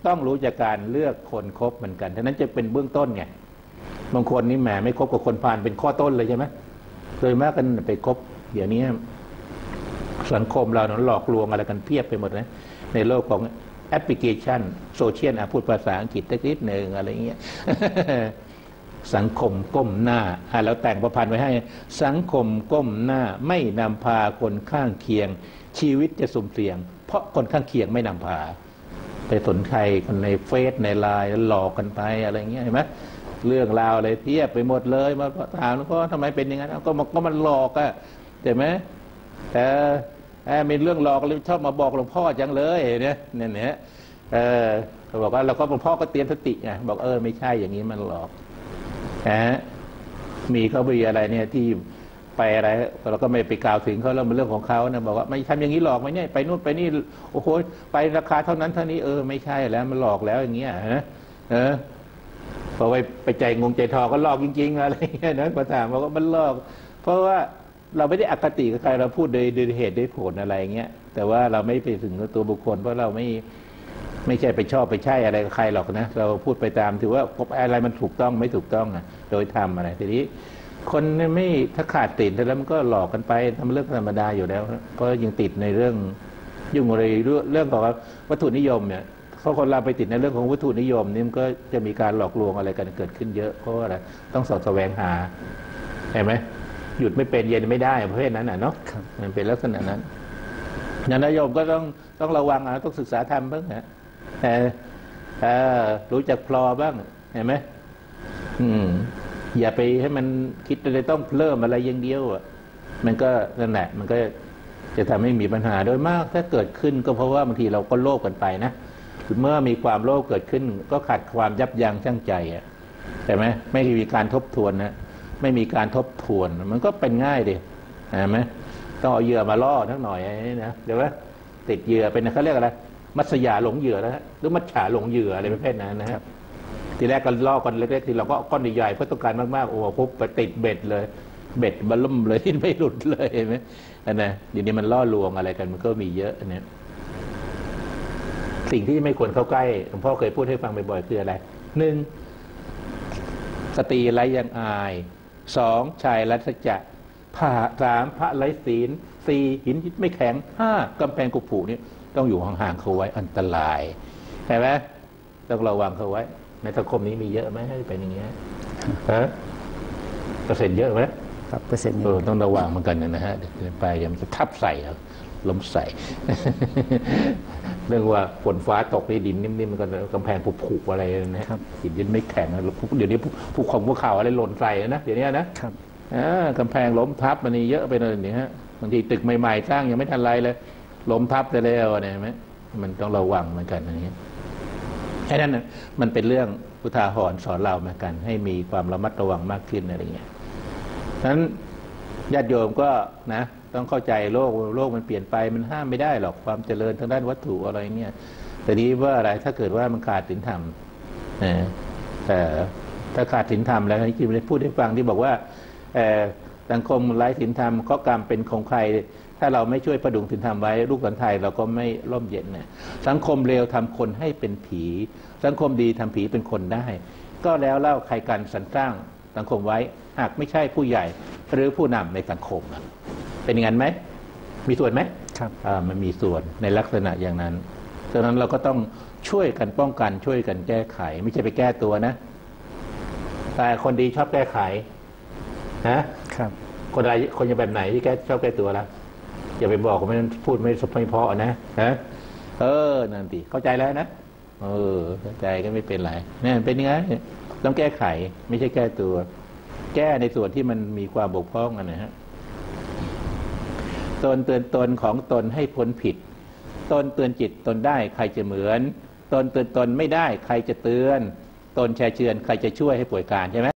ต้องรู้จากการเลือกคนคบเหมือนกันฉะนั้นจะเป็นเบื้องต้นไงบางคนนี่แหมไม่คบกับคนพาลเป็นข้อต้นเลยใช่ไหมโดยมากกันไปคบเดี๋ยวนี้สังคมเราหลอกลวงอะไรกันเพียบไปหมดนะในโลกของแอปพลิเคชันโซเชียลพูดภาษาอังกฤษนิดหนึ่งอะไรเงี้ย สังคมก้มหน้าแล้วแต่งประพันธ์ไว้ให้สังคมก้มหน้าไม่นำพาคนข้างเคียงชีวิตจะสุ่มเสี่ยงเพราะคนข้างเคียงไม่นำพาไปสนใจกันในเฟซในไลน์หลอกกันไปอะไรเงี้ยเห็นไหมเรื่องราวอะไรเทียบไปหมดเลยมาถามแล้วก็ทำไมเป็นอย่างนั้นก็มันก็มันหลอกอะเห็นไหมแต่มีเรื่องหลอกเลยชอบมาบอกหลวงพ่อจังเลยเนี่ยเนี่ยเนี่ยเออเขาบอกว่าเราก็หลวงพ่อก็เตรียมสติไงบอกเออไม่ใช่อย่างนี้มันหลอกนะมีเขามีอะไรเนี่ยที่ไปอะไรเราก็ไม่ไปกล่าวถึงเขาแล้วมันเรื่องของเขานะบอกว่าไม่ทำอย่างนี้หลอกไหมเนี่ยไปนู่นไปนี่โอ้โหไปราคาเท่านั้นเท่านี้เออไม่ใช่แล้วมันหลอกแล้วอย่างเงี้ยฮะเออพอไปไปใจงงใจทอก็หลอกจริงๆอะไรเงี้ยนะพอถามบอกว่ามันหลอกเพราะว่าเราไม่ได้อคติกับใครเราพูดโดยโดยเหตุโดยผลอะไรเงี้ยแต่ว่าเราไม่ไปถึงตัวบุคคลเพราะเราไม่ไม่ใช่ไปชอบไปใช่อะไรกับใครหรอกนะเราพูดไปตามถือว่าอะไรมันถูกต้องไม่ถูกต้องนะโดยทำอะไรทีนี้คนไม่ถ้าขาดติดแล้วมันก็หลอกกันไปทำเรื่องธรรมดาอยู่แล้วเพราะยังติดในเรื่องยุ่งอะไรเรื่องของวัตถุนิยมเนี่ยเขาคนเราไปติดในเรื่องของวัตถุนิยมนี่มันก็จะมีการหลอกลวงอะไรกันเกิดขึ้นเยอะเพราะอะไรต้องสอดแสวงหาเห็นไหมหยุดไม่เป็นเย็นไม่ได้ประเภทนั้นน่ะเนาะมันเป็นลักษณะนั้นญาณโยมก็ต้องต้องระวังนะต้องศึกษาธรรมบ้างนะแต่รู้จักพลอบ้างเห็นไหมอืมอย่าไปให้มันคิดเลยต้องเริ่มอะไรอย่างเดียวอ่ะมันก็นั่นแหละมันก็จะทำให้มีปัญหาโดยมากถ้าเกิดขึ้นก็เพราะว่าบางทีเราก็โลภกันไปนะเมื่อมีความโลภเกิดขึ้นก็ขาดความยับยั้งชั่งใจอ่ะใช่ไหมไม่มีการทบทวนนะไม่มีการทบทวนมันก็เป็นง่ายดิเห็นไหมต้องเอาเหยื่อมาล่อทั้งหน่อยนะเดี๋ยวว่าติดเหยื่อเป็นเขาเรียกอะไรมัสยาหลงเหยื่อนะหรือมัจฉาหลงเหยื่ออะไรประเภทนั้นนะครับทีแรกก็ล่อกันเล็กๆทีเราก็ก้อนใหญ่ๆเพื่อต้องการมากๆโอ้โหปุ๊บไปติดเบ็ดเลยเบ็ดบรรลุมเลยที่ไม่หลุดเลยเห็นไหมอันนั้นเดี๋ยวนี้มันล่อลวงอะไรกันมันก็มีเยอะอันนี้สิ่งที่ไม่ควรเข้าใกล้หลวงพ่อเคยพูดให้ฟังบ่อยๆคืออะไรหนึ่งสตรีไร้ยังอายสองชายรัชจะผ่าสามพระไร้ศีลสี่หินไม่แข็งห้ากำแพงกุผูนี่ต้องอยู่ห่างๆเขาไว้อันตรายใช่ไหมต้องระวังเขาไว้ในสังคมนี้มีเยอะไหมให้เป็นอย่างเงี้ยฮะเปอร์เซ็นต์เยอะไหมครับเปอร์เซ็นต์เยอะต้องระวังเหมือนกันนะฮะเดินไปอย่ามันจะทับใส่ล้มใส่ เรื่องว่าฝนฟ้าตกในดินนิ่มๆมันก็กำแพงผุๆอะไรนะครับหินยันไม่แข็งนะเดี๋ยวนี้ภูเขาภูเขาอะไรหล่นใส่นะเดี๋ยวนี้นะครับกำแพงล้มทับมันนี่เยอะไปเลยนี่ฮะบางทีตึกใหม่ๆสร้างยังไม่ทันไรเลยล้มทับไปแล้วเนี่ยไหมมันต้องระวังเหมือนกันอย่างนี้แค่นั้นมันเป็นเรื่องอุทาหรณ์สอนเราเหมือนกันให้มีความระมัดระวังมากขึ้นอะไรเงี้ยฉะนั้นญาติโยมก็นะต้องเข้าใจโลกโลกมันเปลี่ยนไปมันห้ามไม่ได้หรอกความเจริญทางด้านวัตถุอะไรเงี้ยแต่นี้ว่าอะไรถ้าเกิดว่ามันขาดศีลธรรมนะแต่ถ้าขาดศีลธรรมแล้วที่จริงได้พูดให้ฟังที่บอกว่าสังคมไร้ศีลธรรมข้อกรรมเป็นของใครถ้าเราไม่ช่วยประดุงศีลธรรมไว้ลูกหลานไทยเราก็ไม่ร่มเย็นเนี่ยสังคมเลวทำคนให้เป็นผีสังคมดีทำผีเป็นคนได้ก็แล้วเล่าใครกันสรรสร้างสังคมไว้หากไม่ใช่ผู้ใหญ่หรือผู้นำในสังคมเป็นอย่างนั้นไหมมีส่วนไหมครับอ่ามันมีส่วนในลักษณะอย่างนั้นฉะนั้นเราก็ต้องช่วยกันป้องกันช่วยกันแก้ไขไม่ใช่ไปแก้ตัวนะแต่คนดีชอบแก้ไขนะครับคนอะไรคนอย่างแบบไหนที่แก้ชอบแก้ตัวละอย่าไปบอกว่าไม่พูดไม่สมไม่พอนะฮะเออนั่นดิเข้าใจแล้วนะเออเข้าใจก็ไม่เป็นไรนี่เป็นยังไงต้องแก้ไขไม่ใช่แก้ตัวแก้ในส่วนที่มันมีความบกพร่องนะฮะตนเตือนตนของตนให้พ้นผิดตนเตือนจิตตนได้ใครจะเหมือนตนเตือนตนไม่ได้ใครจะเตือนตนแชร์เชือนใครจะช่วยให้ป่วยการใช่ไหม